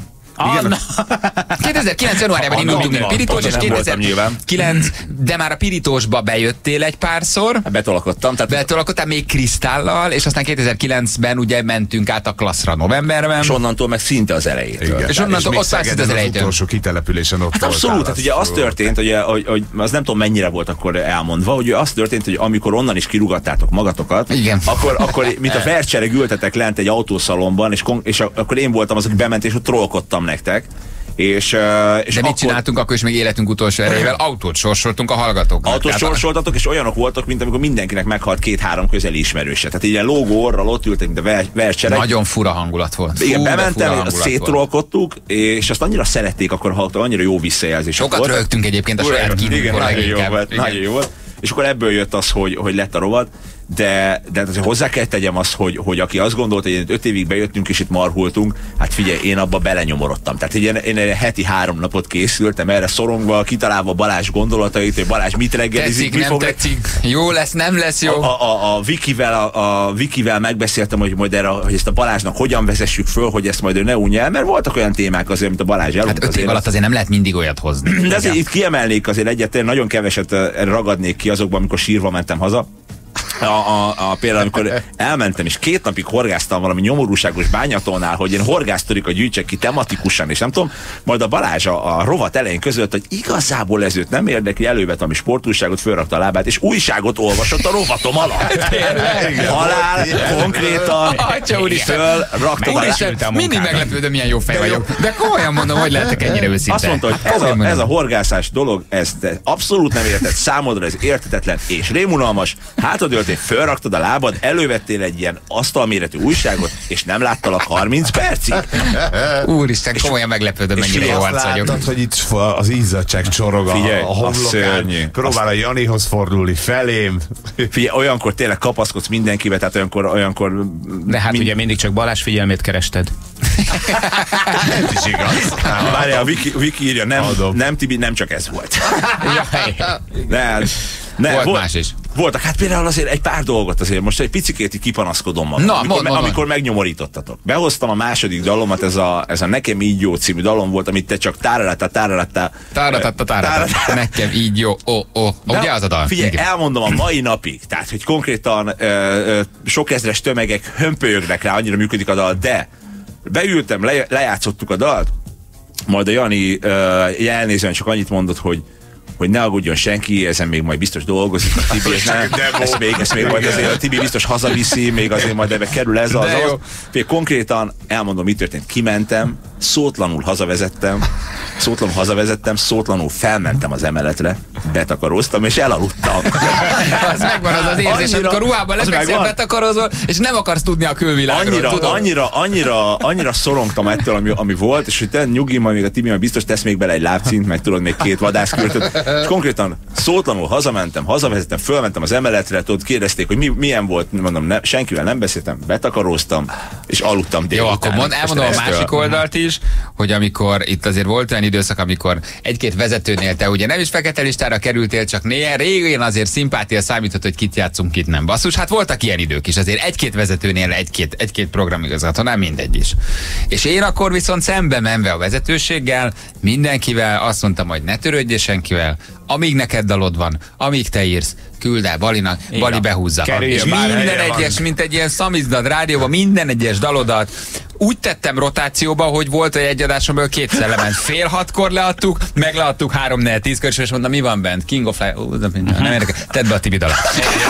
Ah, kétezer-kilenc januárjában indultunk el Pirítós, és kétezer-kilenc, de már a Pirítósba bejöttél egy párszor. Betolakodtam. Tehát Betolakodtál még Kristállal, és aztán kétezer-kilencben ugye mentünk át a Klasszra novemberben. És onnantól meg szinte az elejétől. Igen. És onnantól ott szinte az elejétől. Az utolsó kitelepülésen ott hát abszolút, hát ugye az történt, hogy, hogy, hogy az nem tudom mennyire volt akkor elmondva, hogy az történt, hogy amikor onnan is kirugattátok magatokat, igen. Akkor, akkor mint a vercsereg ültetek lent egy autószalomban, és, és akkor én voltam az, aki bement, és ott trollkodtam nektek. És, uh, és de mit akkor... csináltunk akkor is még életünk utolsó erejével? Autót sorsoltunk a hallgatóknak. Autót sorsoltatok, és olyanok voltak, mint amikor mindenkinek meghalt két-három közeli ismerőse. Tehát ilyen lógó orral ott ültek, mint a ver vercsereg. Nagyon fura hangulat volt. Igen, Fú, bementem, széttrollkodtuk, és azt annyira szerették akkor a hallgatók, annyira jó visszajelzés. Sokat rögtünk egyébként a saját kínunkból. Nagyon jó volt, nagyon jó volt. És akkor ebből jött az, hogy, hogy lett a rovat. De, de azért hozzá kell tegyem azt, hogy, hogy aki azt gondolta, hogy öt évig bejöttünk és itt marhultunk, hát figyelj, én abba belenyomorodtam. Tehát én, én, én heti három napot készültem erre szorongva, kitalálva Balázs gondolatait, hogy Balázs mit reggelizik. Tetszik, nem tetszik. Jó lesz, nem lesz jó. A, a, a, Vikivel, a, a Vikivel megbeszéltem, hogy majd erre, hogy ezt a Balázsnak hogyan vezessük föl, hogy ezt majd ő ne unja el, mert voltak olyan témák azért, mint a Balázs elmondta. Hát öt év alatt azért nem lehet mindig olyat hozni. De azért itt kiemelnék azért egyet, nagyon keveset ragadnék ki azokban, amikor sírva mentem haza. A, a, a, például amikor elmentem és két napig horgáztam valami nyomorúságos bányatónál, hogy én horgásztorikat gyűjtsek ki tematikusan, és nem tudom, majd a Balázs a, a rovat elején között, hogy igazából ez őt nem érdekli, elővett valami sportújságot, fölrakta a lábát, és újságot olvasott a rovatom alatt. Halál, konkrétan, fölrakta a lábát. Mindig meglepődöm, milyen jó fej vagyok. De komolyan mondom, hogy lehetek ennyire őszinte. Azt mondta, hogy ez a, ez a horgászás dolog, ez abszolút nem értett, számodra ez értetetlen és rémunalmas. Hátadőltél, fölraktad a lábad, elővettél egy ilyen asztalméretű újságot, és nem láttalak harminc percig. Úristen, komolyan meglepődöm, mennyire jó arc vagyok. Láttad, hogy itt az izzadság csorog a, Figyelj, a homlokán, próbál a Janihoz fordulni felém. Figyelj, olyankor tényleg kapaszkodsz mindenkivel, tehát olyankor... olyankor de hát mind... ugye mindig csak Balázs figyelmét kerested. Ez is igaz. Várjál, a Viki, Viki írja, nem, nem Tibi, nem csak ez volt. De, ne, volt volt más is. Voltak, hát például azért egy pár dolgot azért, most egy picikét kipanaszkodom magam, Na, amikor, mond, mond, amikor megnyomorítottatok. Behoztam a második dalomat, ez a, ez a Nekem így jó című dalom volt, amit te csak táralatta, táralatta. Táralatta, táralatta. Nekem így jó, ó, ó. Ugye az a dal? Figyelj, igen. Elmondom a mai napig, tehát, hogy konkrétan ö, ö, sok ezres tömegek hömpölyögnek rá, annyira működik a dal, de beültem, le, lejátszottuk a dalt, majd a Jani ö, elnézően csak annyit mondott, hogy hogy ne aggódjon senki, ezen még majd biztos dolgozik a Tibi, és nem, ezt még, ezt még majd azért a Tibi biztos hazaviszi, még azért majd ebbe kerül ez az, az. Fél, konkrétan elmondom, mi történt. Kimentem, szótlanul hazavezettem, szótlanul hazavezettem, szótlanul felmentem az emeletre, betakaróztam, és elaludtam. Az megvan az az érzés, annyira, amikor ruhában lefekszel, betakarózol, és nem akarsz tudni a külvilágról, annyira, tudom. Annyira, annyira, annyira szorongtam ettől, ami, ami volt, és hogy te nyugi, majd még a Tibi majd biztos tesz még bele egy lábcint, meg tudod, még két vadászkürtöt. És konkrétan szótlanul hazamentem, hazavezettem, fölmentem az emeletre, tudod, kérdezték, hogy mi, milyen volt, mondom, ne, senkivel nem beszéltem, betakaróztam, és aludtam délután. Jó, akkor mond, elmondom a másik oldalt is, hogy amikor itt azért volt olyan időszak, amikor egy-két vezetőnél te ugye nem is fekete listára kerültél, csak néha régén azért szimpátia számított, hogy kit játszunk, kit nem. Basszus, hát voltak ilyen idők is, azért egy-két vezetőnél egy-két, egy-két programigazgató, nem mindegy is. És én akkor viszont szembe menve a vezetőséggel, mindenkivel azt mondtam, hogy ne törődj senkivel, amíg neked dalod van, amíg te írsz, küld el Balinak, Bali behúzza. Kerüljön, és minden egyes, mint egy ilyen szamizdat rádióban, minden egyes dalodat úgy tettem rotációba, hogy volt egy egyadásomból kétszer lement. Fél hatkor leadtuk, meg leadtuk három négy tízkor, és mondtam, mi van bent? King of Life, ó, nem érdekel, tedd be a Tibi dalat.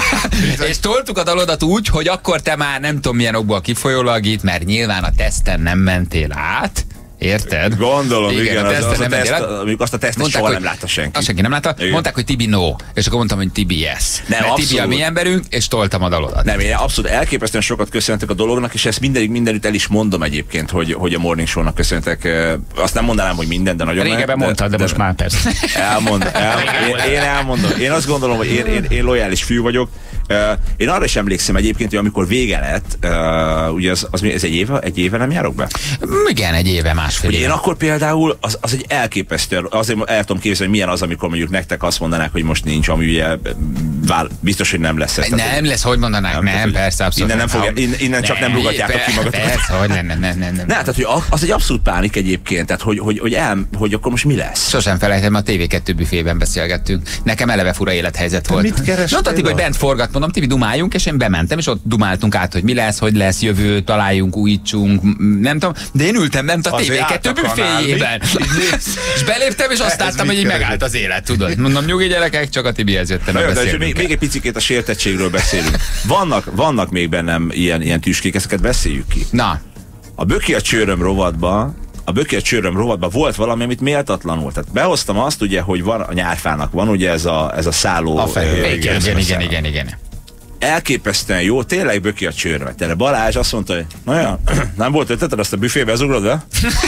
És toltuk a dalodat úgy, hogy akkor te már nem tudom milyen okból kifolyólag itt, mert nyilván a teszten nem mentél át. Érted? Gondolom, igen, igen az, az a teszt, mondjuk azt a tesztet soha nem látta senki. Azt senki nem látta. Igen. Mondták, hogy Tibi no, és akkor mondtam, hogy Tibi yes. Nem, mert Tibi a mi emberünk, és toltam a dalodat. Nem, én abszolút elképesztően sokat köszöntek a dolognak, és ezt mindenik mindenütt el is mondom egyébként, hogy, hogy a Morning Show-nak köszöntek. Azt nem mondanám, hogy minden, de nagyon. Régebben mondtad, de, de most már persze. Elmond, el, én, én elmondom. Én azt gondolom, hogy én, én, én lojális fiú vagyok, Uh, én arra is emlékszem egyébként, hogy amikor vége lett, uh, ugye az, az, ez egy éve, egy éve nem járok be? Igen, egy éve, másfél éve. Én akkor például, az, az egy elképesztő, azért el tudom képzelni, hogy milyen az, amikor mondjuk nektek azt mondanák, hogy most nincs, ami ugye vál, biztos, hogy nem lesz. Ez, nem tehát, lesz, hogy mondanák, nem, nem persze, abszolút. Innen, nem fogja, innen, innen csak nem rugatjátok ki magatokat. Persze, hogy nem, nem, nem, nem. Ne, tehát, hogy az egy abszolút pánik egyébként, tehát, hogy, hogy, hogy, el, hogy akkor most mi lesz? Sosem felejtem, a té vé kettő büfében beszélgettünk. Nekem eleve fura élethelyzet volt. Mit kerestél? Mondta Tibi, hogy bent forgat, mondom, Tibi, dumáljunk, és én bementem, és ott dumáltunk át, hogy mi lesz, hogy lesz, jövő, találjunk, újítsunk, nem tudom, de én ültem bent a té vé kettő büféjében. És beléptem, és azt láttam, hogy így megállt az élet, tudod. Mondom, nyugi gyerekek, csak a Tibihez jöttem. Még, még egy picikét a sértettségről beszélünk. Vannak, vannak még bennem ilyen, ilyen tüskék, ezeket beszéljük ki. Na. A Böki a csőröm rovatba a Böki a csőröm rovatban volt valami, amit méltatlanul. Tehát behoztam azt, ugye, hogy van a nyárfának van ugye ez a, ez a szálló. A fehér. Igen, igen, igen, igen, igen, igen. Elképesztően jó, tényleg Böki a csőröm. Erre Balázs azt mondta, hogy na ja, nem volt ötleted azt a büfébe, ez ugrod be?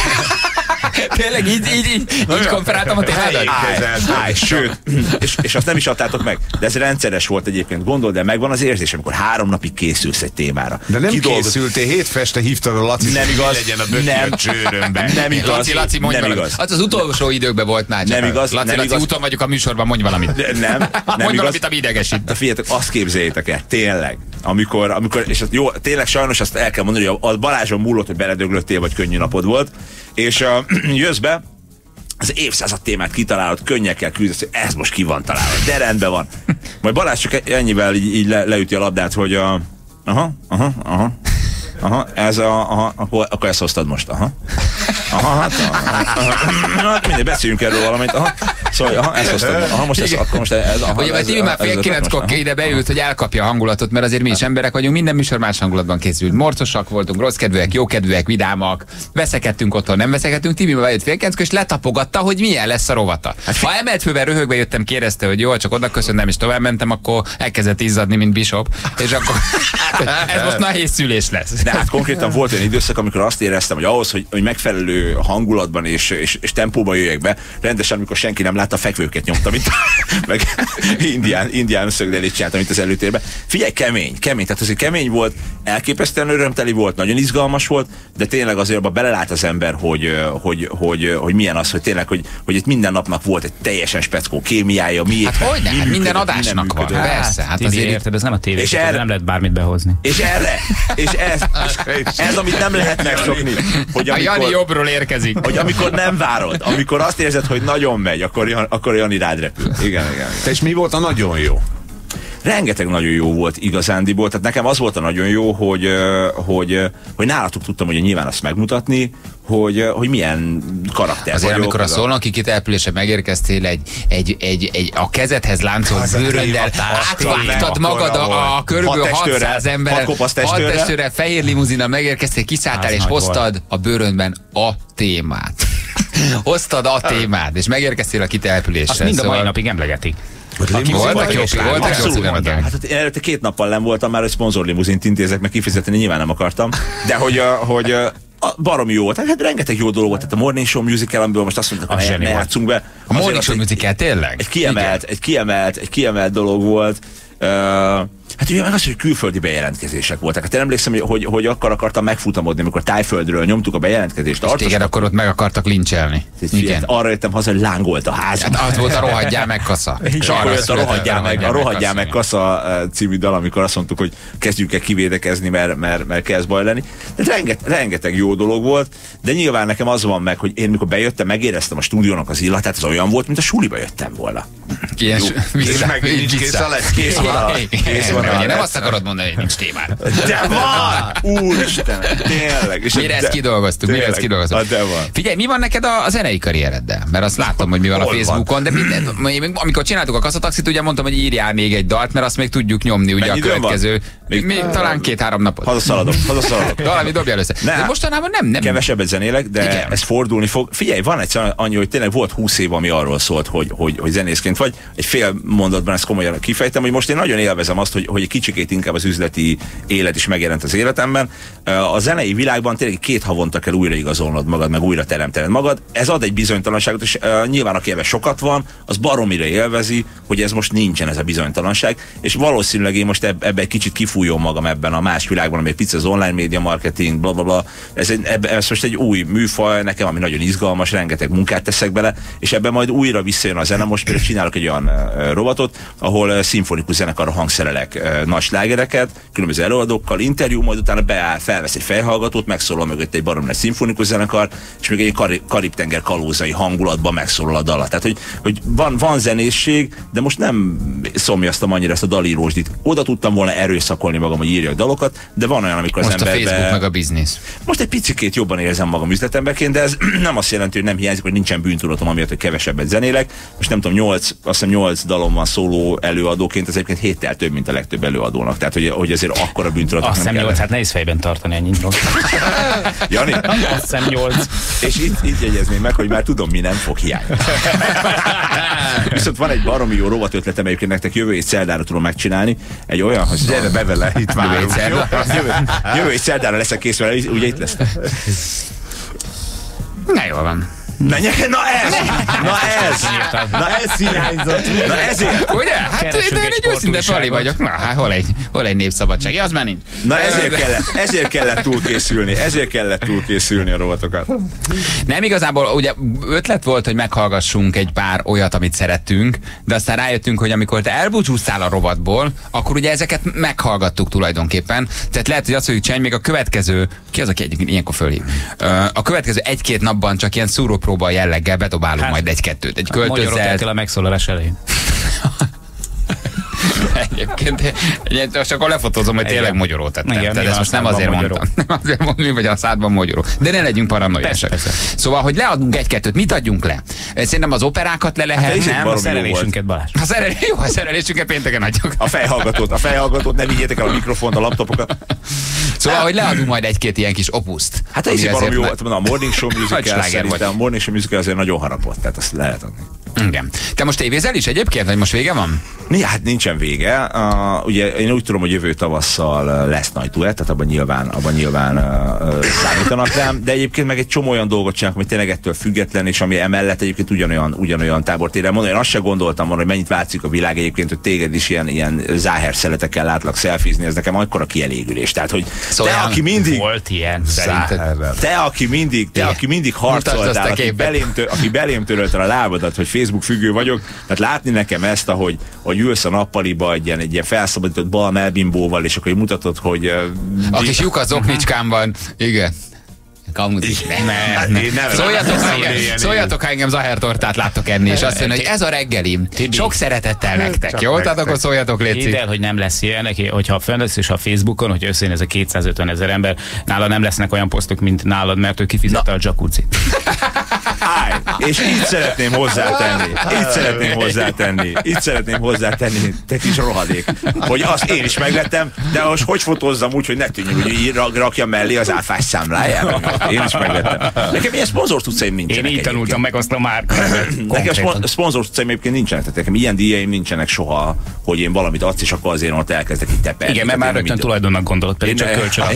Tényleg így, így, így, így konferáltam a témádat? Állj, sőt, és, és azt nem is adtátok meg. De ez rendszeres volt egyébként, gondold, de megvan az érzés, amikor három napig készülsz egy témára. De nem Kidolgoz... készültél, hétfeste hívtad a Laci, nem igaz, legyen a Böki nem, a csőrömben. Nem igaz, Laci, Laci, mondj nem valamit. Az az utolsó időkben volt már. Nem igaz, Laci, nem Laci, igaz. úton vagyok a műsorban, mondj valamit. De, nem, nem mondj igaz. valamit, ami idegesít. De figyeljetek, azt képzeljétek el, tényleg, amikor, amikor és az, jó, tényleg sajnos azt el kell mondani, hogy a Balázson múlott, hogy beledöglöttél, vagy könnyű napod volt, és uh, jössz be, az évszázad témát kitalálod, könnyekkel küldesz, hogy ez most ki van találva, de rendben van. Majd Balázs csak ennyivel így, így le, leüti a labdát, hogy a... Aha, aha, aha. Aha, ez a... Aha, akkor, akkor ezt hoztad most, aha. Aha, hát... Aha, aha, hát mindegy, beszéljünk erről valamit, aha. Szóval, aha, ezt hoztad, aha, most ez, akkor most ez... Aha, ugye, vagy Tibi már fél kilenckor ide beült, hogy elkapja a hangulatot, mert azért mi is emberek vagyunk, minden műsor más hangulatban készült. Morcosak voltunk, rosszkedvűek, jókedvűek, vidámak, veszekedtünk otthon, nem veszekedtünk. Tibi már bejött fél kilenckor, és letapogatta, hogy milyen lesz a rovata. Ha emelt fővel röhögve jöttem, kérdezte, hogy jó, csak oda köszöntem, és tovább mentem, akkor elkezdett izzadni, mint Bishop, és akkor ez most nehéz szülés lesz. De hát konkrétan volt olyan időszak, amikor azt éreztem, hogy ahhoz, hogy, hogy megfelelő hangulatban és, és, és tempóban jöjjek be, rendesen, amikor senki nem látta, fekvőket nyomtam itt, meg indián, indián szögdelét csináltam itt az előtérben. Figyelj, kemény, kemény, tehát azért kemény volt, elképesztően örömteli volt, nagyon izgalmas volt, de tényleg azért abban belelát az ember, hogy, hogy, hogy, hogy milyen az, hogy tényleg, hogy, hogy itt minden napnak volt egy teljesen speckó kémiája, miért. Hát hogyne, hát minden adásnak van, persze. Hát azért érted, ez nem a tévé, nem lehet bármit behozni. És erre, és ez, és ez, amit nem lehet megszokni, hogy amikor, a Jani jobbról érkezik. Hogy amikor nem várod, amikor azt érzed, hogy nagyon megy, akkor, akkor Jani rád repül. Igen, igen, igen. Te és mi volt a nagyon jó? Rengeteg nagyon jó volt igazándiból, tehát nekem az volt a nagyon jó, hogy, hogy, hogy nálatok tudtam ugye nyilván azt megmutatni, hogy, hogy milyen karakter azért, vagyok. amikor a Szolnoki kitelepülése megérkeztél, egy, egy, egy, egy a kezedhez láncolt bőröndel átvágtad magad a, a körülbelül hatszáz emberrel, hat testőrrel, fehér limuzinnal megérkeztél, kiszálltál és hoztad volt. A bőröndben a témát. Hoztad a témát, és megérkeztél a kitelepülésre. Azt mind a mai napig emlegetik. Voltak jó, voltak jó szívemben. Hát előtte két nappal nem voltam már, hogy szponzorlimuzint intézek, meg kifizetni nyilván nem akartam. De hogy, hogy a baromi jó volt. Hát rengeteg jó dolog volt. Tehát a Morning Show musical, amiből most azt mondták, hogy ne játszunk be. A Morning Show musical tényleg? Egy kiemelt, egy kiemelt, egy kiemelt dolog volt. Uh, hát ugye meg az, hogy külföldi bejelentkezések voltak. Hát én emlékszem, hogy, hogy akkor akartam megfutamodni, amikor Tájföldről nyomtuk a bejelentkezést. És téged akkor ott meg akartak lincselni. Igen. Arra jöttem haza, hogy lángolt a házam. Hát az volt a Rohadjál meg kasza. És akkor jött a Rohadjál meg, a Rohadjál meg kasza című dal, amikor azt mondtuk, hogy kezdjük el kivédekezni, mert, mert, mert kezd baj lenni. De rengeteg, rengeteg jó dolog volt, de nyilván nekem az van meg, hogy én mikor bejöttem, megéreztem a stúdiónak az illatát, az olyan volt, mint a suliba jöttem volna. Ilyen és meg nincs kész a lesz, kész van a kész van a nem azt akarod mondani, hogy nincs témád. De van! Úristen, tényleg. Mire ezt kidolgoztuk, mire ezt kidolgoztuk. Figyelj, mi van neked a, a zenei karriereddel? Mert azt látom, hogy mi van a Facebookon, de minden, amikor csináltuk a Kaszataxit, ugye mondtam, hogy írjál még egy dalt, mert azt még tudjuk nyomni, ugye a következő. Még, még talán két-három napot. Hazaszaladok, hazaszaladok. Valami dobjál össze. Ne, de mostanában nem, nem. Kevesebbet zenélek, de igen. Ez fordulni fog. Figyelj, van egy annyi, hogy tényleg volt húsz év, ami arról szólt, hogy, hogy, hogy zenészként vagy. Egy fél mondatban ezt komolyan kifejtem, hogy most én nagyon élvezem azt, hogy hogy, hogy egy kicsikét inkább az üzleti élet is megjelent az életemben. A zenei világban tényleg két havonta kell újraigazolnod magad, meg újra teremtened magad. Ez ad egy bizonytalanságot, és uh, nyilván aki ebben sokat van, az baromira élvezi, hogy ez most nincsen ez a bizonytalanság, és valószínűleg én most eb- ebbe egy kicsit kifújom magam ebben a más világban, ami egy pici az online média marketing, bla bla bla. Ez, egy, ebbe, ez most egy új műfaj nekem, ami nagyon izgalmas, rengeteg munkát teszek bele, és ebben majd újra visszajön a zene. Most például csinálok egy olyan uh, robotot, ahol uh, szimfonikus zenekarra hangszerelek uh, nagy slágereket, különböző előadókkal, interjú, majd utána beáll, felvesz egy fejhallgatót, megszólal mögött egy barom nagy szimfonikus zenekar, és még egy kari- Karib-tenger kalózai hangulatban megszólal a dala. Tehát, hogy, hogy van, van zenészség, de most nem szomjaztam annyira ezt a dalírósdit. Oda tudtam volna erőszakolni magam, hogy írjak dalokat, de van olyan, amikor most az ember... Most a Facebook meg a biznisz. Most egy picikét jobban érzem magam üzletemberként, de ez nem azt jelenti, hogy nem hiányzik, hogy nincsen bűntudatom, amiatt, hogy kevesebbet zenélek. Most nem tudom, nyolc, azt hiszem nyolc dalom van szóló előadóként, ez egyébként héttel több, mint a legtöbb előadónak. Tehát, hogy, hogy azért akkora bűntudatot azt nem kell. nyolc, hát nehéz fejben tartani ennyit. Jani? Azt hiszem nyolc. És itt, itt jegyezném meg, hogy már tudom, mi nem fog hiányzni. Viszont van egy baromi jó rovat ötletem, egyébként nektek jövő egy szerdára tudom megcsinálni. Egy olyan, hogy gyere be vele, itt várunk. Jövő, jövő egy szerdára leszek kész vele, ugye itt lesz. Na jól van. Na, nye, na ez! Na ez! Na ez hiányzott! Na ezért! Ugye? Hát én egy őszinte Fali vagyok. Na, hát hol egy, hol egy népszabadság? Ja, az már nincs. Na ezért kellett, ezért kellett túlkészülni, ezért kellett túlkészülni a rovatokat. Nem igazából, ugye ötlet volt, hogy meghallgassunk egy pár olyat, amit szerettünk, de aztán rájöttünk, hogy amikor te elbúcsúztál a rovatból, akkor ugye ezeket meghallgattuk tulajdonképpen. Tehát lehet, hogy azt mondjuk, Cseny, még a következő, ki az, aki egyébként ilyenkor fölhív? A következő egy-két napban csak ilyen szúrópróba jelleggel bedobálunk hát, majd egy-kettőt. Egy költözelt... a megszólalás elején. Egyébként, egyébként csak akkor lefotózom, hogy tényleg mogyoró tettem. Igen, tehát ezt most nem azért mogyoró. mondtam. Nem azért mondom, hogy a szádban mogyoró. De ne legyünk paranoiásak. Szóval, hogy leadunk egy-kettőt, mit adjunk le? Szerintem az operákat le lehet. Hát, nem, a szerelésünket, Balázs. A szerelés, jó, a szerelésünket pénteken adjuk. A fejhallgatót, a fejhallgatót, ne vigyétek el a mikrofont, a laptopokat. Szóval, hogy leadunk majd egy-két ilyen kis opuszt. Hát ez barom jó, a Morning Show Musical szerintem, a Morning Show Musical azért nagyon harapott, tehát azt lehet adni. Igen. Te most tévézel is egyébként, vagy most vége van? Ja, hát nincsen vége. Uh, ugye én úgy tudom, hogy jövő tavasszal lesz nagy duett, tehát abban nyilván, abban nyilván uh, uh, számítanak rám, de egyébként meg egy csomó olyan dolgot csinálok, ami tényleg ettől független, és ami emellett egyébként ugyanolyan, ugyanolyan tábortére mondani. Én azt se gondoltam volna, hogy mennyit változik a világ egyébként, hogy téged is ilyen, ilyen záher szeletekkel látlak szelfizni, ez nekem akkora kielégülés. Tehát, hogy szóval te, aki mindig... Volt ilyen, te, aki mindig, te, aki mindig harcoltál, aki belém, tör, aki belém törölte a lábadat, hogy Facebook függő vagyok, tehát látni nekem ezt, ahogy, hogy ülsz a nappaliba egy ilyen, egy ilyen felszabadított bal melbimbóval, és akkor mutatod, hogy... Uh, a kis lyuk az oknicskámban, igen. Kamut. Nem, nem. Szóljatok, szóljatok, ha engem zahertortát láttok enni, és azt mondja, hogy ez a reggelim. Sok szeretettel nektek, jó? Tehát akkor szóljatok, létszik. Hidd el, hogy nem lesz ilyen, hogyha fönn lesz és a Facebookon, hogy összejön ez a kétszázötven ezer ember, nála nem lesznek olyan posztok, mint nálad, mert ő kifizette a jacuzzit. Állj, és így szeretném hozzátenni, így szeretném hozzátenni, így szeretném hozzátenni, te kis rohadék, hogy azt én is megvettem, de most hogy fotózzam úgy, hogy ne tűnjön, hogy így rakja mellé az áfás számláját. Én is megvettem. Nekem ilyen szponzor tudcaim nincsenek. Én így tanultam meg azt a márkát. Nekem a szponzor tudcaim egyébként nincsenek, tehát nekem ilyen díjaim nincsenek soha, hogy én valamit adsz, és akkor azért ott elkezdek itt teperni. Igen, mert már rögtön tulajdonnak gondolod, pedig csak kölcsön.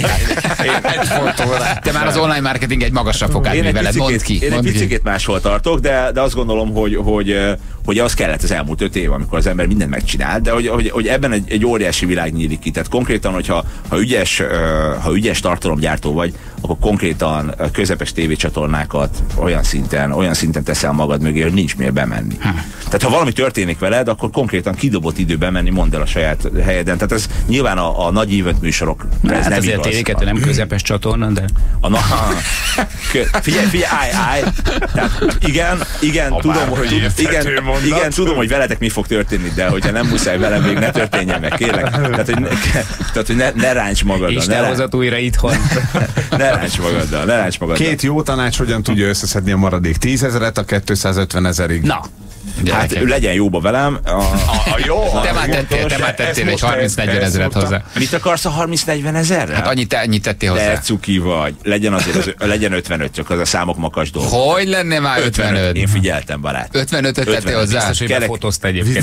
Te már az online marketing egy magasabb fokát műveled, mondd ki. Én egy picit máshol tartok, de, de azt gondolom, hogy, hogy, hogy az kellett az elmúlt öt év, amikor az ember mindent megcsinál, de hogy, hogy, hogy ebben egy, egy óriási világ nyílik ki. Tehát konkrétan, hogyha ha ügyes, ha ügyes tartalomgyártó vagy, akkor konkrétan közepes tévécsatornákat olyan szinten, olyan szinten teszel magad mögé, hogy nincs miért bemenni. Hm. Tehát ha valami történik veled, akkor konkrétan kidobott idő bemenni, mondd el a saját helyeden. Tehát ez nyilván a, a nagy event műsorok. Na, ez hát nem azért té vé kettő nem közepes csatorna, de... A, na, figyelj, figyelj, állj, állj. Tehát igen, igen, a tudom, hogy, igen, igen, tudom, hogy veletek mi fog történni, de hogyha nem muszáj velem, még ne történjen meg, kérlek. Tehát, hogy ne, tehát, hogy ne, ne ráncs magaddal. Isten hozott újra itthon. Ne ráncs magaddal, ne ráncs magaddal. Két jó tanács, hogyan tudja összeszedni a maradék tízezret a kétszázötven ezerig. Na. Hát legyen jóba velem. A, a, a jó. Te már tettél, te már tettél egy harminc-negyven ezeret hozzá. Mit akarsz a harminc-negyven ezerre? Hát annyit, annyit tettél hozzá. De cuki vagy. Legyen azért, az, legyen ötvenöt, csak az a számok makas dolog. Hogy lenne már ötvenöt? Én figyeltem, barát. ötvenötöt tettél hozzá? Biztos, hogy befotózta egyébként.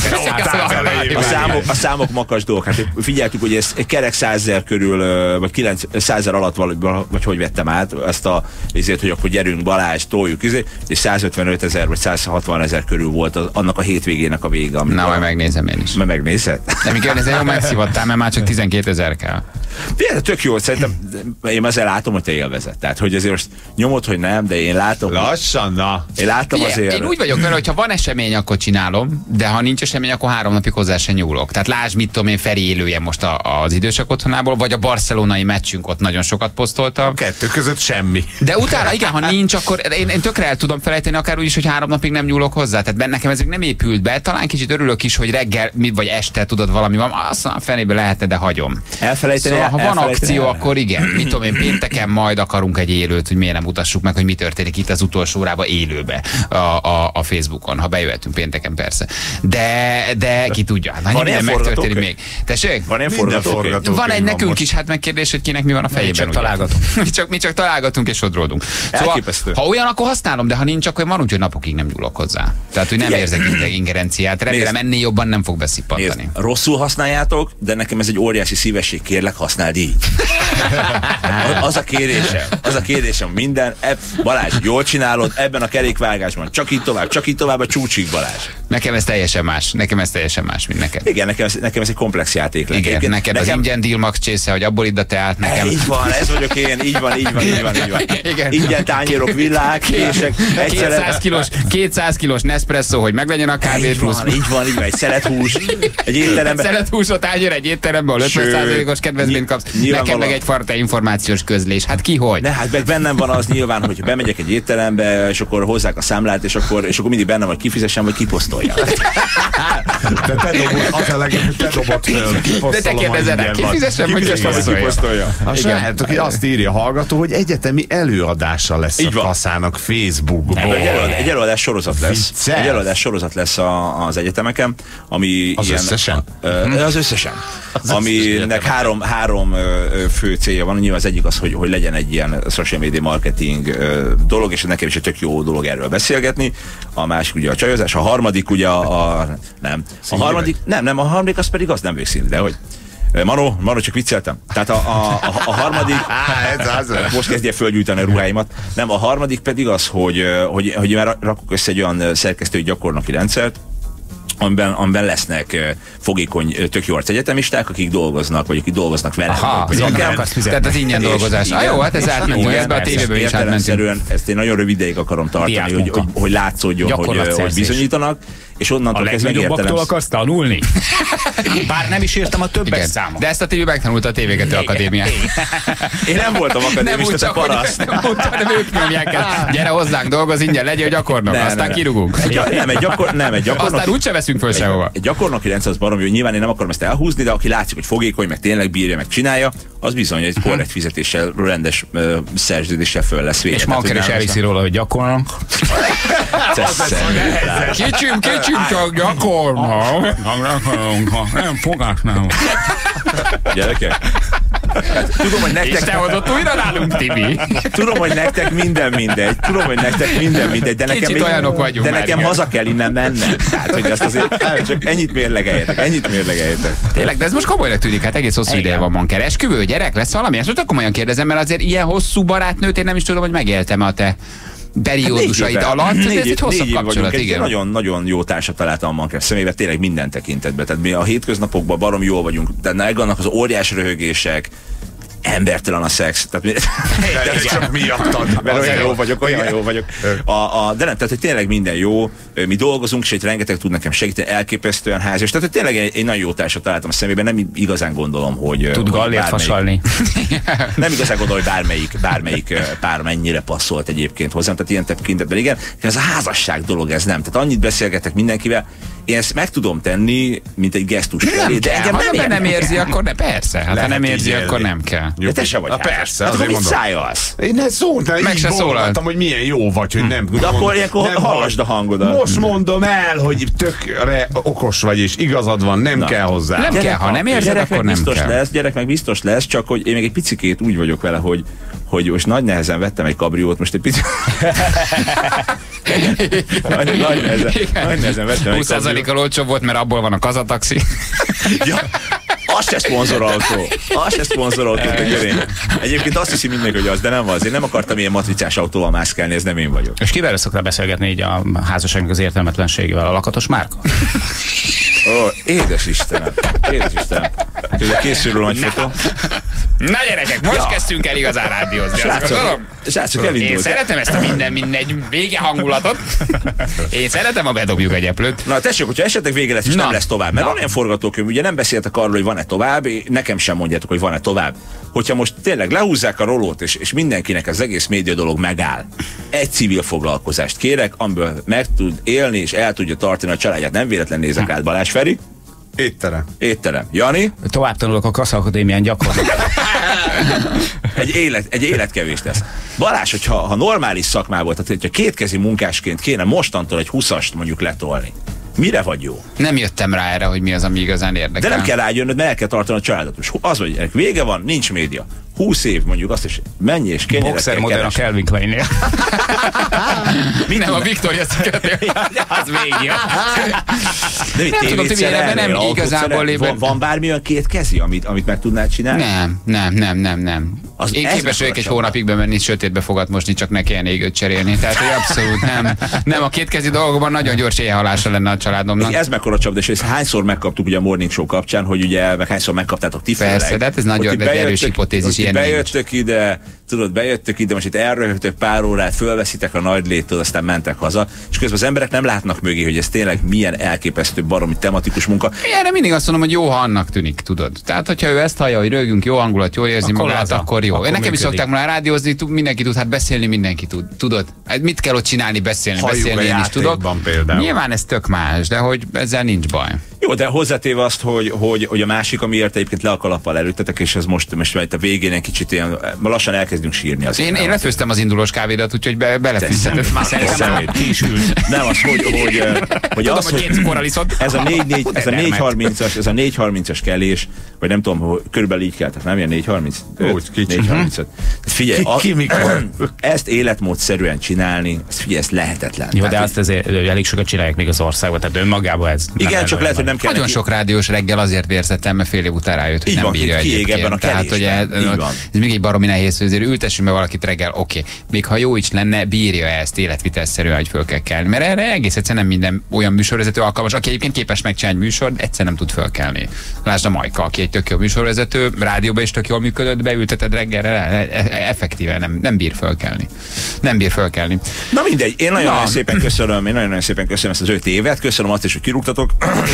A számok, a számok makas dolgok. Hát figyeltük, hogy ez kerek százezer körül, vagy kilencszázezer alatt vagy, vagy hogy vettem át ezt a ezért, hogy akkor gyerünk Balázs, toljuk, és százötvenöt ezer vagy százhatvan ezer körül volt az, annak a hétvégének a vége. Na, majd megnézem én is. Majd megnézed? De mi kérdezem, jó, megszivattál, mert már csak tizenkétezer kell. De tök jó, szerintem én ezzel látom, hogy te élvezed. Tehát, hogy azért most nyomod, hogy nem, de én látom. Lassan, na. Én látom Figyelj, azért. Én úgy vagyok vele, hogy ha van esemény, akkor csinálom, de ha nincs esemény, akkor három napig hozzá sem nyúlok. Tehát lásd, mit tudom én, Feri élője most a, az idősek otthonából, vagy a barcelonai meccsünk, ott nagyon sokat posztoltam. A kettő között semmi. De utána, igen, ha nincs, akkor én, én tökre el tudom felejteni, akár úgy is, hogy három napig nem nyúlok hozzá. Tehát nekem ez nem épült be. Talán kicsit örülök is, hogy reggel, vagy este tudod valami van. Azt a fenébe lehetne, de hagyom. Elfelejteni, szóval, ha van akció, el. akkor igen. Mit tudom én, pénteken majd akarunk egy élőt, hogy miért nem mutassuk meg, hogy mi történik itt az utolsó órában élőbe a, a, a Facebookon, ha bejöhetünk pénteken persze. De, de ki tudja, hát van minden megtörténik még. Tessék? Van ilyen forgatókönyv? Van egy nekünk most is, hát megkérdés, hogy kinek mi van a fejében. Mi csak találgatunk. mi, csak, mi csak találgatunk és sodródunk. Szóval, ha olyan, akkor használom, de ha nincs, akkor van úgy, hogy napokig nem nyúlok hozzá. Tehát, hogy nem igen. érzek ingerenciát. Remélem, ennél jobban nem fog beszippantani. Nézd, rosszul használjátok, de nekem ez egy óriási szívesség, kérlek, használd így. Az a kérésem, az a kérésem minden, eb, Balázs, jól csinálod, ebben a kerékvágásban, csak így tovább, csak így tovább a csúcsig, Balázs. Nekem ez teljesen más, nekem ez teljesen más, mint neked. Igen, nekem ez, nekem ez egy komplex játék. Igen, igen, neked nekem... az ingyen deal max csésze, hogy abból idd a teát, nekem. Így van, ez vagyok én, így van, így van, így van, így van. Igen. Ingyen tányérok, villák, kések, kétszáz kilós, kétszáz kilós Nespresso, hogy meglegyen a kávé plusz. Van, így van, így van, egy szelethús, egy étteremben. Egy szelethús a tányér egy étteremben, ahol ötven százalékos kedvezményt kapsz. Nekem meg egy farta információs közlés. Hát ki hogy? Ne, hát meg bennem van az nyilván, hogy bemegyek egy étterembe, és akkor hozzák a számlát, és akkor, és akkor mindig bennem, hogy kifizessem, vagy kiposztoljam. De te dobod, az a legjobb, hogy te dobod föl. De te kérdezed, kifizessem, vagy kiposztoljam. Azt írja a hallgató, hogy egyetemi előadása lesz a kaszának Facebookból. Egy, előad, egy előadás sorozat lesz. Vicces. Egy előadás sorozat lesz a, az egyetemeken, ami az ilyen, összesen? A, az összesen. Az aminek három, három fő célja van. Nyilván az egyik az, hogy, hogy legyen egy ilyen social media marketing dolog, és nekem is egy tök jó dolog erről beszélgetni. A másik ugye a csajozás, a harmadik ugye a, a nem. A harmadik, nem, nem, a harmadik az pedig az nem végszínű, de hogy Mano, Mano, csak vicceltem. Tehát a, a, a, a harmadik, most kezdje fölgyújtani a ruháimat. Nem, a harmadik pedig az, hogy, hogy, hogy már rakok össze egy olyan szerkesztői gyakornoki rendszert, amiben, amiben lesznek fogékony, tök jó arcegyetemisták, akik dolgoznak, vagy akik dolgoznak velem. Aha, tehát az ingyen dolgozás. Ah, jó, hát ez átmentünk, ez be a tévében is átmentünk. Ezt én nagyon rövid ideig akarom tartani, hogy, hogy, hogy látszódjon, hogy, hogy bizonyítanak. És onnantól a legnagyobbaktól akarsz tanulni? Bár nem is értem a többes igen. számot. De ezt a tévé megtanulta a tévégető akadémián. Én nem voltam akadémista, te paraszt. Nem úgy, hanem ők nyomják el. Gyere hozzánk, dolgoz ingyen, legyél gyakornok, ne, aztán ne, kirugunk. Nem, egy gyakor, nem, egy gyakornoki... Aztán úgyse veszünk föl sehova. Egy gyakornoki rendszer az barom, hogy nyilván én nem akarom ezt elhúzni, de aki látszik, hogy fogékony, meg tényleg bírja, meg csinálja, az bizony egy korrekt fizetéssel, rendes uh, szerződéssel föl lesz vége. És Manker is elviszi róla, hogy gyakornok. Kicsüm, kicsüm, csak gyakornok. Nem fogás, nem. Gyerekek. Tudom, hogy nektek... És te hozott újra nálunk, Tibi. Tudom, hogy nektek minden mindegy. Tudom, hogy nektek minden mindegy, de nekem, olyanok vagyunk de nekem már, haza kell innen mennem. Tehát, hogy azt azért csak ennyit mérlegeljetek, ennyit mérlegeljetek. Tényleg, de ez most komolyra tűnik, hát egész hosszú ideje van Manker. Esküvő, gyerek, lesz valami? Ezt most komolyan kérdezem, mert azért ilyen hosszú barátnőt én nem is tudom, hogy megéltem a te periódusaid hát alatt, ez egy hosszabb kapcsolat, igen. Nagyon-nagyon jó társat találtam a Manker személyben, tényleg minden tekintetben. Tehát mi a hétköznapokban barom jól vagyunk, de vannak az óriás röhögések, embertelen a szex. Tehát mi... de ez csak miattad. Mert olyan jó vagyok, olyan jó vagyok. A, a, de nem, tehát hogy tényleg minden jó. Mi dolgozunk, és egy rengeteg tud nekem segíteni, elképesztően házas. Tehát hogy tényleg egy, egy nagyon jó társat találtam a szemében, nem igazán gondolom, hogy... Tud gallért fasalni. Nem igazán gondolom, hogy bármelyik, bármelyik pár mennyire passzolt egyébként hozzám. Tehát ilyen tekintetben igen. Ez a házasság dolog, ez nem. Tehát annyit beszélgetek mindenkivel, én ezt meg tudom tenni, mint egy gesztus. Nem de kell, engem ha nem, nem, nem érzi, akkor ne, persze. Hát ha nem érzi, élni. akkor nem kell. De te se vagy. Na persze, hát, azért mit mondom. szájolsz? Én ne szóltam, Meg így se bólogattam, szólalt. hogy milyen jó vagy, hogy nem. De akkor ilyenkor nem hallasd a hangodat. Most mondom el, hogy tökre okos vagy, és igazad van, nem Na. kell hozzá. Nem kell, ha nem érzed, gyerek akkor meg nem biztos kell. lesz, gyerek meg biztos lesz, csak hogy én még egy picikét úgy vagyok vele, hogy, hogy most nagy nehezen vettem egy kabriót, most egy picit... nagy, nagy, nehezen, nagy nehezen vettem egy húsz százalékkal olcsóbb volt, mert abból van a kazataxi. Ja, az se szponzorautó. Az se szponzorautó, tökéletes. Egyébként azt hiszi mindenki, hogy az, de nem az. Én nem akartam ilyen matricás autóval mászkálni, ez nem én vagyok. És kivel szoktál beszélgetni így a házasságnak az értelmetlenségével? A Lakatos Márka? Ó, édes Istenem. Édes Istenem. Közben készül a nagy fotó. Na gyerekek, most Ja. kezdtünk el igazán rádiózni. Srácok, srácok, Én elindult. szeretem ezt a minden mindegy vége hangulatot. Én szeretem, a bedobjuk egy eplőt. Na tessék, hogyha esetleg vége lesz, és Na. nem lesz tovább. Mert Na. van olyan forgatókönyv, ugye nem beszéltek arról, hogy van-e tovább, nekem sem mondjátok, hogy van-e tovább. Hogyha most tényleg lehúzzák a rolót, és, és mindenkinek az egész média dolog megáll, egy civil foglalkozást kérek, amiből meg tud élni, és el tudja tartani a családját. Nem véletlen nézek át. Balázs Feri? Étterem. Étterem. Jani? Tovább tanulok a Kasza Akadémián gyakorlatilag. Egy, élet, egy életkevés lesz. Balázs, hogyha ha normális szakmából, tehát hogyha kétkezi munkásként kéne mostantól egy huszast mondjuk letolni, mire vagy jó? Nem jöttem rá erre, hogy mi az, ami igazán érdekel. De nem kell rájönnöd, mert el kell tartani a családot. Most az, hogy ennek vége van, nincs média. húsz év mondjuk azt is, mennyi és kenyeret Boxer kell modern a keresni. Calvin Kleinnél. Nem a Victoria's Secretnél. Az végig. De mit, Nem tudom, tévét hogy szerelnél, nem autót igazából szerelnél? lében- Van, van bármilyen két kezi, amit, amit meg tudnád csinálni? Nem, nem, nem, nem, nem. Az Én ez képes mekkora vagyok egy csapda? hónapig bemenni, sötétbe fogat mosni, csak ne kelljen égőt cserélni. Tehát, hogy abszolút nem. Nem, a kétkezi dolgokban nagyon gyors éjhalása lenne a családomnak. Ez mekkora csapda, és ezt hányszor megkaptuk ugye a Morning Show kapcsán, hogy ugye meg hányszor megkaptátok ti főleg. Persze, de hát ez nagyon Hogy ti egy erős bejöttök- hipotézis, hogy ti ilyen bejöttök ide, tudod, bejöttök ide, most itt elröhögtök pár órát, fölveszitek a nagy létől, aztán mentek haza, és közben az emberek nem látnak mögé, hogy ez tényleg milyen elképesztő baromi tematikus munka. Én erre mindig azt mondom, hogy jó, ha annak tűnik, tudod. Tehát, hogyha ő ezt hallja, hogy rögünk, jó hangulat, jól érzi Akkor magát, laza. akkor jó. Akkor Nekem is működik. szokták már rádiózni, tud- mindenki tud, hát beszélni mindenki tud. Tudod? Hát mit kell ott csinálni, beszélni, Halljuk beszélni, a én is tudok. játékban például. Nyilván ez tök más, de hogy ezzel nincs baj. Jó, de hozzátéve azt, hogy, hogy, hogy a másik, amiért egyébként le a kalappal előttetek, és ez most, most majd a végén egy kicsit ilyen, lassan elkezdünk sírni. Azért Én, nem én az. lefőztem az indulós kávédat, úgyhogy be, Te belefűzhetem. szemét, Szerintem szemét. ki is ült. Nem az, hogy, hogy, eh, hogy Tudom, az, hogy két cukorral iszod. ez a négy négy, ez a De négy nem, harmincas, ez a négy harmincas kelés, vagy nem tudom, hogy körülbelül így kell, tehát nem ilyen négy harminc? Úgy, kicsi. négy harmincöt. Tehát figyelj, Ki- ki mikor? ezt életmódszerűen csinálni, ez, figyelj, ez lehetetlen. Jó, de Tehát, azt azért elég sokat csinálják még az országban, tehát önmagában ez. igen, nem csak lehet, hogy nem kell Nagyon neki- sok rádiós reggel azért vérzettem, mert fél év után rájött, hogy Így nem van, bírja ki- kiég egyébként. ebben a Tehát, hogy ez, kelésben. Így van. ez még egy baromi nehéz, hogy azért ültessünk be valakit reggel, oké. Okay. Még ha jó is lenne, bírja ezt életvitelszerűen, hogy föl kell kelni. Mert erre egész egyszerűen nem minden olyan műsorvezető alkalmas, aki egyébként képes megcsinálni műsort, egyszer nem tud fölkelni. Lásd a Majka, aki egy tök jó műsorvezető, rádióban is tök jól működött, beülteted reggelre, e- e- effektíven nem, nem bír fölkelni. Nem bír fölkelni. Na mindegy, én nagyon, Na. nagyon szépen köszönöm, én nagyon, nagyon szépen köszönöm ezt az öt évet, köszönöm azt is, hogy kirúgtatok,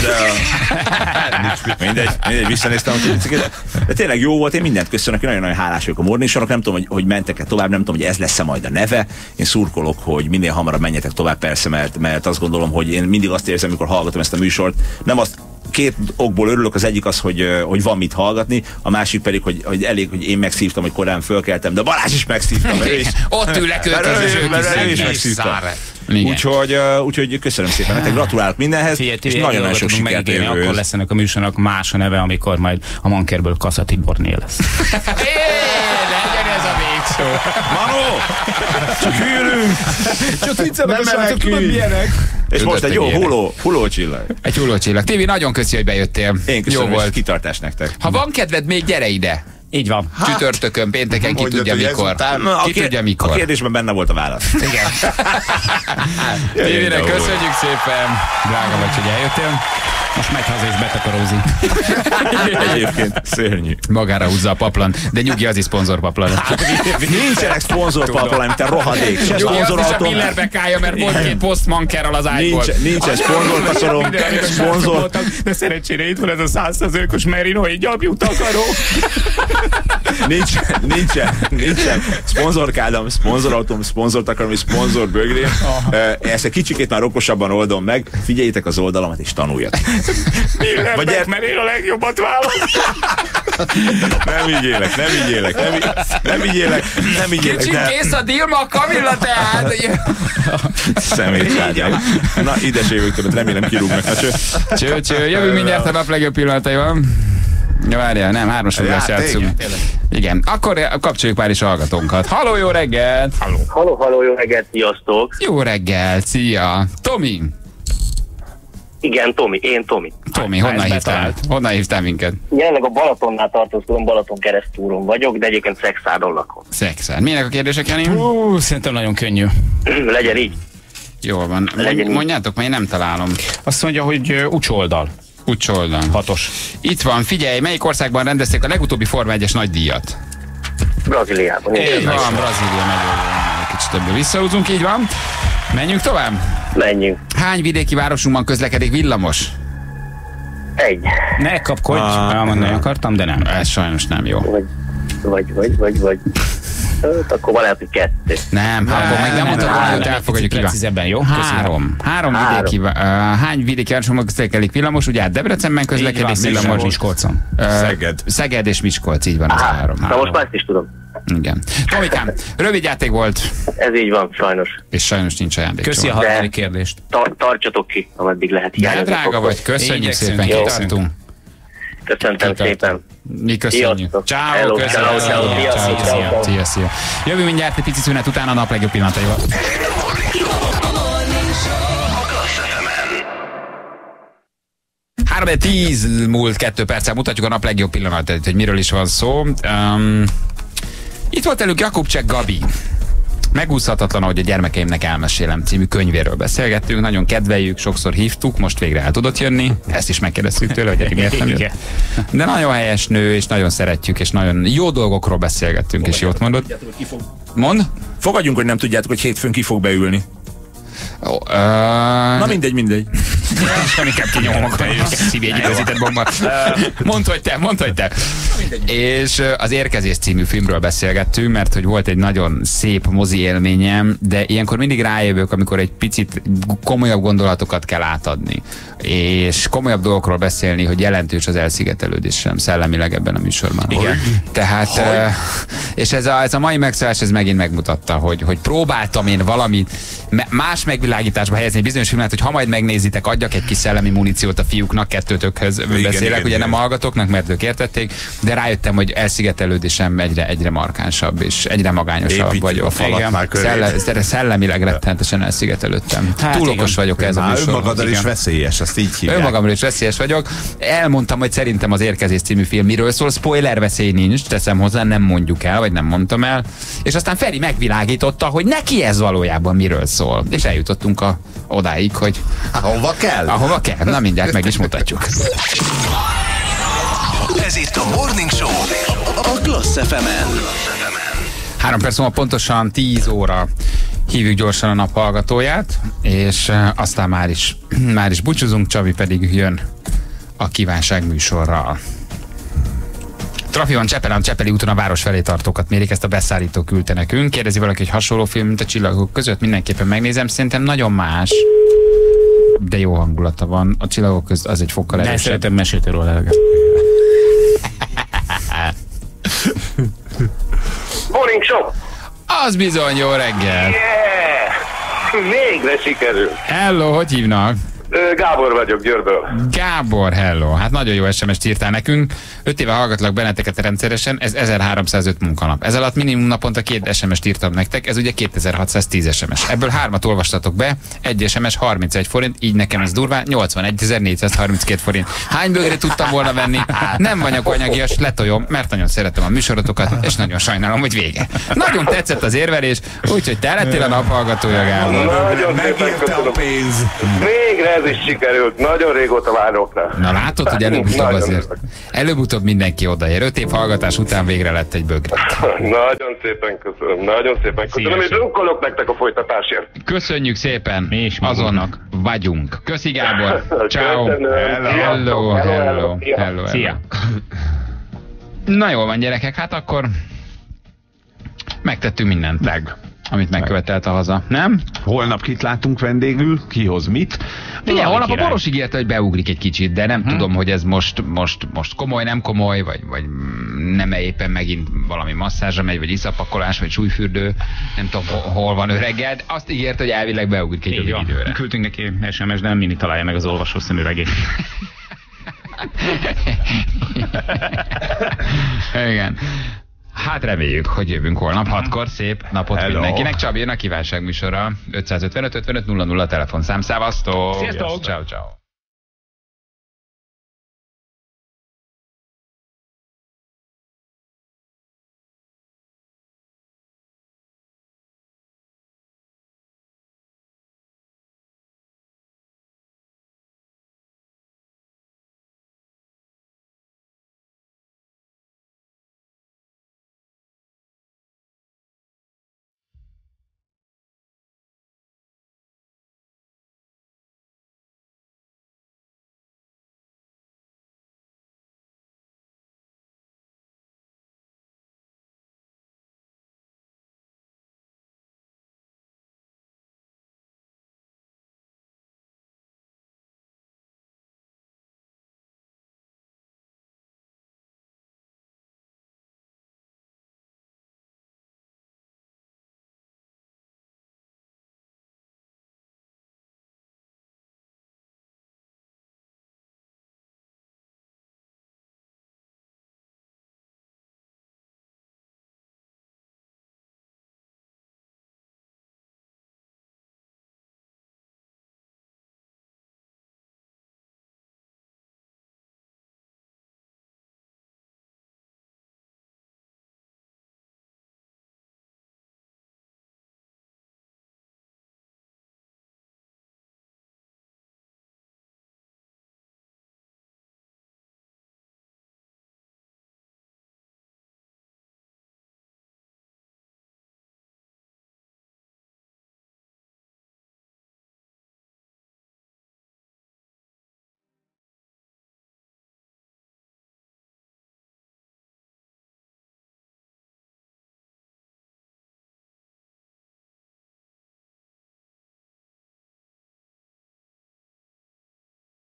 de mindegy, mindegy, visszanéztem, hogy de tényleg jó volt, én mindent köszönök, én nagyon-nagyon hálás vagyok a Morning Show-nak, nem tudom, hogy, hogy mentek-e tovább, nem tudom, hogy ez lesz-e majd a neve, én szurkolok, hogy minél hamarabb menjetek tovább, persze, mert, mert azt gondolom, hogy én mindig azt érzem, amikor hallgatom ezt a műsort, nem azt két okból örülök, az egyik az, hogy, hogy van mit hallgatni, a másik pedig, hogy, hogy elég, hogy én megszívtam, hogy korán fölkeltem, de Balázs is megszívtam. Mert ő is, Ott ül leköltöző, mert ő- mert ő is kis megszívtam. szár. Igen. Úgyhogy, uh, úgyhogy köszönöm szépen nektek, gratulálok mindenhez, Figyelj, és nagyon-nagyon sok sikert megígérni, akkor jövőhöz. lesz ennek a műsornak más a neve, amikor majd a Mankerből Kassa Tiborné lesz. Hé, legyen ez a végszó. Manó! Csak hűlünk! Csak viccelek, Nem menekülj! milyenek? És Tudod, most egy hogy jó ilyenek. huló, hullócsillag. Egy hullócsillag. Tévi, nagyon köszi, hogy bejöttél. Én köszönöm, Jó és volt. kitartás nektek. Ha van kedved, még gyere ide. Így van. Csütörtökön, pénteken, ki Mondjad, tudja hogy mikor. ezután- Na, a Ki kér- tudja A mikor. kérdésben benne volt a válasz. Igen. Tévére köszönjük szépen. Drága vagy, hogy eljöttél. Most megy haza és betakarózik. Egyébként szörnyű. Magára húzza a paplan, de nyugi, az is szponzorpaplan. Nincsenek szponzorpaplan, mint a rohadék. Se Nyugi, azt is a szponzorautóm. Millerbe állja, mert volt két posztmankerral az ágyból. Nincs, nincsen szponzorpacolom, szponzor. De szerencsére itt van ez a százszerzőkos merino, egy gyapjú takaró. Nincsen, nincsen, nincsen. Szponzorkádam, szponzorautóm, szponzort akarom, és szponzor bögrém. Ezt egy kicsikét már okosabban oldom meg. Figyeljétek az oldalamat, és tanuljatok. Vagy er... mert én a legjobbat választom. Nem így élek, nem így élek, nem így, nem így élek, nem így élek. Kicsit de... kész a Dilma, a Kamilla tehát. Szemétságják. Na, ide se jövök többet, remélem kirúgnak. Na, cső. Cső, cső, jövünk mindjárt a nap legjobb pillanataival. Ja, várjál, nem, hármas fogás játszunk. Igen, akkor kapcsoljuk már is a hallgatónkat. Halló, jó reggelt! Halló, halló, halló, jó reggelt, sziasztok! Jó reggelt, szia! Tomi! Igen, Tomi, én Tomi. Tomi, honnan hívtál? Honnan hívtál minket? Jelenleg a Balatonnál tartózkodom, Balaton keresztúron vagyok, de egyébként Szexárdon lakom. Szexárd. Milyenek a kérdések, Jani? Hú, szerintem nagyon könnyű. Legyen így. Jól van. Legyen Mondjátok, mert én nem találom. Azt mondja, hogy uh, ucsoldal. Ucsoldal. Hatos. Itt van, figyelj, melyik országban rendezték a legutóbbi Forma egyes nagydíjat? Brazíliában. Így van, Brazília nagyon jó. Kicsit többől visszahúzunk, így van. Menjünk tovább? Menjünk. Hány vidéki városunkban közlekedik villamos? Egy. Ne kapkodj, ah, elmondani akartam, de nem. Ez sajnos nem jó. Vagy, vagy, vagy, vagy, vagy. Hát, akkor van lehet, hogy kettő. Nem, hát akkor meg nem mondtad volna, hogy elfogadjuk ki. Precízebben, jó? Három. Három vidéki, uh, hány vidéki városokban közlekedik villamos? Ugye hát Debrecenben közlekedik villamos. Miskolcon. Uh, Szeged. Szeged és Miskolc, így van az Á, három. Na most már ezt is tudom. Igen. Tomikám, rövid játék volt. Ez így van, sajnos. És sajnos nincs ajándék. Köszi a harmadik kérdést. Tar tartsatok ki, ameddig lehet hiányozni. De drága vagy, köszönjük szépen, kitartunk. Köszöntöm szépen. Mi köszönjük. Ciao, köszönjük. Szia, szia. Jövünk mindjárt egy pici szünet után a nap legjobb pillanataival. három tíz múlt kettő perccel mutatjuk a nap legjobb pillanatát, hogy miről is van szó. Um, itt volt elő Jakubcsek Gabi. Megúszhatatlan, ahogy a gyermekeimnek elmesélem című könyvéről beszélgettünk, nagyon kedveljük, sokszor hívtuk, most végre el tudott jönni, ezt is megkérdeztük tőle, hogy miért nem jött. De nagyon helyes nő, és nagyon szeretjük, és nagyon jó dolgokról beszélgettünk, és jót mondott. Mond? Fogadjunk, hogy nem tudjátok, hogy hétfőn ki fog beülni. Oh, uh... Na mindegy, mindegy. Sem inkább kinyomom, akkor szívény időzített bomba. Mondd, hogy te, mondd, hogy te. És az Érkezés című filmről beszélgettünk, mert hogy volt egy nagyon szép mozi élményem, de ilyenkor mindig rájövök, amikor egy picit komolyabb gondolatokat kell átadni. És komolyabb dolgokról beszélni, hogy jelentős az elszigetelődés sem szellemileg ebben a műsorban. Igen. Tehát, uh, és ez a, ez a mai megszállás, ez megint megmutatta, hogy, hogy próbáltam én valamit más megvilágításba helyezni bizonyos filmet, hogy ha majd megnézitek, adjak egy kis szellemi muníciót a fiúknak, kettőtökhöz beszélek, igen, ugye igen. Nem hallgatóknak, mert ők értették, de rájöttem, hogy elszigetelődésem egyre, egyre markánsabb, és egyre magányosabb építjük vagyok. A falat már Szelle, szellemileg rettenetesen elszigetelődtem. Hát túl okos vagyok ez a műsor. Önmagaddal is veszélyes, azt így hívják. Önmagamról is veszélyes vagyok. Elmondtam, hogy szerintem az Érkezés című film miről szól, spoiler veszély nincs, teszem hozzá, nem mondjuk el, vagy nem mondtam el. És aztán Feri megvilágította, hogy neki ez valójában miről szól. És eljutottunk a, odáig, hogy ahova kell. Ahova kell. Na mindjárt meg is mutatjuk. Ez itt a Morning Show a Klassz ef emen. Három perc múlva pontosan tíz óra hívjuk gyorsan a nap hallgatóját, és aztán már is, már is búcsúzunk, Csabi pedig jön a kívánság műsorral. Trafi van Csepelen, Csepeli úton a város felé tartókat mérik, ezt a beszállító küldte nekünk. Kérdezi valaki, hogy hasonló film, mint a Csillagok között, mindenképpen megnézem, szerintem nagyon más, de jó hangulata van. A Csillagok között az egy fokkal erősebb. De szerintem meséltél róla eleget. Morning Show! Az bizony, jó reggel! Yeah! Végre sikerül! Hello, hogy hívnak? Gábor vagyok, Győrből. Gábor, hello. Hát nagyon jó es em es-t írtál nekünk. öt éve hallgatlak benneteket rendszeresen, ez ezerháromszázöt munkanap. Ez alatt minimum naponta két es em es-t írtam nektek, ez ugye kétezer-hatszáztíz es em es. Ebből hármat olvastatok be, egy es em es harmincegy forint, így nekem ez durván, nyolcvanegyezer-négyszázharminckét forint. Hány bögrét tudtam volna venni? Nem vagyok anyagias, letoljom, mert nagyon szeretem a műsorotokat, és nagyon sajnálom, hogy vége. Nagyon tetszett az érvelés, úgyhogy te lettél a naphallgatója, Gábor. Nagyon szépen köszönöm. Végre ez is sikerült, nagyon régóta várok rá. Na látod, hogy előbb-utóbb azért. Előbb-utóbb mindenki odaér. Öt év hallgatás után végre lett egy bögre. Nagyon szépen köszönöm, nagyon szépen köszönöm, és drukkolok nektek a folytatásért. Köszönjük szépen, mi is azonnak vagyunk. Köszi, Gábor. Ciao. Hello, hello, hello, hello. Szia. Na jól van, gyerekek, hát akkor megtettünk mindent. Meg. Amit megkövetelt a haza. Nem? Holnap kit látunk vendégül? Ki hoz mit? Igen, holnap a Boros ígérte, hogy beugrik egy kicsit, de nem hmm. tudom, hogy ez most, most, most komoly, nem komoly, vagy, vagy nem éppen megint valami masszázsra megy, vagy iszapakolás, vagy súlyfürdő, nem tudom, hol van ő reggel. Azt ígérte, hogy elvileg beugrik egy rövid időre. Küldtünk neki es em es, de nem mini találja meg az olvasó szemüvegét. Igen. Hát reméljük, hogy jövünk holnap hatkor. Szép napot Hello. mindenkinek. Csabi, jön a kívánság műsora. ötszázötvenöt ötvenöt nulla nulla telefonszám. Szevasztok! Sziasztok! Ciao, ciao.